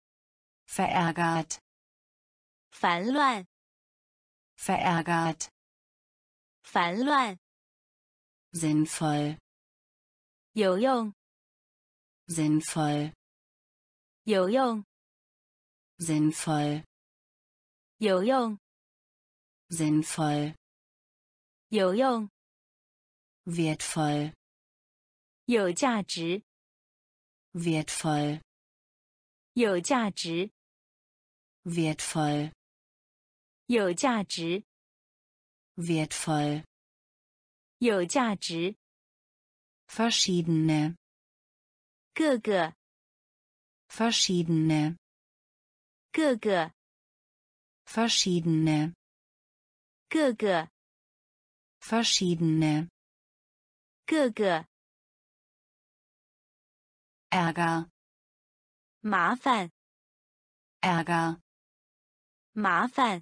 Verärgert. 烦乱， Verärgert. 烦乱， Sinnvoll. 有用， Sinnvoll. 有用， Sinnvoll. 有用， Sinnvoll. 有用， Wertvoll. 有价值， Wertvoll. 有价值， Wertvoll. 有价值， Wertvoll. 有价值， Verschiedene. 各个， Verschiedene. 各个， Verschiedene. 各个， Verschiedene. 各个， Ärger. 麻烦， Ärger. 麻烦，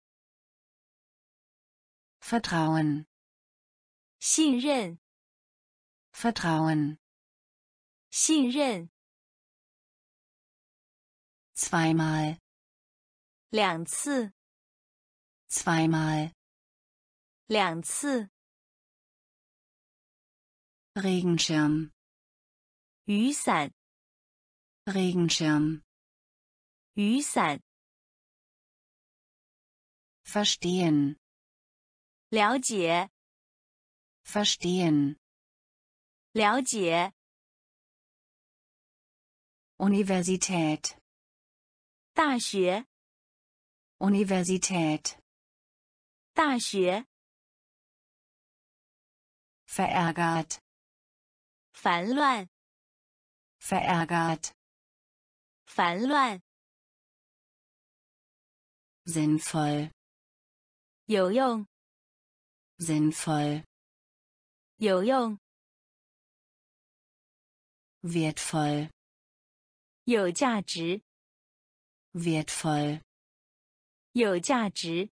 Vertrauen. 信任， Vertrauen. 信任， Zweimal. 两次， Zweimal. 两次， Regenschirm. 雨伞， Regenschirm. 雨伞， Verstehen. 了解， Verstehen. 了解， Universität. 大学， Universität. 大学， Verärgert. 烦乱， Verärgert. 烦乱， Sinnvoll. 有用， Sinnvoll. 有用， Wertvoll. 有价值， Wertvoll. 有价值，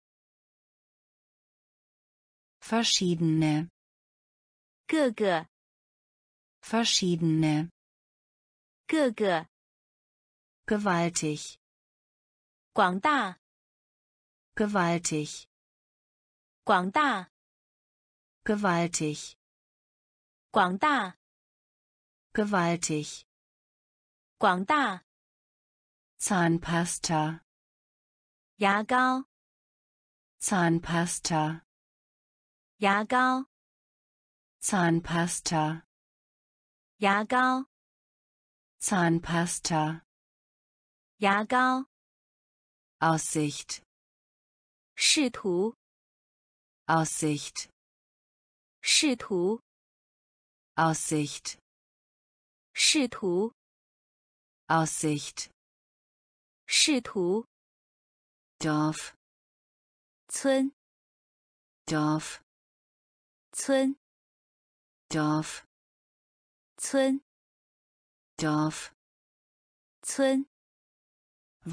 Verschiedene. 各个， Verschiedene. 各个， Gewaltig. 广大， Gewaltig. 广大， Gewaltig. 广大， Gewaltig. 广大， Zahnpasta. 牙膏， Zahnpasta. 牙膏， Zahnpasta. 牙膏， Zahnpasta. 牙膏， Aussicht. 视图， Aussicht. 视图， Aussicht. 视图， Aussicht. 视图， Dorf. 村， Dorf. 村， Dorf. 村， Dorf. 村，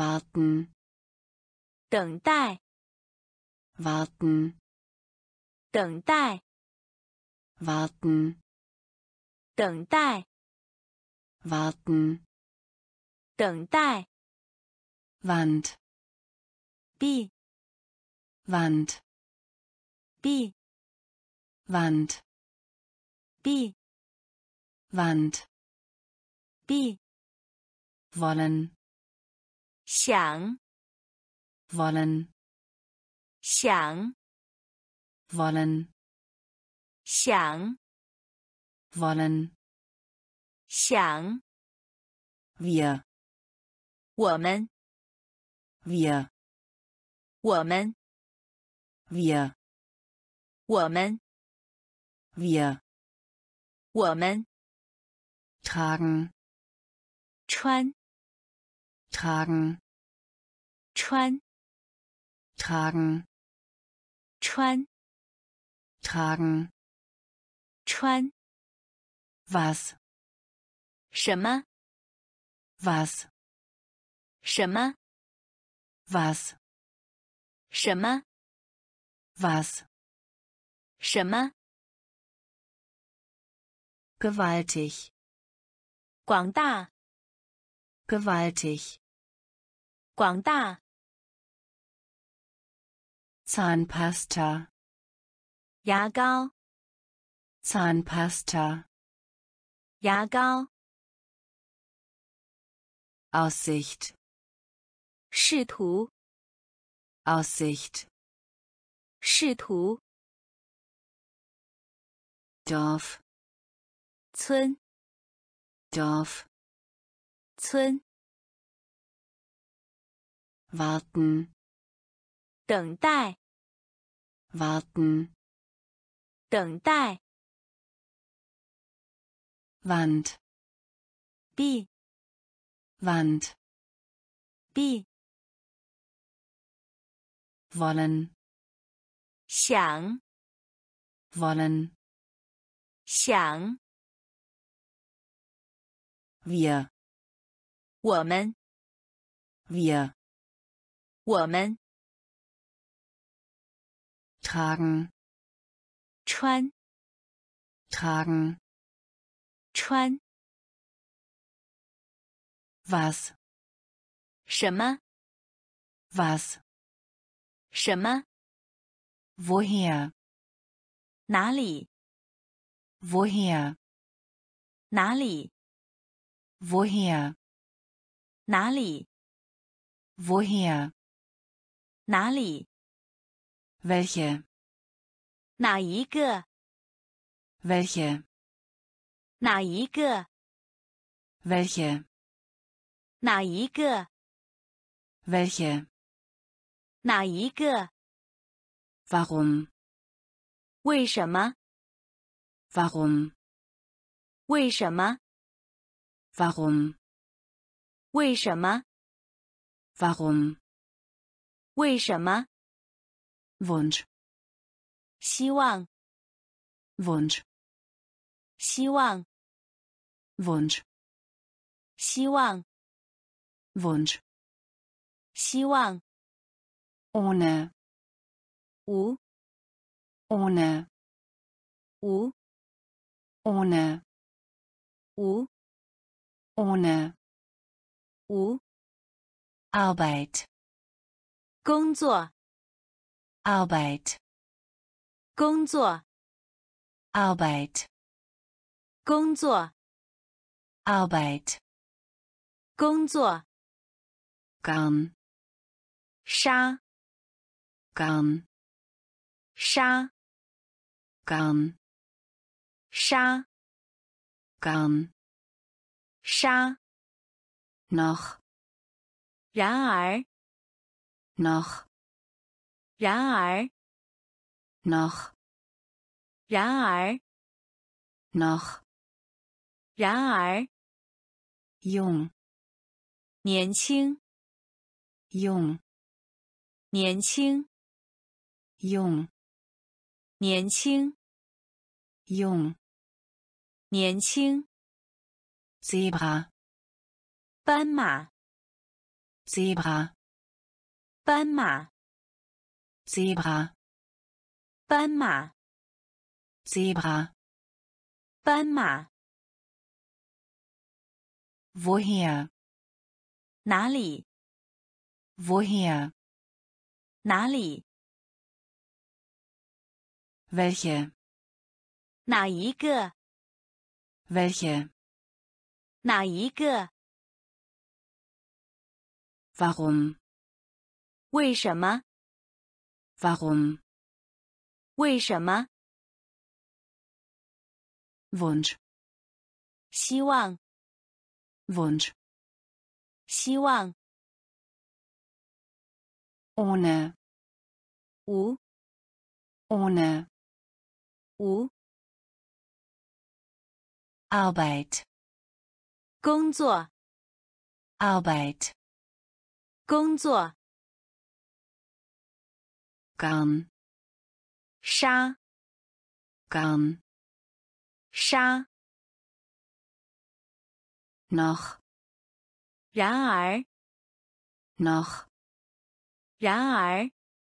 Warten. 等待， Warten. 等待， warten, 等待， warten, 等待。 Wand, B Wand, B Wand, B Wand, B wollen, 想 wollen, 想 wollen, 想 wollen, 想， wir, 我们 wir, 我们 wir, 我们 wir, 我们 tragen, 穿 tragen, 穿 tragen, 穿 tragen, 穿， was, 什么 was, 什么 was, 什么 was, 什么， gewaltig, 广大 gewaltig, 广大， Zahnpasta, 牙膏 Zahnpasta, 牙膏， Aussicht, 视图 Aussicht, 视图， Dorf, 村 Dorf, 村， warten, 等待 warten, 等待， Wand, B Wand, B wollen, 想 wollen, 想， wir, 我们 wir, 我们 tragen, 穿 tragen, 穿， was, 什么 was, 什么， woher, 哪里 woher, 哪里 woher, 哪里 woher, 哪里， welche, 哪一个 welche, 哪一个 welche, 哪一个 welche, 哪一个， warum, 为什么 warum, 为什么 warum, 为什么 warum, 为什么， Wunsch, 希望 Wunsch, 希望 Wunsch, 希望 Wunsch, 希望， ohne, 无 ohne, 无 ohne, 无 ohne, 无， Arbeit, 工作 Arbeit, 工作 Arbeit, 工作 Arbeit, 工作， Garn, 纱 Garn, 纱 Garn, 纱 Garn, 纱， noch, 然而 noch, 然而 noch, 然而 noch, 然而， jung, 年轻 jung, 年轻 jung, 年轻 jung, 年轻， Zebra, 斑马 Zebra, 斑马 Zebra, 斑马 Zebra. 斑马。 Woher? 哪里？ Woher? 哪里？ Welche? 哪一个？ Welche? 哪一个？ Warum? 为什么？ Warum? 为什么？ Wunsch. 希望， Wunsch. 希望。 Ohne. 无， Ohne. 无。 Arbeit. 工作， Arbeit. 工作。 Garn. 纱， Garn. 纱。 Noch. 然而， Noch. 然而。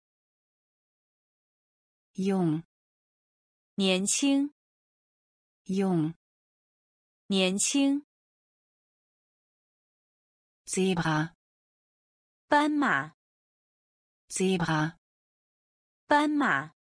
Jung. 年轻， Jung. 年轻。 Zebra. 斑马， Zebra. 斑马。